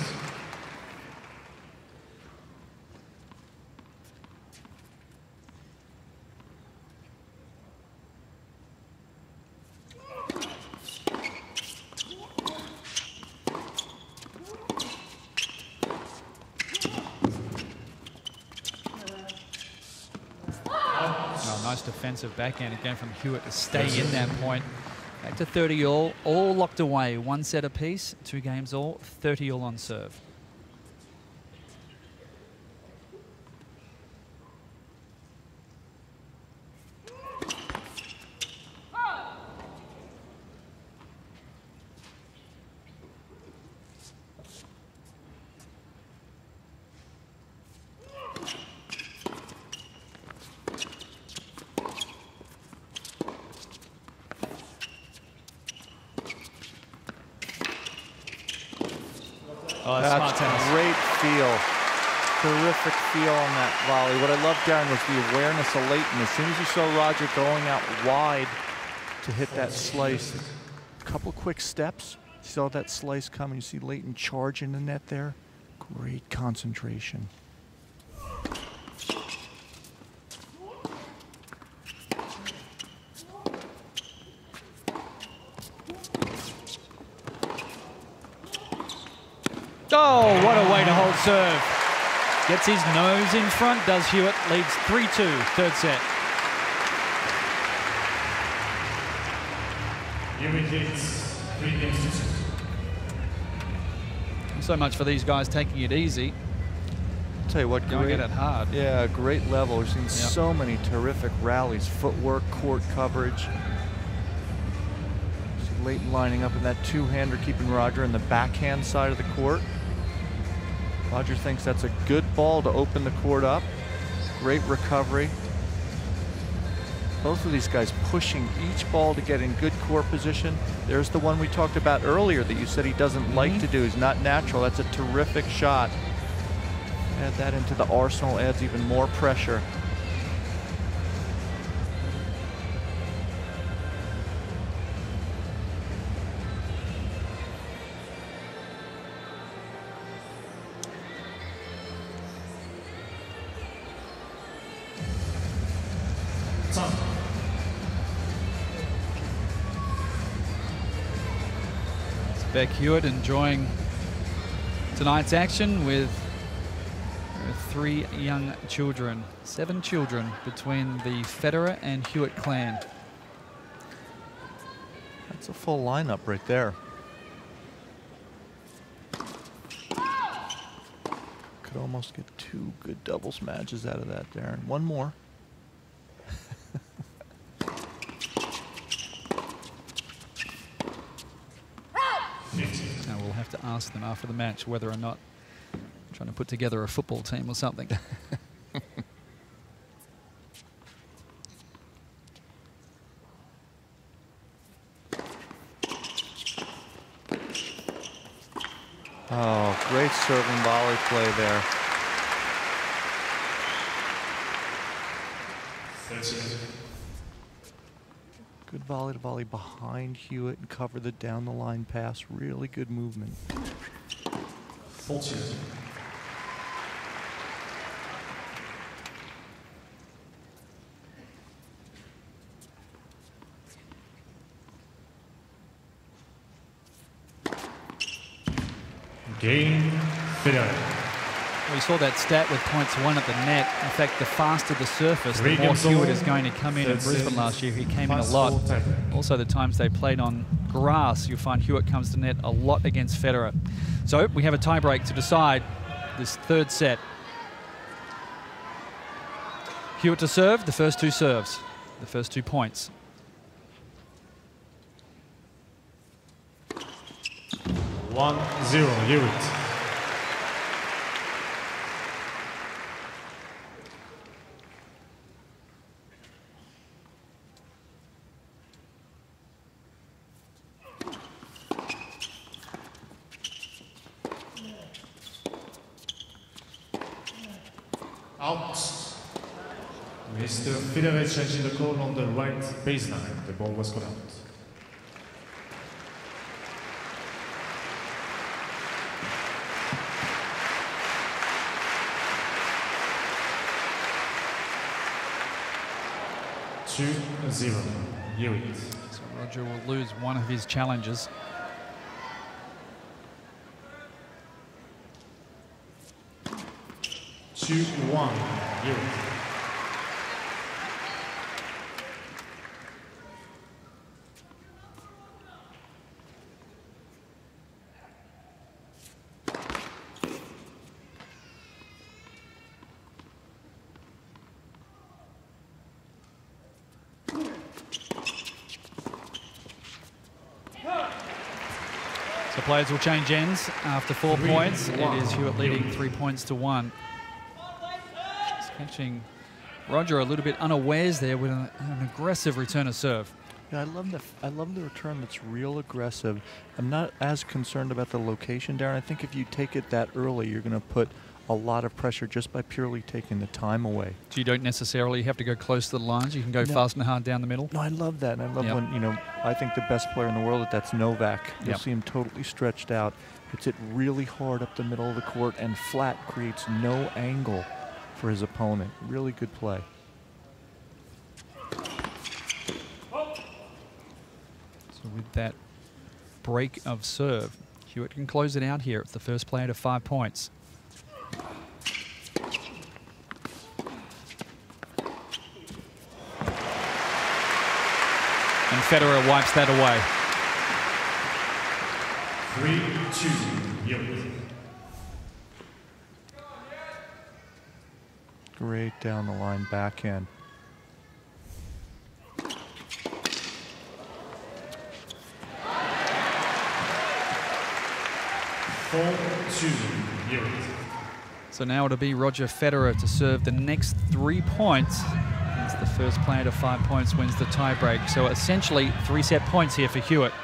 Oh, nice defensive backhand again from Hewitt to stay in that point. Back to thirty all, all locked away. One set apiece, two games all, thirty all on serve. Oh, that's smart tennis. Great feel. Terrific feel on that volley. What I loved, Darren, was the awareness of Leighton. As soon as you saw Roger going out wide to hit that slice, a couple quick steps, you saw that slice coming. You see Leighton charging the net there. Great concentration. Oh, what a way to hold serve. Gets his nose in front, does Hewitt. Leads three two, third set. Hewitt leads three games to two. So much for these guys taking it easy. I'll tell you what, Going great, at it hard. Yeah, great level. We've seen Yep. so many terrific rallies, footwork, court coverage. See Leighton lining up in that two-hander, keeping Roger in the backhand side of the court. Roger thinks that's a good ball to open the court up. Great recovery. Both of these guys pushing each ball to get in good court position. There's the one we talked about earlier that you said he doesn't mm-hmm. like to do. He's not natural. That's a terrific shot. Add that into the arsenal, adds even more pressure. Beck Hewitt enjoying tonight's action with three young children, seven children between the Federer and Hewitt clan. That's a full lineup right there. Could almost get two good doubles matches out of that, Darren. One more. Now we'll have to ask them after the match whether or not trying to put together a football team or something. Oh, great serving volley play there. Good volley to volley behind Hewitt and cover the down the line pass. Really good movement. fourteen. Game, Federer. We saw that stat with points one at the net. In fact, the faster the surface, the Three more games Hewitt all. is going to come in. In That's Brisbane it. last year, he came in a Fast lot. four time. Also, the times they played on grass, you'll find Hewitt comes to net a lot against Federer. So we have a tiebreak to decide this third set. Hewitt to serve, the first two serves, the first two points. One zero, Hewitt. Out. Mister Federer changing the call on the right baseline. The ball was called out. Two zero. Hewitt. So Roger will lose one of his challenges. Two one. Hewitt. So players will change ends after four Three, points. one. It is Hewitt leading three points to one. Just catching Roger a little bit unawares there with an, an aggressive return of serve. Yeah, I love the I love the return that's real aggressive. I'm not as concerned about the location, Darren. I think if you take it that early, you're going to put a lot of pressure just by purely taking the time away. So you don't necessarily have to go close to the lines. You can go No. fast and hard down the middle. No, I love that. And I love Yep. when, you know, I think the best player in the world at that's Novak. You'll Yep. see him totally stretched out. Hits it really hard up the middle of the court and flat, creates no angle for his opponent. Really good play. So with that break of serve, Hewitt can close it out here. It's the first player to five points. And Federer wipes that away. Three two. Hewitt. Great down the line backhand. Four two. Hewitt. So now it'll be Roger Federer to serve the next three points. As the first player to five points wins the tiebreak. So essentially three set points here for Hewitt.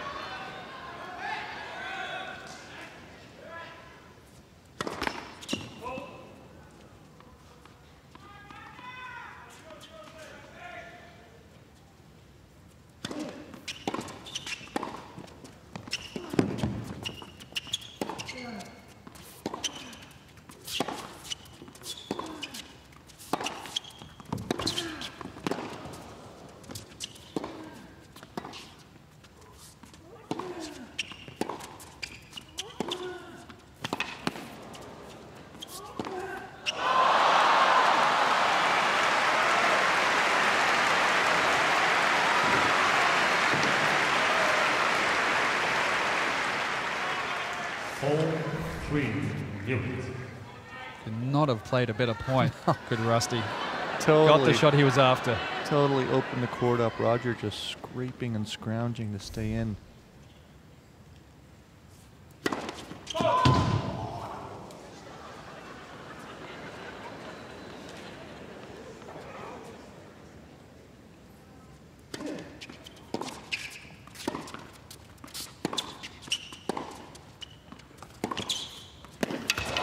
Four three. Hewitt. Could not have played a better point. Good Rusty. Totally. Got the shot he was after. Totally opened the court up. Roger just scraping and scrounging to stay in.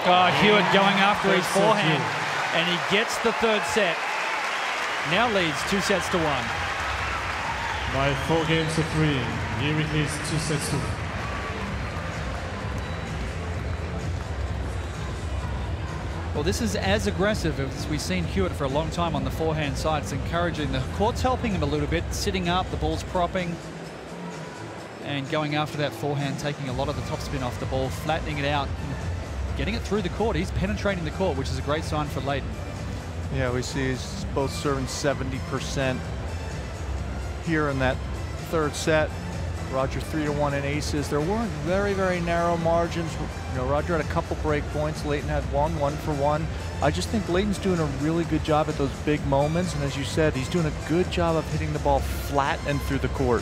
Oh, Hewitt going after his forehand, and he gets the third set. Now leads two sets to one. By four games to three, Hewitt leads two sets to one. Well, this is as aggressive as we've seen Hewitt for a long time on the forehand side. It's encouraging. The court's helping him a little bit, sitting up, the ball's propping, and going after that forehand, taking a lot of the topspin off the ball, flattening it out, and getting it through the court. He's penetrating the court, which is a great sign for Leighton. Yeah, we see he's both serving seventy percent here in that third set. Roger three to one in aces. There weren't very, very narrow margins. You know, Roger had a couple break points. Leighton had one, one for one. I just think Leighton's doing a really good job at those big moments. And as you said, he's doing a good job of hitting the ball flat and through the court.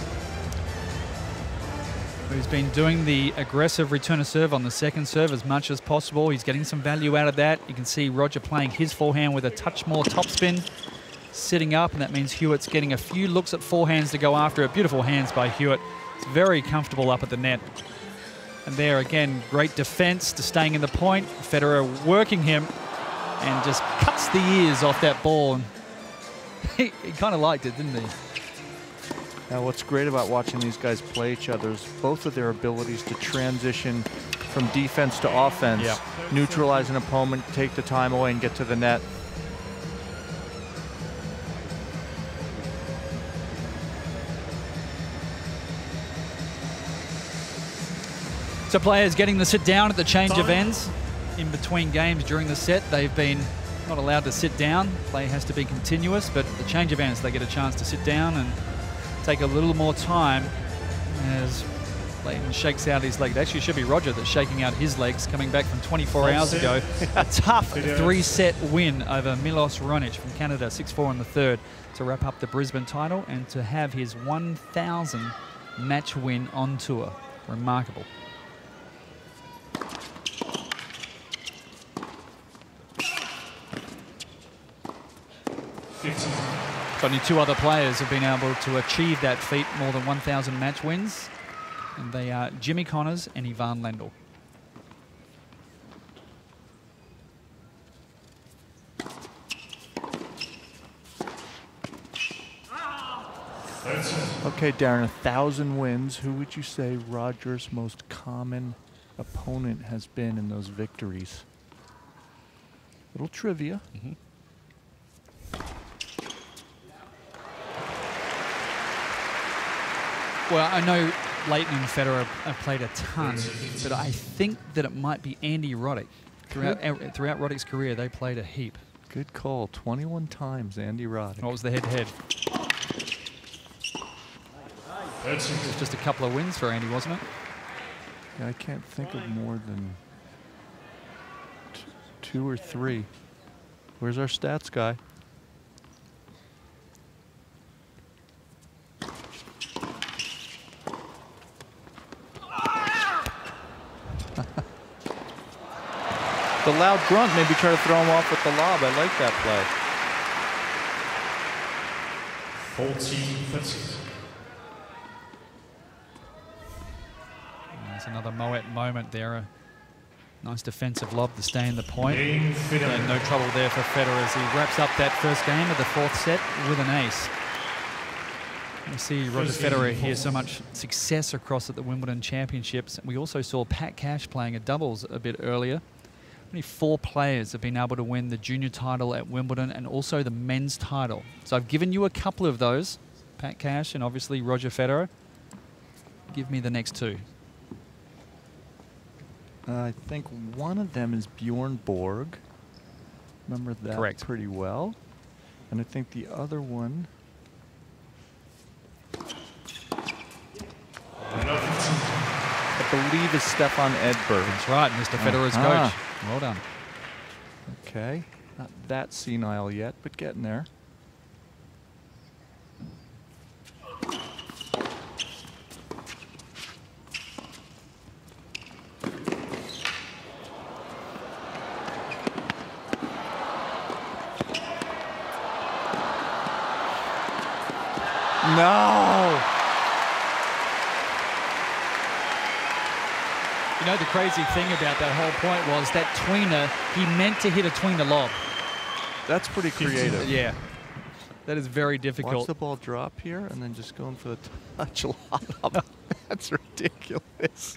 He's been doing the aggressive return of serve on the second serve as much as possible. He's getting some value out of that. You can see Roger playing his forehand with a touch more topspin, sitting up, and that means Hewitt's getting a few looks at forehands to go after it. Beautiful hands by Hewitt. It's very comfortable up at the net. And there again, great defense to staying in the point. Federer working him and just cuts the ears off that ball. And he, he kind of liked it, didn't he? Now, what's great about watching these guys play each other is both of their abilities to transition from defense to offense, yeah. neutralize an opponent, take the time away, and get to the net. So players getting the sit down at the change of ends in between games during the set. They've been not allowed to sit down. Play has to be continuous, but the change of ends, they get a chance to sit down and take a little more time as Leighton shakes out his leg. It actually should be Roger that's shaking out his legs, coming back from twenty-four hours ago. A tough three-set win over Milos Raonic from Canada, six four in the third, to wrap up the Brisbane title and to have his one thousand match win on tour. Remarkable. Only two other players have been able to achieve that feat, more than one thousand match wins, and they are Jimmy Connors and Ivan Lendl. Okay, Darren, a thousand wins. Who would you say Roger's most common opponent has been in those victories? Little trivia. Mm-hmm. Well, I know Leighton and Federer have played a ton, but I think that it might be Andy Roddick. Throughout, throughout Roddick's career, they played a heap. Good call. twenty-one times, Andy Roddick. What was the head-to-head? It was just a couple of wins for Andy, wasn't it? Yeah, I can't think of more than two or three. Where's our stats guy? The loud grunt, maybe try to throw him off with the lob. I like that play. fourteen thirty. There's another Moet moment there. A nice defensive lob to stay in the point. And no trouble there for Federer as he wraps up that first game of the fourth set with an ace. We see Roger Federer here so much success across at the Wimbledon Championships. We also saw Pat Cash playing a doubles a bit earlier. Only four players have been able to win the junior title at Wimbledon and also the men's title. So I've given you a couple of those, Pat Cash and obviously Roger Federer. Give me the next two. Uh, I think one of them is Bjorn Borg. Remember that Correct. pretty well. And I think the other one... I believe is Stefan Edberg. That's right, Mister Federer's uh-huh. coach. Well done. Okay, not that senile yet, but getting there. No! You know, the crazy thing about that whole point was that tweener, he meant to hit a tweener lob. That's pretty creative. Yeah. That is very difficult. Watch the ball drop here and then just going for the touch lob. That's ridiculous.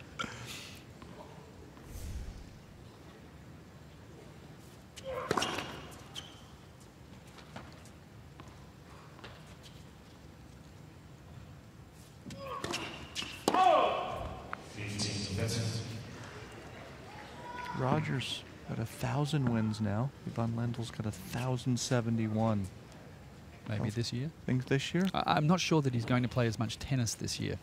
Rogers got a thousand wins now. Ivan Lendl's got a thousand seventy-one. Maybe this year? Think this year? I I'm not sure that he's going to play as much tennis this year.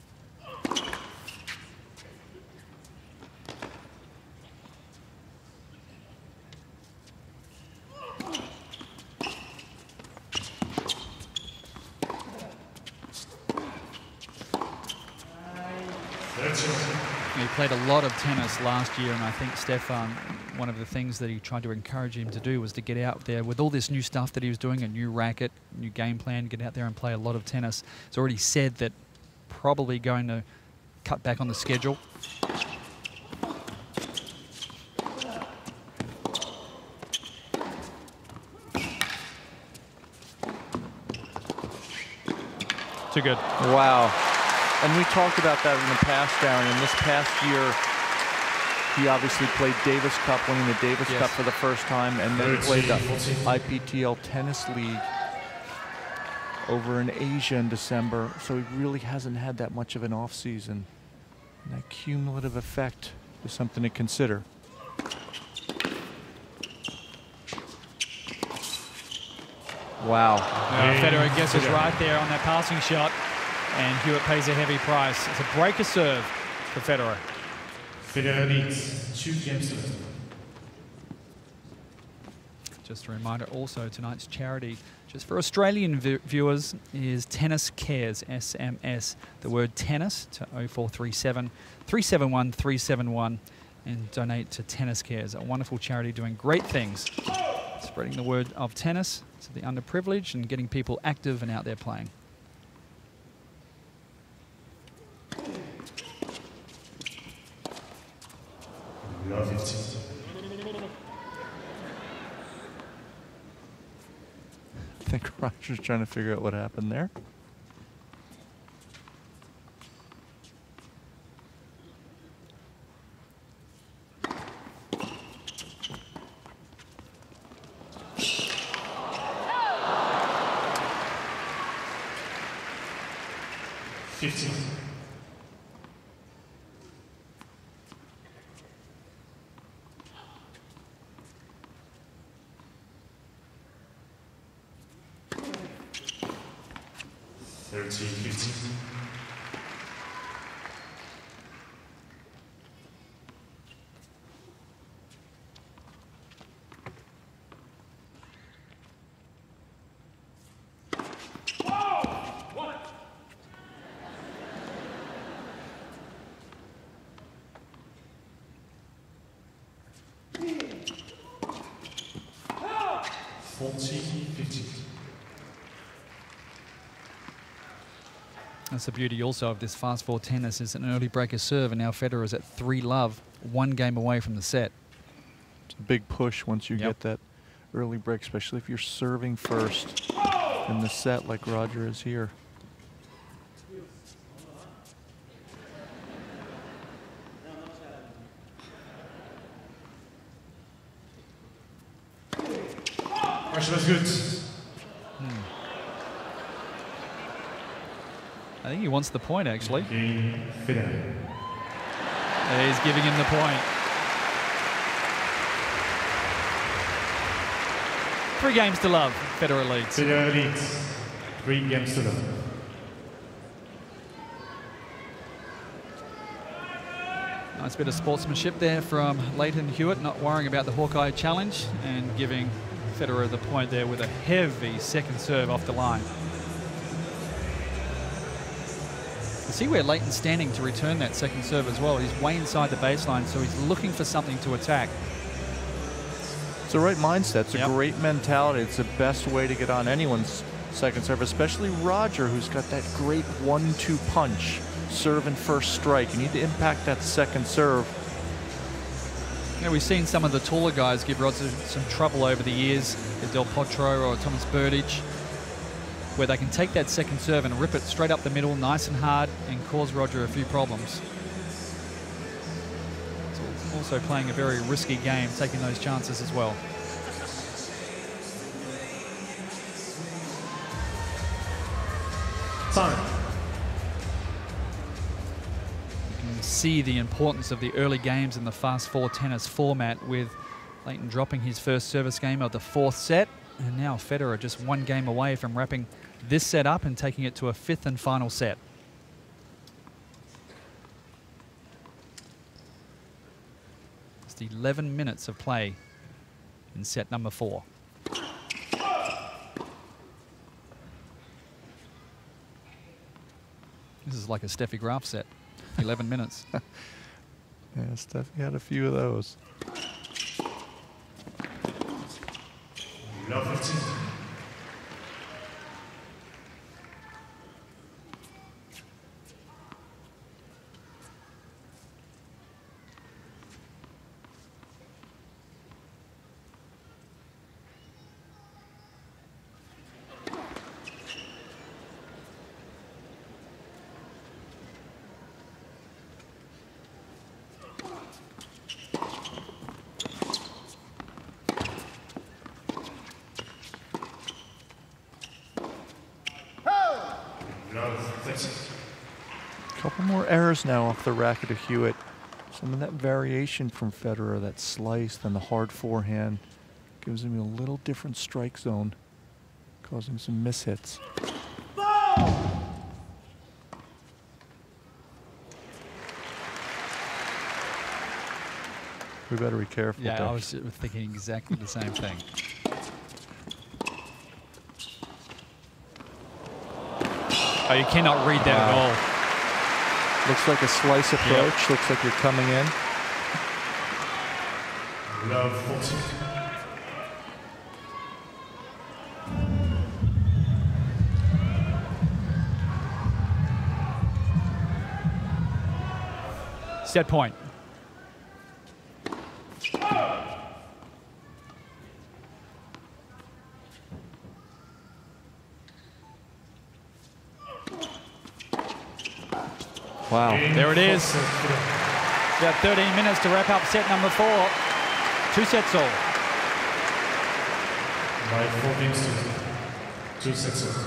He played a lot of tennis last year, and I think Stefan, one of the things that he tried to encourage him to do was to get out there with all this new stuff that he was doing, a new racket, new game plan, get out there and play a lot of tennis. He's already said that probably going to cut back on the schedule. Too good. Wow. And we talked about that in the past, Darren. In this past year, he obviously played Davis Cup, winning the Davis Yes. Cup for the first time, and then played the I P T L Tennis League over in Asia in December. So he really hasn't had that much of an off season. And that cumulative effect is something to consider. Wow. Uh, Federer guesses right there on that passing shot, and Hewitt pays a heavy price. It's a breaker serve for Federer. Federer leads two games to left. Just a reminder also, tonight's charity, just for Australian vi viewers, is Tennis Cares, S M S. The word tennis to oh four three seven, three seven one, three seven one and donate to Tennis Cares, a wonderful charity doing great things, spreading the word of tennis to the underprivileged and getting people active and out there playing. I think Roger's trying to figure out what happened there. fifteen. thirteen, fifteen. fourteen, fifteen. That's the beauty also of this fast four tennis, is an early breaker serve, and now Federer's at three love, one game away from the set. It's a big push once you Yep. get that early break, especially if you're serving first in the set like Roger is here. Pressure was good. I think he wants the point, actually. Federer. He's giving him the point. Three games to love, Federer leads. Federer leads three games to love. Nice bit of sportsmanship there from Leighton Hewitt, not worrying about the Hawkeye challenge and giving Federer the point there with a heavy second serve off the line. You see where Leighton's standing to return that second serve as well. He's way inside the baseline, so he's looking for something to attack. It's the right mindset. It's Yep. a great mentality. It's the best way to get on anyone's second serve, especially Roger, who's got that great one two punch. serve and first strike. You need to impact that second serve. Yeah, we've seen some of the taller guys give Roger some trouble over the years, Del Potro or Thomas Burdage, where they can take that second serve and rip it straight up the middle, nice and hard, and cause Roger a few problems. So also playing a very risky game, taking those chances as well. Time. You can see the importance of the early games in the fast four tennis format, with Lleyton dropping his first service game of the fourth set, and now Federer just one game away from wrapping this set up and taking it to a fifth and final set. Just eleven minutes of play in set number four. This is like a Steffi Graf set, eleven minutes. Yeah, Steffi had a few of those. Love it. Couple more errors now off the racket of Hewitt. Some of that variation from Federer, that slice, then the hard forehand, gives him a little different strike zone, causing some mishits. We better be careful. Yeah, Dave. I was thinking exactly the same thing. Oh, you cannot read that Wow. at all. Looks like a slice approach. Yep. Looks like you're coming in. Love fourteen. Set point. Wow. There it is. About thirteen minutes to wrap up set number four. Two sets all. By four games to two sets all.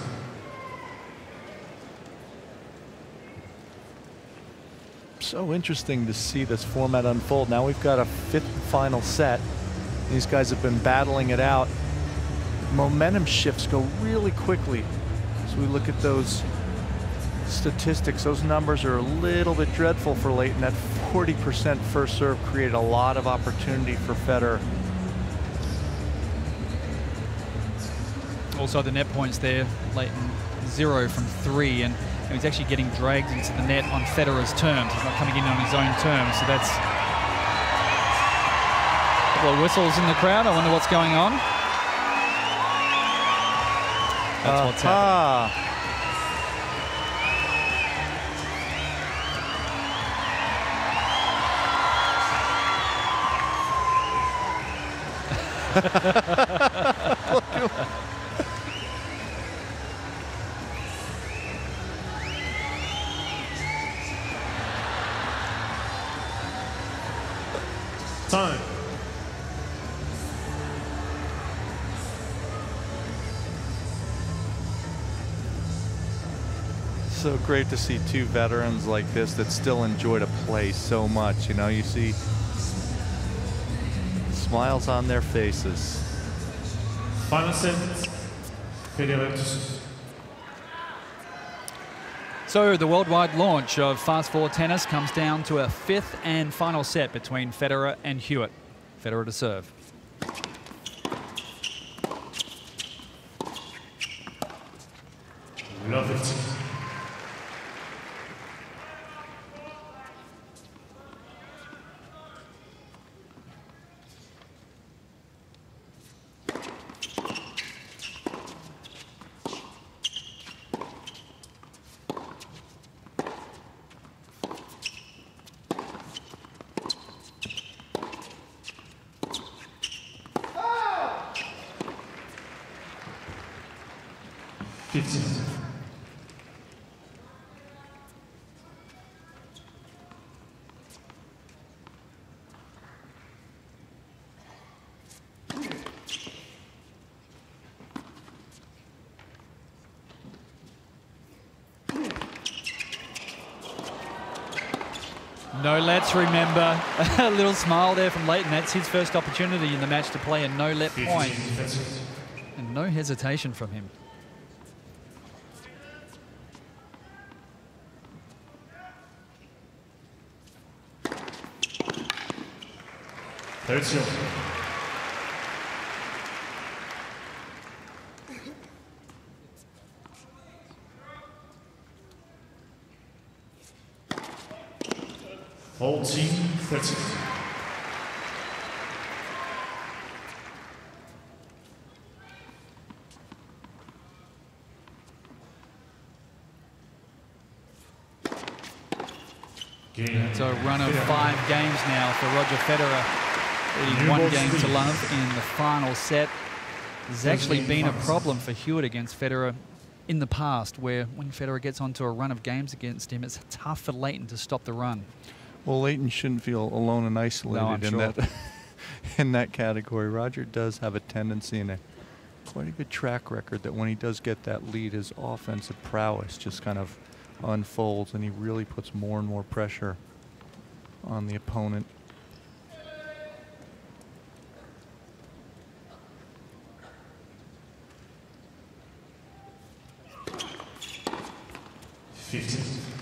So interesting to see this format unfold. Now we've got a fifth and final set. These guys have been battling it out. Momentum shifts go really quickly as we look at those statistics. Those numbers are a little bit dreadful for Lleyton. That forty percent first serve created a lot of opportunity for Federer. Also the net points there, Lleyton zero from three, and he's actually getting dragged into the net on Federer's terms. He's not coming in on his own terms, so that's a couple of whistles in the crowd. I wonder what's going on. That's what's happening. Look at him. Time. So great to see two veterans like this that still enjoy to play so much. You know, you see smiles on their faces. Final set. Federer to serve. So the worldwide launch of Fast Four Tennis comes down to a fifth and final set between Federer and Hewitt. Federer to serve. Love it. fifteen. No lets, remember. A little smile there from Leighton. That's his first opportunity in the match to play a no let point. And no hesitation from him. thirty. fourteen thirty. It's a run of five games now for Roger Federer, leading one game to love in the final set. There's actually been a problem for Hewitt against Federer in the past, where when Federer gets onto a run of games against him, it's tough for Leighton to stop the run. Well, Leighton shouldn't feel alone and isolated No, in sure. that in that category. Roger does have a tendency and a quite a good track record that when he does get that lead, his offensive prowess just kind of unfolds, and he really puts more and more pressure on the opponent. fifteen.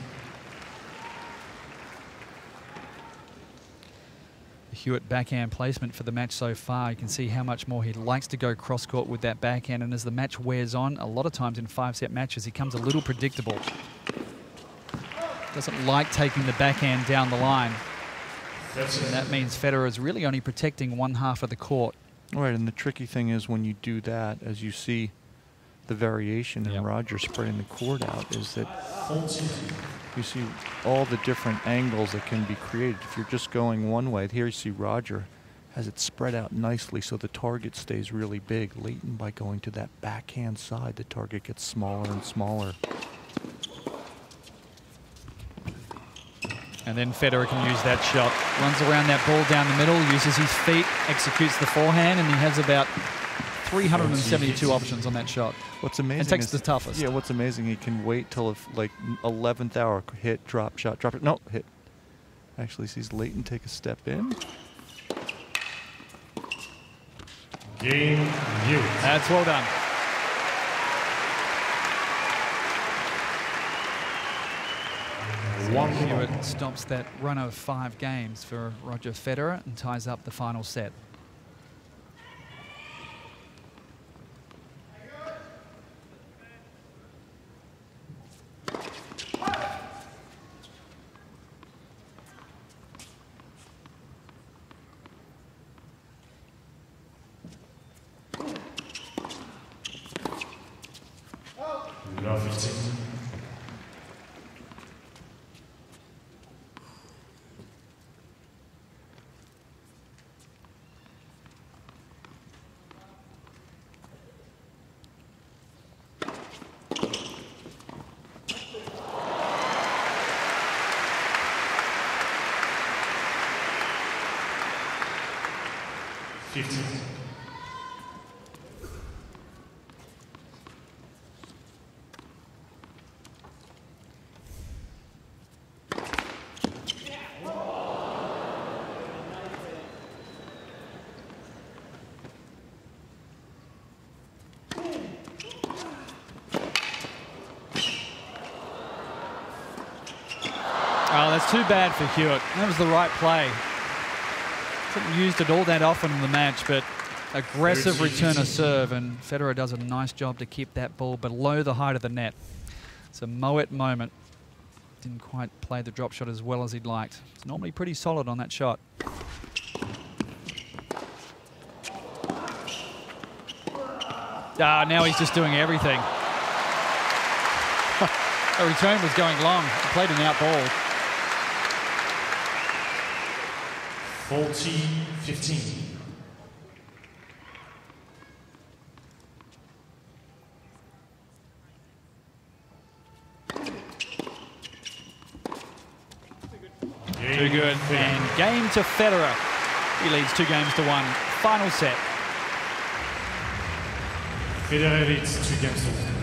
Hewitt backhand placement for the match so far. You can see how much more he likes to go cross-court with that backhand, and as the match wears on, a lot of times in five-set matches, he comes a little predictable. Doesn't like taking the backhand down the line. And that means Federer is really only protecting one half of the court. Right, and the tricky thing is when you do that, as you see the variation in Yep. Roger spreading the court out, is that you see all the different angles that can be created. If you're just going one way, here you see Roger has it spread out nicely so the target stays really big. Leighton, by going to that backhand side, the target gets smaller and smaller. And then Federer can use that shot. Runs around that ball down the middle, uses his feet, executes the forehand, and he has about three hundred seventy-two options on that shot. What's amazing and takes is the toughest. Yeah, what's amazing, he can wait till if, like eleventh hour, hit, drop, shot, drop it. No, hit. Actually sees Leighton take a step in. Game Hewitt. That's well done. One Hewitt stops that run of five games for Roger Federer and ties up the final set. Love fifteen. fifteen. Oh, that's too bad for Hewitt. That was the right play. Hasn't used it all that often in the match, but aggressive return of serve, and Federer does a nice job to keep that ball below the height of the net. It's a Moet moment. Didn't quite play the drop shot as well as he'd liked. It's normally pretty solid on that shot. Ah, now he's just doing everything. The return was going long. He played an out ball. fourteen fifteen. good. And game to Federer. He leads two games to one. Final set. Federer leads two games to one.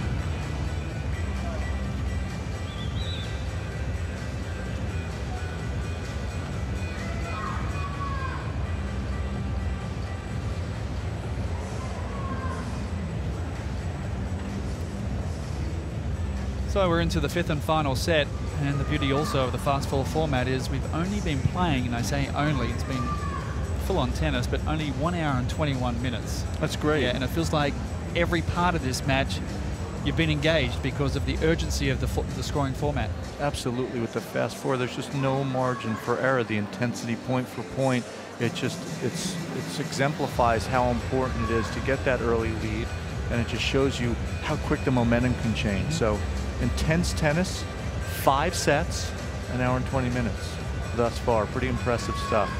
So we're into the fifth and final set, and the beauty also of the fast four format is we've only been playing, and I say only, it's been full-on tennis, but only one hour and twenty-one minutes. That's great. Yeah, and it feels like every part of this match you've been engaged because of the urgency of the, fo the scoring format. Absolutely, with the fast four, there's just no margin for error. The intensity, point for point, it just it's it exemplifies how important it is to get that early lead, and it just shows you how quick the momentum can change. Mm-hmm. So. Intense tennis, five sets, an hour and twenty minutes thus far. Pretty impressive stuff.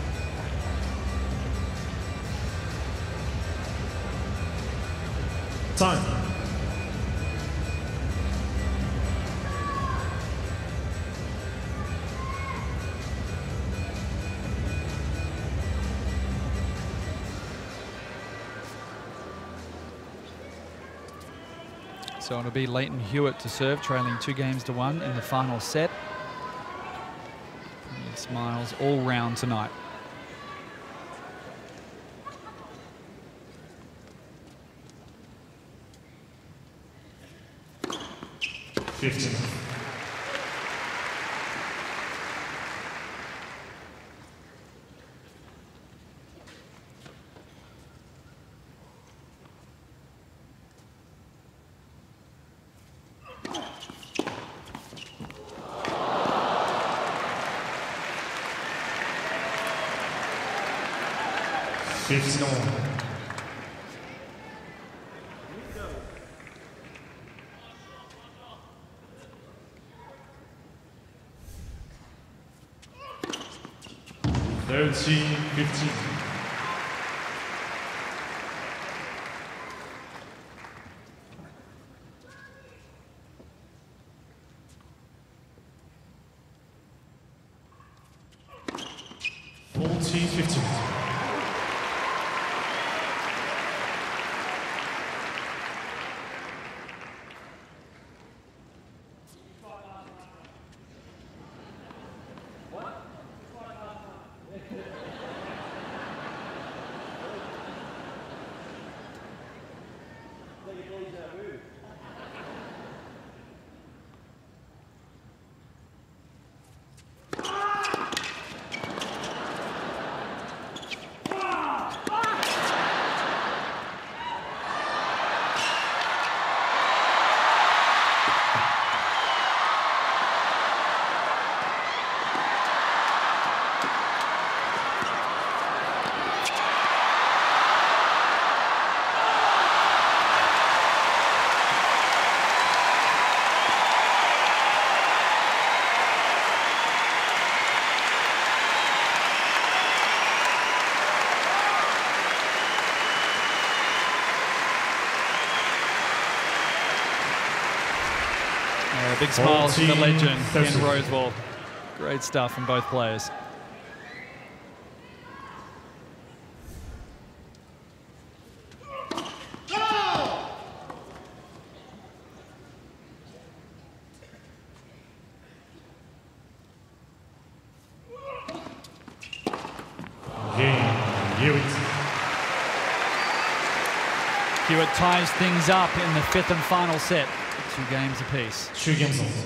Time. So it'll be Leighton Hewitt to serve, trailing two games to one in the final set. He smiles all round tonight. fifteen. fifteen all. thirteen fifteen. fourteen fifteen. Big smiles from the legend in Rosewall. Great stuff from both players. Hewitt ties things up in the fifth and final set. Two games apiece. Two games all.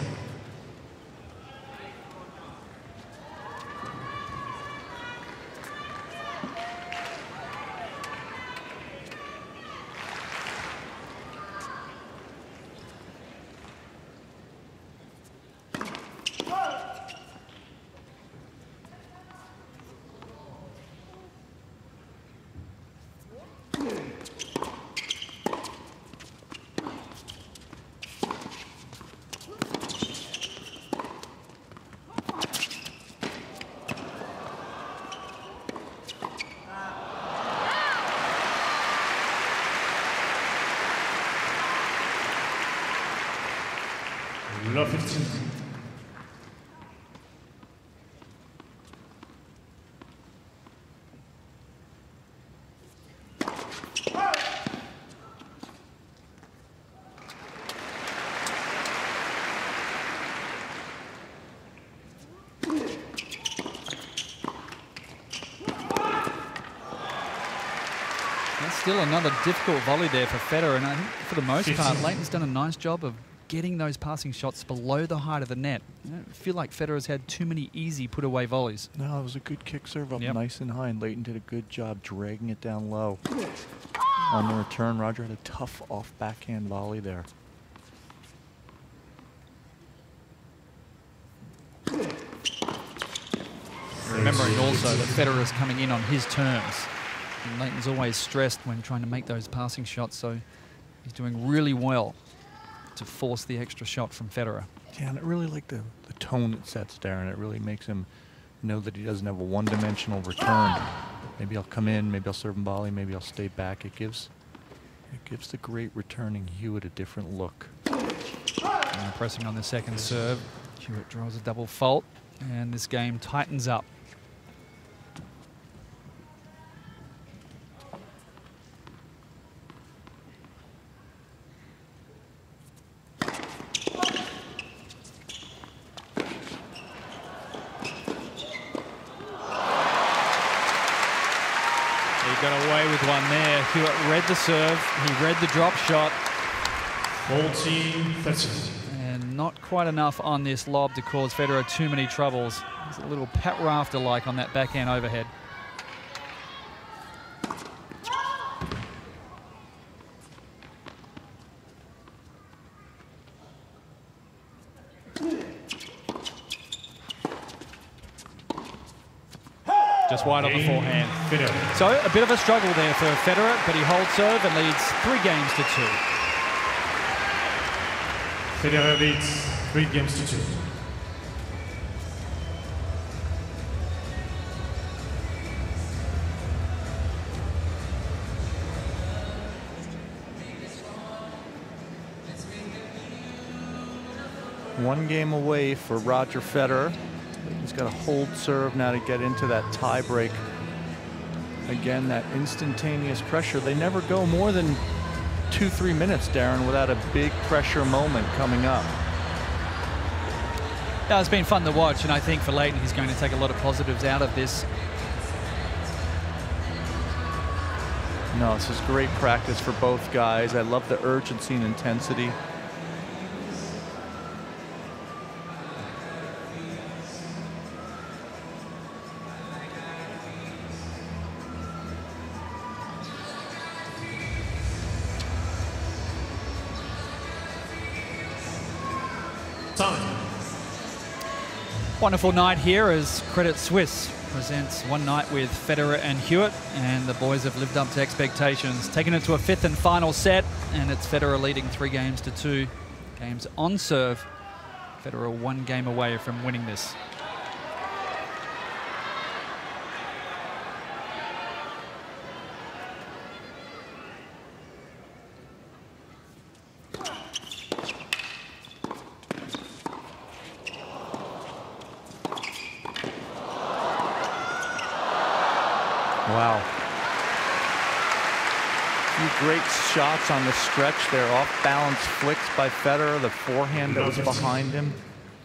Love fifteen. Still another difficult volley there for Federer, and I think for the most part, fifteen. Leighton's done a nice job of getting those passing shots below the height of the net. I don't feel like Federer's had too many easy put-away volleys. No, it was a good kick serve up Yep. nice and high, and Leighton did a good job dragging it down low. On the return, Roger had a tough off backhand volley there. Remembering also that Federer's coming in on his terms. And Leighton's always stressed when trying to make those passing shots, so he's doing really well to force the extra shot from Federer. Yeah, and I really like the, the tone it sets, Darren. It really makes him know that he doesn't have a one-dimensional return. Maybe I'll come in, maybe I'll serve him volley, maybe I'll stay back. It gives, it gives the great returning Hewitt a different look. And pressing on the second serve, Hewitt draws a double fault, and this game tightens up. Got away with one there. Hewitt read the serve, he read the drop shot. fourteen thirty. And not quite enough on this lob to cause Federer too many troubles. He's a little Pat Rafter-like on that backhand overhead. Just wide on the forehand. Federer. So a bit of a struggle there for Federer, but he holds serve and leads three games to two. Federer leads three games to two. One game away for Roger Federer. He's got a hold serve now to get into that tie break. Again, that instantaneous pressure. They never go more than two, three minutes, Darren, without a big pressure moment coming up. Yeah, it's been fun to watch, and I think for Leighton, he's going to take a lot of positives out of this. No, this is great practice for both guys. I love the urgency and intensity. Wonderful night here as Credit Suisse presents one night with Federer and Hewitt, and the boys have lived up to expectations. Taking it to a fifth and final set, and it's Federer leading three games to two. Games on serve. Federer one game away from winning this. Wow. Few great shots on the stretch there. Off balance flicks by Federer. The forehand that was behind him.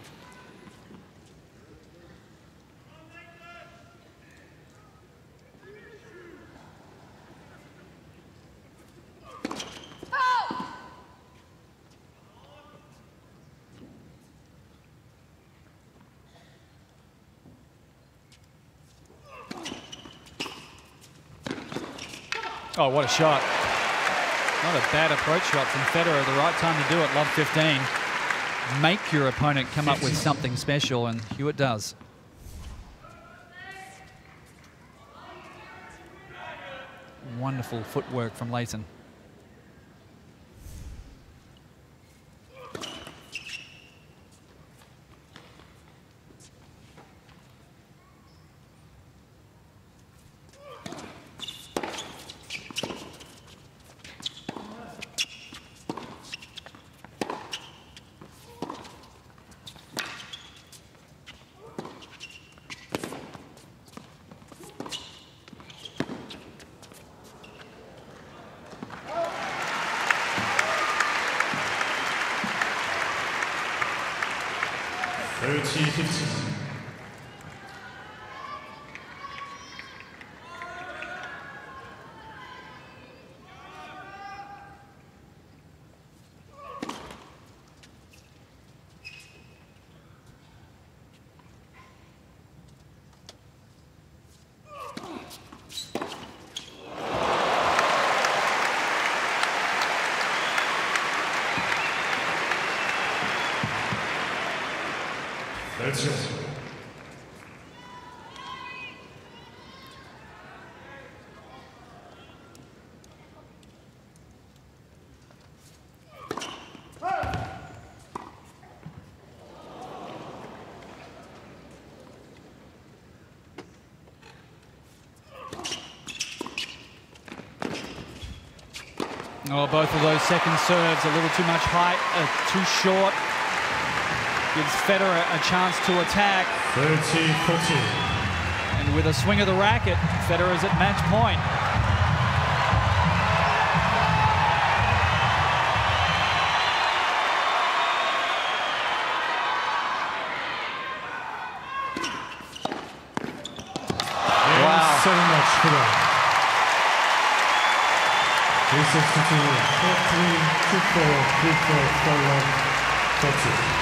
Oh, what a shot. Not a bad approach shot from Federer. The right time to do it. Love fifteen. Make your opponent come up with something special, and Hewitt does. Wonderful footwork from Leighton. thirty fifteen. Oh, both of those second serves, a little too much height, uh, too short. Gives Federer a chance to attack. thirty forty. And with a swing of the racket, Federer's at match point. Wow. So much for that. three sixty-two, four three, two four, three four, four one, four two.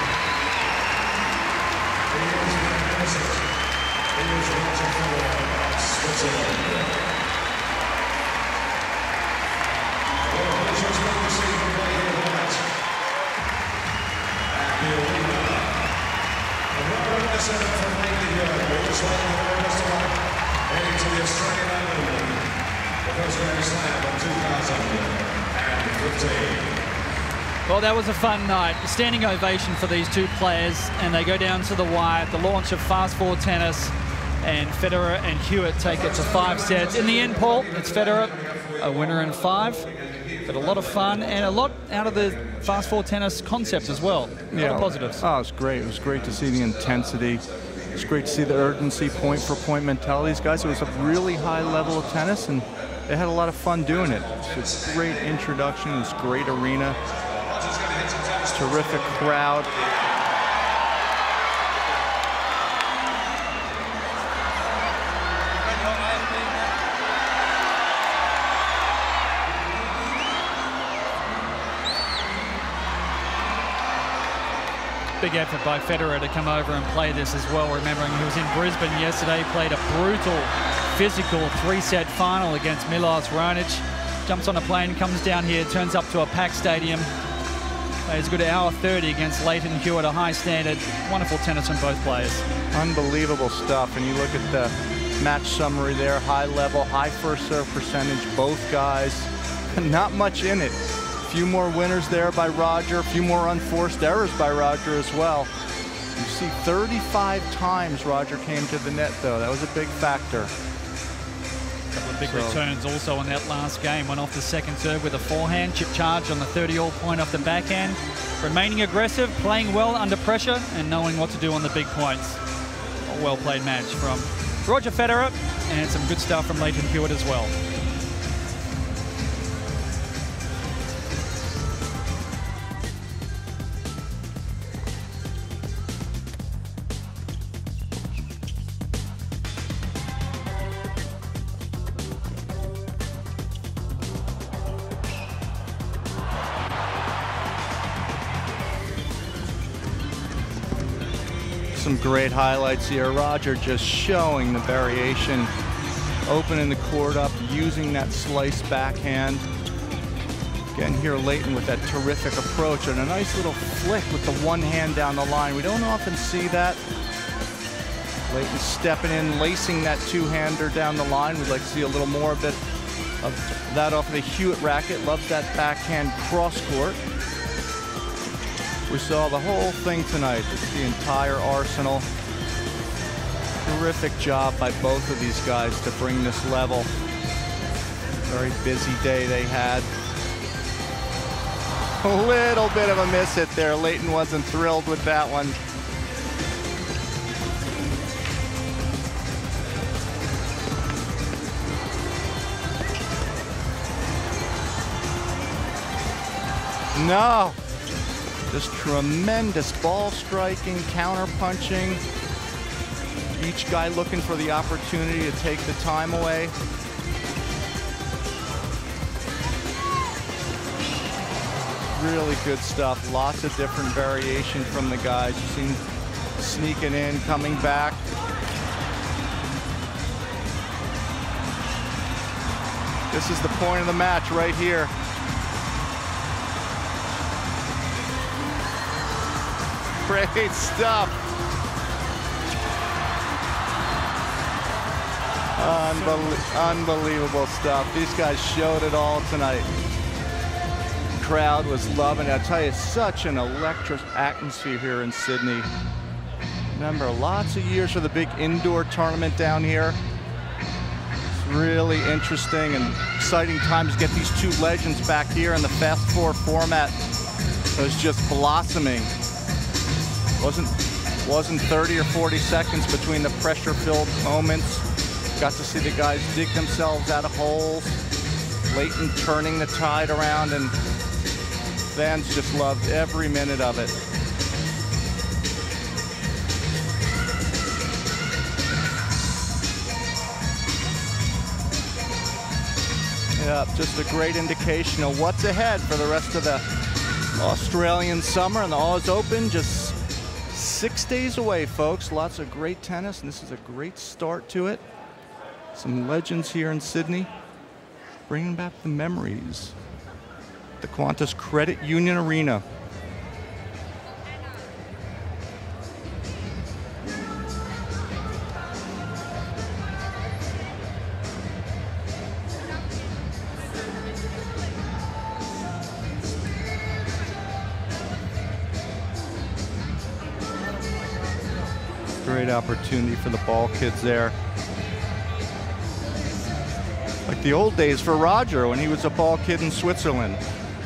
Heading to the Australian Open, the first Grand Slam of two thousand fifteen. Well, that was a fun night. A standing ovation for these two players, and they go down to the wire. The launch of Fast Four Tennis, and Federer and Hewitt take it to five sets. In the end, Paul, it's Federer, a winner in five. But a lot of fun and a lot out of the Fast Four Tennis concept as well. A lot of positives. Oh, it was great. It was great to see the intensity. It's great to see the urgency, point for point mentality. These guys, it was a really high level of tennis, and they had a lot of fun doing it. It's a great introduction. It was a great arena. Terrific crowd. Big effort by Federer to come over and play this as well, remembering he was in Brisbane yesterday, played a brutal, physical three-set final against Milos Raonic. Jumps on a plane, comes down here, turns up to a packed stadium. Plays a good hour thirty against Lleyton Hewitt, a high standard. Wonderful tennis from both players. Unbelievable stuff. And you look at the match summary there, high level, high first serve percentage, both guys. Not much in it. A few more winners there by Roger, a few more unforced errors by Roger as well. You see thirty-five times Roger came to the net, though. That was a big factor. A couple of big So- returns also in that last game. Went off the second serve with a forehand, chip charge on the thirty-all point off the backhand. Remaining aggressive, playing well under pressure, and knowing what to do on the big points. A well-played match from Roger Federer, and some good stuff from Lleyton Hewitt as well. Some great highlights here. Roger just showing the variation, opening the court up, using that slice backhand. Again, here Lleyton with that terrific approach and a nice little flick with the one hand down the line. We don't often see that. Lleyton stepping in, lacing that two-hander down the line. We'd like to see a little more of it, of that off of the Hewitt racket. Loves that backhand cross court. We saw the whole thing tonight, just the entire arsenal. Terrific job by both of these guys to bring this level. Very busy day they had. A little bit of a miss hit there. Lleyton wasn't thrilled with that one. No. Just tremendous ball striking, counter punching. Each guy looking for the opportunity to take the time away. Really good stuff. Lots of different variation from the guys. You've seen sneaking in, coming back. This is the point of the match right here. Great stuff. Unbel- unbelievable stuff. These guys showed it all tonight. Crowd was loving it. I tell you, such an electric atmosphere here in Sydney. Remember, lots of years for the big indoor tournament down here. really interesting and exciting time to get these two legends back here in the Fast Four format. It was just blossoming. Wasn't wasn't thirty or forty seconds between the pressure-filled moments. Got to see the guys dig themselves out of holes. Lleyton turning the tide around, and fans just loved every minute of it. Yeah, just a great indication of what's ahead for the rest of the Australian summer, and the Oz Open just six days away, folks. Lots of great tennis, and this is a great start to it. Some legends here in Sydney, bringing back the memories. The Qantas Credit Union Arena. Great opportunity for the ball kids there. Like the old days for Roger when he was a ball kid in Switzerland.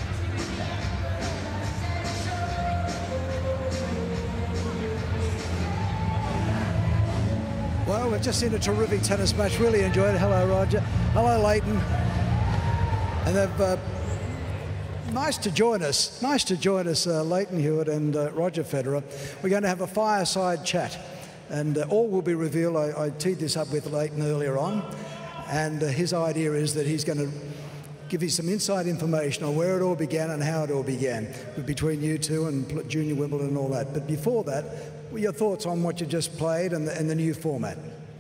Well, we've just seen a terrific tennis match. Really enjoyed it. Hello, Roger. Hello, Lleyton. And they've uh, nice to join us. Nice to join us, uh, Lleyton Hewitt and uh, Roger Federer. We're going to have a fireside chat, and uh, all will be revealed. I, I teed this up with Lleyton earlier on, and uh, his idea is that he's going to give you some inside information on where it all began and how it all began between you two and Junior Wimbledon and all that. But before that, your thoughts on what you just played and the, and the new format?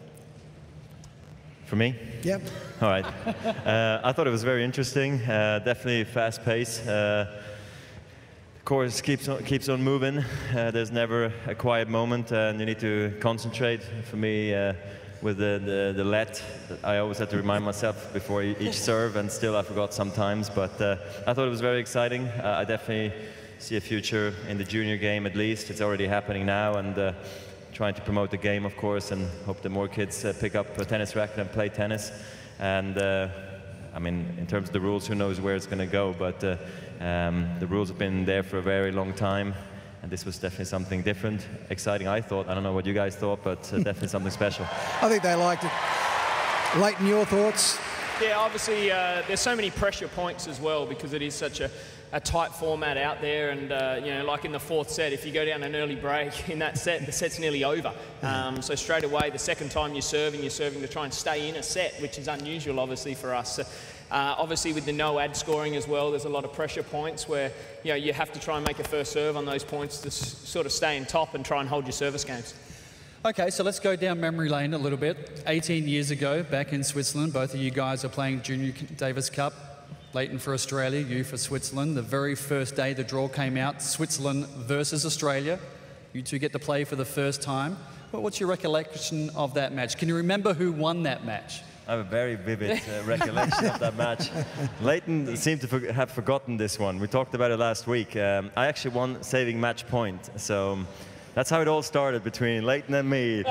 For me? Yep. All right. uh, I thought it was very interesting. Uh, definitely fast pace. Uh, the course keeps on, keeps on moving. Uh, there's never a quiet moment, and you need to concentrate. For me, uh, with the, the, the let, I always had to remind myself before each serve, and still I forgot sometimes. But uh, I thought it was very exciting. Uh, I definitely see a future in the junior game, at least. It's already happening now, and uh, trying to promote the game, of course, and hope that more kids uh, pick up a tennis racket and play tennis. And uh, I mean, in terms of the rules, who knows where it's going to go, but uh, um, the rules have been there for a very long time, and this was definitely something different, exciting, I thought. I don't know what you guys thought, but uh, definitely something special. I think they liked it. Lleyton, your thoughts? Yeah, obviously uh, there's so many pressure points as well because it is such a, a tight format out there, and uh, you know, like in the fourth set, if you go down an early break in that set, the set's nearly over. Um, so straight away, the second time you're serving, you're serving to try and stay in a set, which is unusual, obviously, for us. So, uh, obviously, with the no ad scoring as well, there's a lot of pressure points where you know you have to try and make a first serve on those points to s sort of stay in top and try and hold your service games. Okay, so let's go down memory lane a little bit. eighteen years ago, back in Switzerland, both of you guys are playing Junior Davis Cup. Lleyton for Australia, you for Switzerland. The very first day the draw came out, Switzerland versus Australia. You two get to play for the first time. But what's your recollection of that match? Can you remember who won that match? I have a very vivid uh, recollection of that match. Lleyton seemed to for have forgotten this one. We talked about it last week. Um, I actually won saving match point, so um, that's how it all started between Lleyton and me.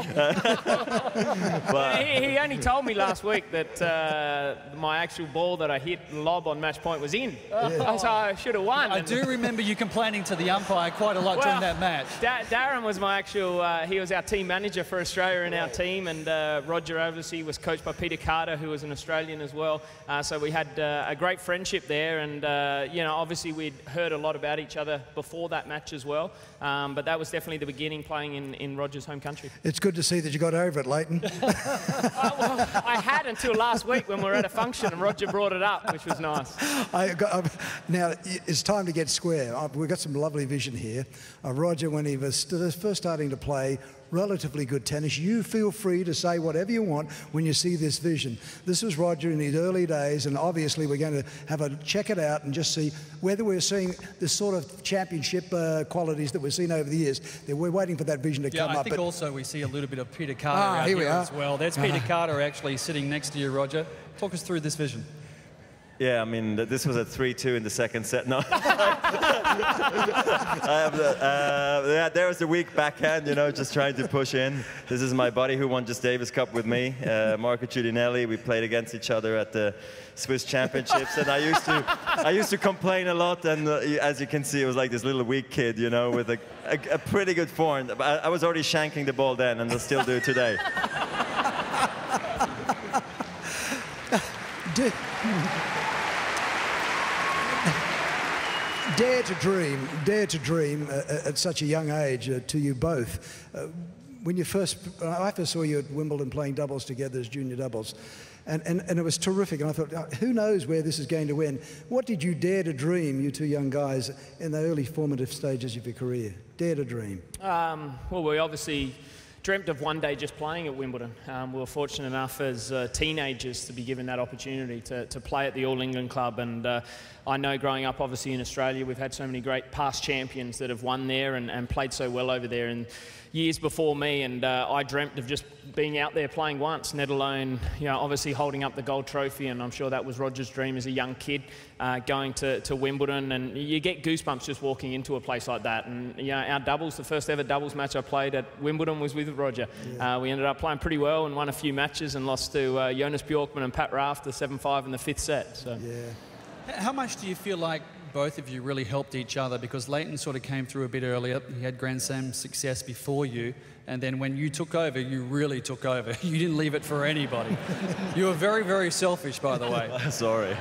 But he, he only told me last week that uh, my actual ball that I hit lob on match point was in. Yeah. So I should have won. I do remember you complaining to the umpire quite a lot well, during that match. Da Darren was my actual, uh, he was our team manager for Australia in our team, and uh, Roger obviously was coached by Peter Carter, who was an Australian as well. Uh, so we had uh, a great friendship there, and uh, you know, obviously we'd heard a lot about each other before that match as well. Um, but that was definitely the beginning, playing in, in Roger's home country. It's good to see that you got over it, Lleyton. uh, well, I had until last week when we were at a function and Roger brought it up, which was nice. I got, uh, now, it's time to get square. Uh, we've got some lovely vision here. Uh, Roger, when he was st first starting to play relatively good tennis, you feel free to say whatever you want when you see this vision. This was Roger in his early days, and obviously we're going to have a check it out and just see whether we're seeing this sort of championship uh, qualities that we've seen over the years. We're waiting for that vision to yeah, come I up. I think but also we see a little bit of Peter Carter ah, out here, here we are. as well. There's uh, Peter Carter actually sitting next to you, Roger. Talk us through this vision. Yeah, I mean, th- this was a three two in the second set. No. I have the, uh, yeah, there was the weak backhand, you know, just trying to push in. This is my buddy who won just Davis Cup with me, uh, Marco Giudinelli. We played against each other at the Swiss Championships, and I used to, I used to complain a lot. And uh, as you can see, it was like this little weak kid, you know, with a, a, a pretty good forehand. I, I was already shanking the ball then, and I still do today. Do Dare to dream, dare to dream uh, at such a young age uh, to you both. Uh, when you first, uh, I first saw you at Wimbledon playing doubles together as junior doubles, and, and, and it was terrific. And I thought, oh, who knows where this is going to end? What did you dare to dream, you two young guys, in the early formative stages of your career? Dare to dream. Um, well, we obviously dreamt of one day just playing at Wimbledon. Um, we were fortunate enough as uh, teenagers to be given that opportunity to, to play at the All England Club, and uh, I know growing up obviously in Australia we've had so many great past champions that have won there and, and played so well over there in years before me, and uh, I dreamt of just being out there playing once, let alone, you know, obviously holding up the gold trophy, and I'm sure that was Roger's dream as a young kid, uh, going to, to Wimbledon, and you get goosebumps just walking into a place like that. And you know, our doubles, the first ever doubles match I played at Wimbledon was with Roger. Yeah. Uh, we ended up playing pretty well and won a few matches and lost to uh, Jonas Bjorkman and Pat Raft, the seven five in the fifth set. So. Yeah. How much do you feel like both of you really helped each other? Because Lleyton sort of came through a bit earlier. He had Grand Slam success before you. And then when you took over, you really took over. You didn't leave it for anybody. You were very, very selfish, by the way. Sorry.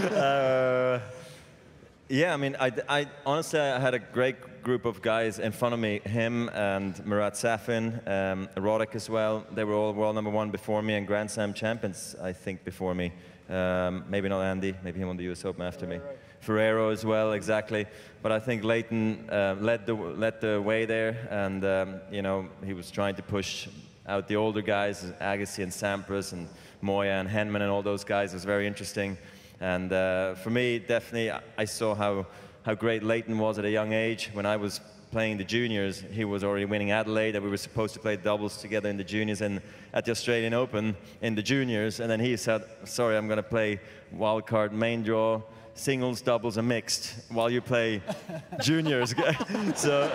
uh, yeah, I mean, I, I honestly, I had a great group of guys in front of me. Him and Murat Safin, um, Roddick as well. They were all world number one before me and Grand Slam champions, I think, before me. Um, maybe not Andy, maybe he won the U S Open after me. Ferrero as well, exactly. But I think Lleyton uh, led the led the way there, and um, you know, he was trying to push out the older guys, Agassi and Sampras and Moya and Henman and all those guys. It was very interesting, and uh, for me, definitely, I saw how how great Lleyton was at a young age. When I was playing the juniors, he was already winning Adelaide, and we were supposed to play doubles together in the juniors and at the Australian Open in the juniors, and then he said, sorry, I'm going to play wildcard main draw, singles, doubles, and mixed while you play juniors. So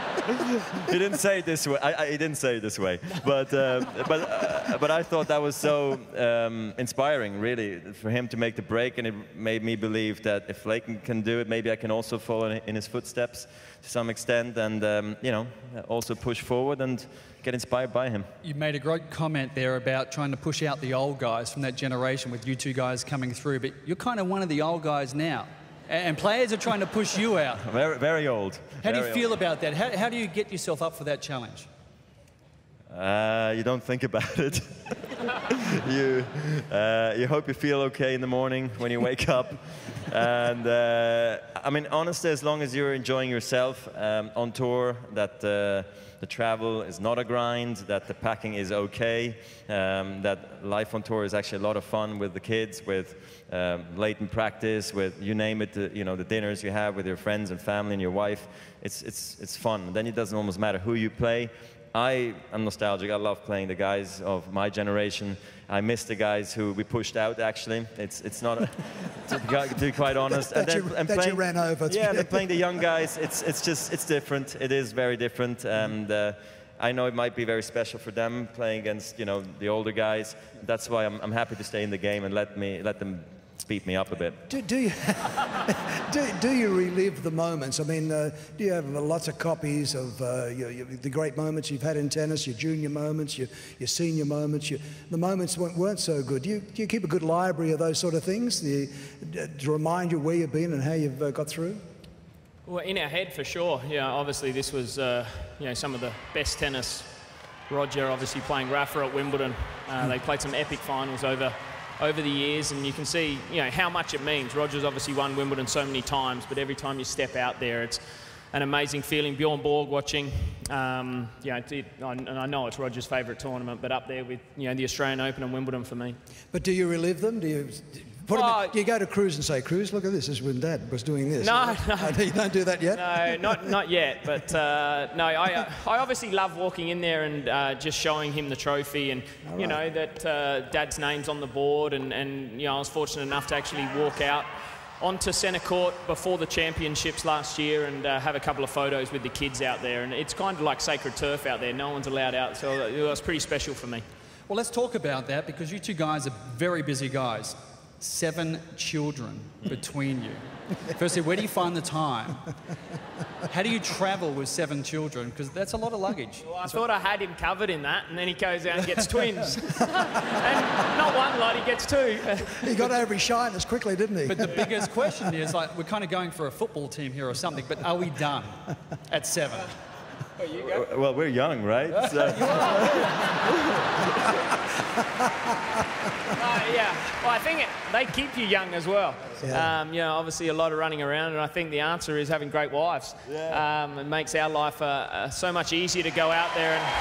he didn't say it this way. I, I, he didn't say it this way, but uh, but uh, but I thought that was so um, inspiring, really, for him to make the break, and it made me believe that if Lleyton can do it, maybe I can also follow in his footsteps to some extent, and um, you know, also push forward and get inspired by him. You made a great comment there about trying to push out the old guys from that generation with you two guys coming through, but you're kind of one of the old guys now, and players are trying to push you out. Very, very old. How very do you feel old. about that? How, how do you get yourself up for that challenge? Uh, you don't think about it. you, uh, you hope you feel okay in the morning when you wake up. And uh, I mean, honestly, as long as you're enjoying yourself um, on tour, that uh, the travel is not a grind, that the packing is okay, um, that life on tour is actually a lot of fun with the kids, with um, Lleyton practice, with you name it, the, you know, the dinners you have with your friends and family and your wife. It's, it's, it's fun. Then it doesn't almost matter who you play. I am nostalgic. I love playing the guys of my generation. I miss the guys who we pushed out, actually. It's, it's not, a, to, be, to be quite honest. That, and you, and that playing, you ran over. Yeah, but playing the young guys, it's, it's just, it's different. It is very different. And uh, I know it might be very special for them playing against, you know, the older guys. That's why I'm, I'm happy to stay in the game and let, me, let them beat me up a bit. Do, do, you, do, do you relive the moments? I mean, uh, do you have uh, lots of copies of uh, your, your, the great moments you've had in tennis, your junior moments, your, your senior moments, your, the moments weren't, weren't so good? Do you, do you keep a good library of those sort of things do you, to remind you where you've been and how you've uh, got through? Well, in our head, for sure. Yeah, obviously this was, uh, you know, some of the best tennis. Roger obviously playing Rafa at Wimbledon. Uh, they played some epic finals over over the years, and you can see, you know, how much it means. Roger's obviously won Wimbledon so many times, but every time you step out there, it's an amazing feeling. Bjorn Borg watching, um, you know, it, and I know it's Roger's favourite tournament, but up there with, you know, the Australian Open and Wimbledon for me. But do you relive them? Do you Put him Oh, in, you go to Cruz and say, Cruz, look at this. This is when Dad was doing this. No, no. You don't do that yet? No, not not yet. But uh, no, I uh, I obviously love walking in there and uh, just showing him the trophy, and All you right. know that uh, Dad's name's on the board, and and you know I was fortunate enough to actually walk out onto centre court before the championships last year and uh, have a couple of photos with the kids out there, and it's kind of like sacred turf out there. No one's allowed out, so it was pretty special for me. Well, let's talk about that, because you two guys are very busy guys. Seven children between you. Firstly, where do you find the time? How do you travel with seven children? Because that's a lot of luggage. Well, I thought I had him covered in that, and then he goes out and gets twins. And not one lot, he gets two. He got over his shyness quickly, didn't he? But the biggest question is, like, we're kind of going for a football team here or something, but are we done at seven? Well, you go. Well, we're young, right? So. Uh, yeah, well, I think it, they keep you young as well. Yeah. Um, you know, obviously a lot of running around, and I think the answer is having great wives. Yeah. Um, it makes our life uh, uh, so much easier to go out there and,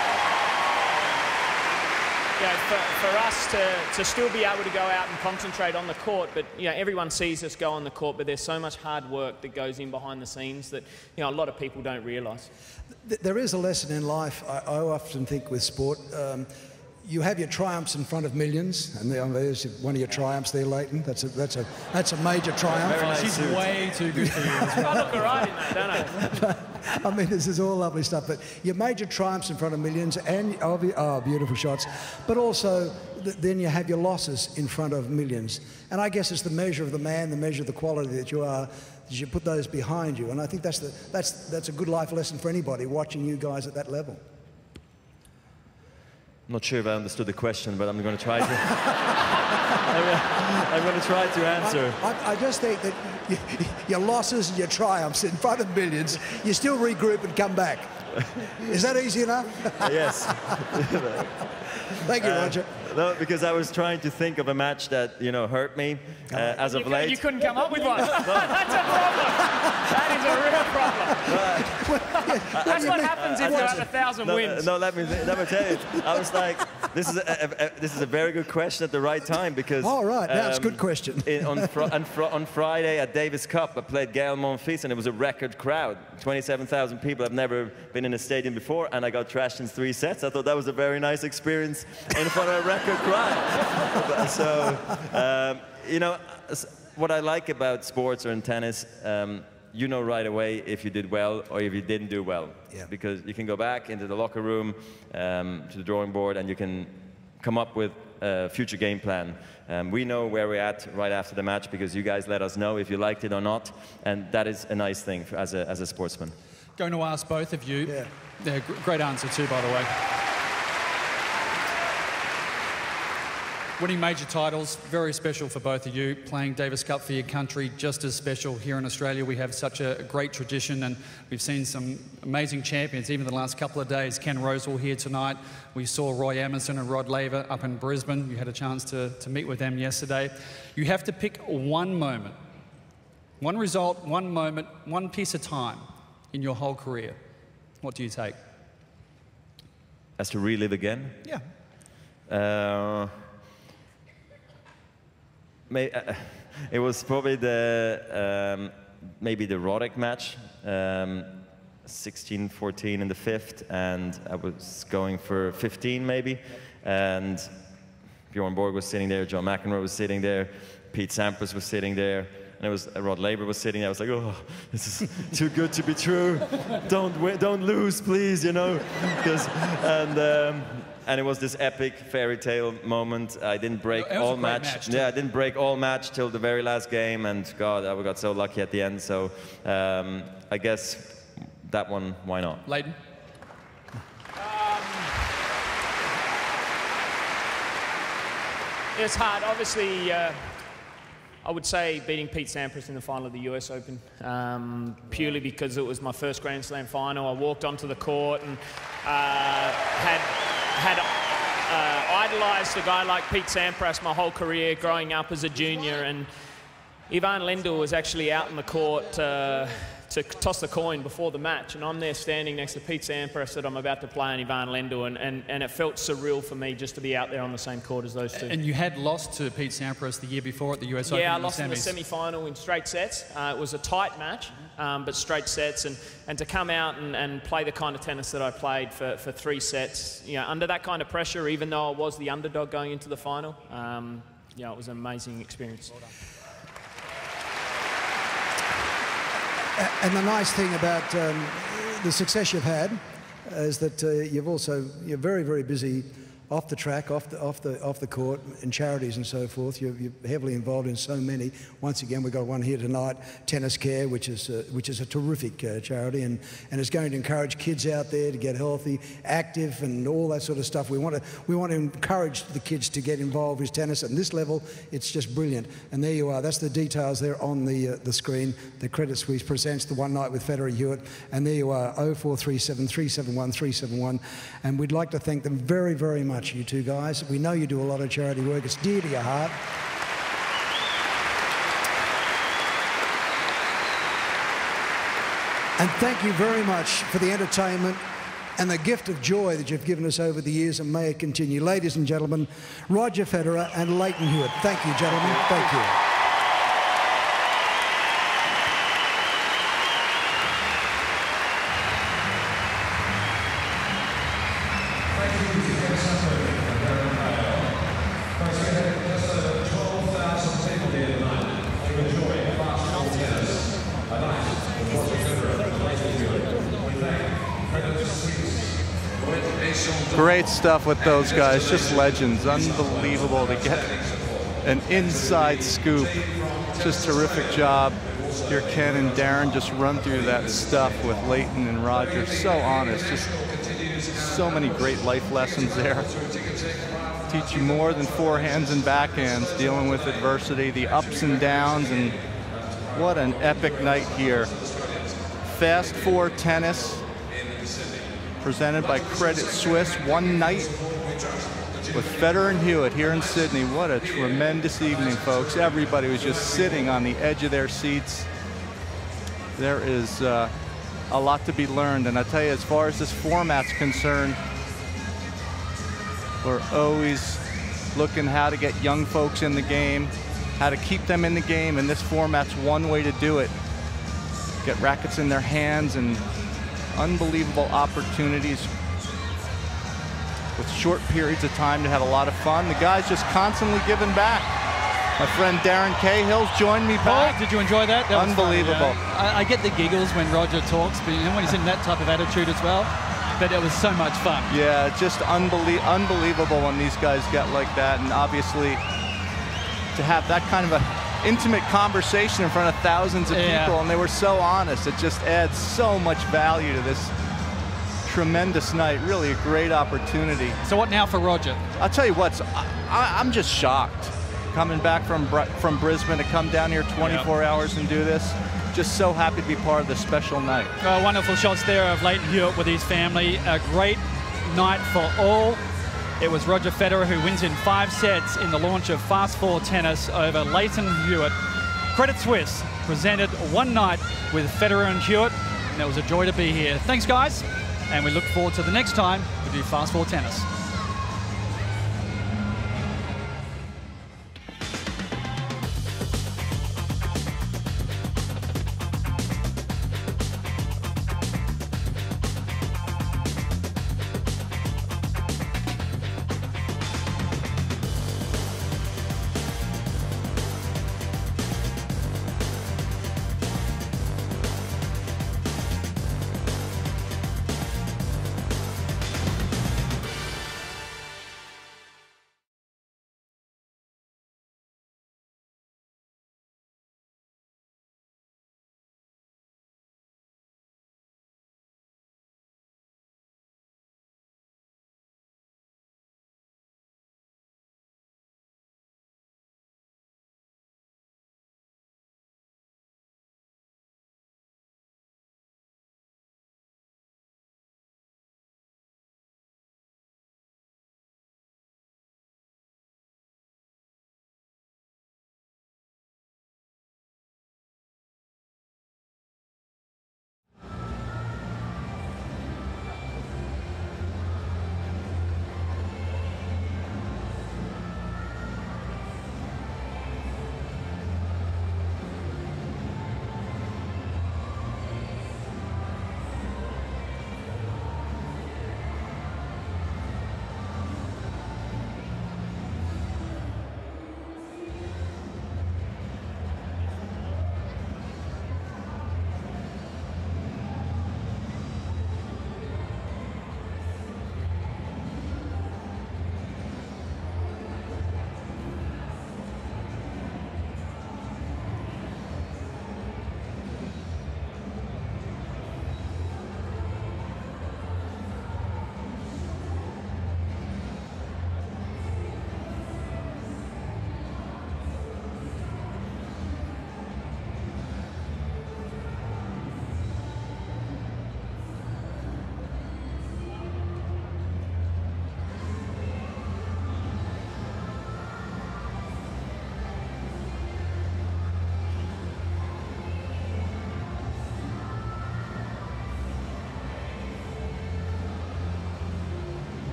you know, for, for us to, to still be able to go out and concentrate on the court, but, you know, everyone sees us go on the court, but there's so much hard work that goes in behind the scenes that, you know, a lot of people don't realise. There is a lesson in life, I, I often think, with sport. Um, you have your triumphs in front of millions, and there- there's one of your triumphs there, Leighton. That's a, that's a, that's a major triumph. Oh, she's way too good for you as well. I look all right in that, don't I? I mean, this is all lovely stuff, but your major triumphs in front of millions, and obvi- oh, beautiful shots, but also th then you have your losses in front of millions. And I guess it's the measure of the man, the measure of the quality that you are, that you put those behind you. And I think that's, the, that's, that's a good life lesson for anybody watching you guys at that level. I'm not sure if I understood the question, but I'm going to try to. I'm, I'm going to try to answer. I, I, I just think that y your losses and your triumphs in front of millions, you still regroup and come back. Is that easy enough? Yes. Thank you, Uh, Roger. No, because I was trying to think of a match that, you know, hurt me uh, as You, of cou- late. you couldn't come up with one. That's a problem. That is a real problem. That's what happens if you have a thousand no, wins. No, let me let me tell you. I was like, this is a, a, a, this is a very good question at the right time because. All right, now it's a um, good question. in, on, fr on, fr on Friday at Davis Cup, I played Gael Monfils, and it was a record crowd, twenty-seven thousand people. I've never been in a stadium before, and I got trashed in three sets. I thought that was a very nice experience in front of a record crowd. So, um, you know, what I like about sports or in tennis. Um, you know right away if you did well or if you didn't do well. Yeah. Because you can go back into the locker room, um, to the drawing board, and you can come up with a future game plan. Um, we know where we're at right after the match because you guys let us know if you liked it or not, and that is a nice thing for, as, a, as a sportsman. Going to ask both of you. Yeah. Yeah, gr- great answer too, by the way. Winning major titles, very special for both of you. Playing Davis Cup for your country, just as special. Here in Australia, we have such a great tradition, and we've seen some amazing champions, even the last couple of days. Ken Rosewall here tonight. We saw Roy Emerson and Rod Laver up in Brisbane. You had a chance to, to meet with them yesterday. You have to pick one moment, one result, one moment, one piece of time in your whole career. What do you take? As to relive again? Yeah. Uh, may, uh, it was probably the um, maybe the Roddick match, um, sixteen fourteen in the fifth, and I was going for fifteen maybe, and Bjorn Borg was sitting there, John McEnroe was sitting there, Pete Sampras was sitting there, and it was uh, Rod Laver was sitting there. I was like, oh, this is too good to be true. Don't win, don't lose, please, you know, because and. Um, And it was this epic fairy tale moment. I didn't break It was a all great match. match, yeah, I didn't break all match till the very last game, and God, I got so lucky at the end. So um, I guess that one, why not? Leighton? It's hard. Obviously, uh, I would say beating Pete Sampras in the final of the U S Open, um, purely because it was my first Grand Slam final. I walked onto the court and uh, had, had uh, idolised a guy like Pete Sampras my whole career growing up as a junior. And Ivan Lendl was actually out in the court uh, to toss the coin before the match, and I'm there standing next to Pete Sampras that I'm about to play, and Ivan Lendl, and, and, and it felt surreal for me just to be out there on the same court as those two. And you had lost to Pete Sampras the year before at the U S Open. Yeah, I in lost the in the semis. semi-final in straight sets. Uh, it was a tight match, um, but straight sets, and, and to come out and, and play the kind of tennis that I played for, for three sets, you know, under that kind of pressure, even though I was the underdog going into the final, um, yeah, it was an amazing experience. Well done. And the nice thing about um, the success you've had is that uh, you've also, you're very, very busy off the track, off the, off the, off the court, in charities and so forth. You're, you're heavily involved in so many. Once again, we've got one here tonight, Tennis Care, which is, uh, which is a terrific uh, charity, and, and it's going to encourage kids out there to get healthy, active, and all that sort of stuff. We want to, we want to encourage the kids to get involved with tennis. At this level, it's just brilliant. And there you are. That's the details there on the, uh, the screen. The Credit Suisse presents the One Night with Federer Hewitt. And there you are, oh four three seven, three seven one, three seven one. And we'd like to thank them very, very much, you two guys. We know you do a lot of charity work. It's dear to your heart. And thank you very much for the entertainment and the gift of joy that you've given us over the years, and may it continue. Ladies and gentlemen, Roger Federer and Lleyton Hewitt. Thank you, gentlemen. Thank you. Great stuff with those guys, just legends. Unbelievable to get an inside scoop. Just terrific job. Here Ken and Darren just run through that stuff with Lleyton and Roger. So honest, just so many great life lessons there. Teach you more than forehands and backhands, dealing with adversity, the ups and downs, and what an epic night here. Fast Four Tennis, presented by Credit Suisse. One night with Federer and Hewitt here in Sydney. What a tremendous evening, folks. Everybody was just sitting on the edge of their seats. There is uh, a lot to be learned, and I tell you, as far as this format's concerned, we're always looking how to get young folks in the game, how to keep them in the game, and this format's one way to do it. Get rackets in their hands and unbelievable opportunities with short periods of time to have a lot of fun. The guys just constantly giving back. My friend Darren Cahill's joined me back. Oh, did you enjoy that? That was unbelievable. Funny, you know? I, I get the giggles when Roger talks, but you know, when he's in that type of attitude as well. But it was so much fun. Yeah, just unbelie unbelievable when these guys get like that, and obviously to have that kind of a intimate conversation in front of thousands of yeah. people, and they were so honest. It just adds so much value to this tremendous night. Really a great opportunity. So what now for Roger? I'll tell you what, I, I, I'm just shocked. Coming back from, from Brisbane to come down here twenty-four yep. hours and do this. Just so happy to be part of this special night. Uh, wonderful shots there of Lleyton Hewitt with his family. A great night for all. It was Roger Federer who wins in five sets in the launch of Fast Four Tennis over Lleyton Hewitt. Credit Suisse presented One Night with Federer and Hewitt, and it was a joy to be here. Thanks, guys, and we look forward to the next time we do Fast Four Tennis.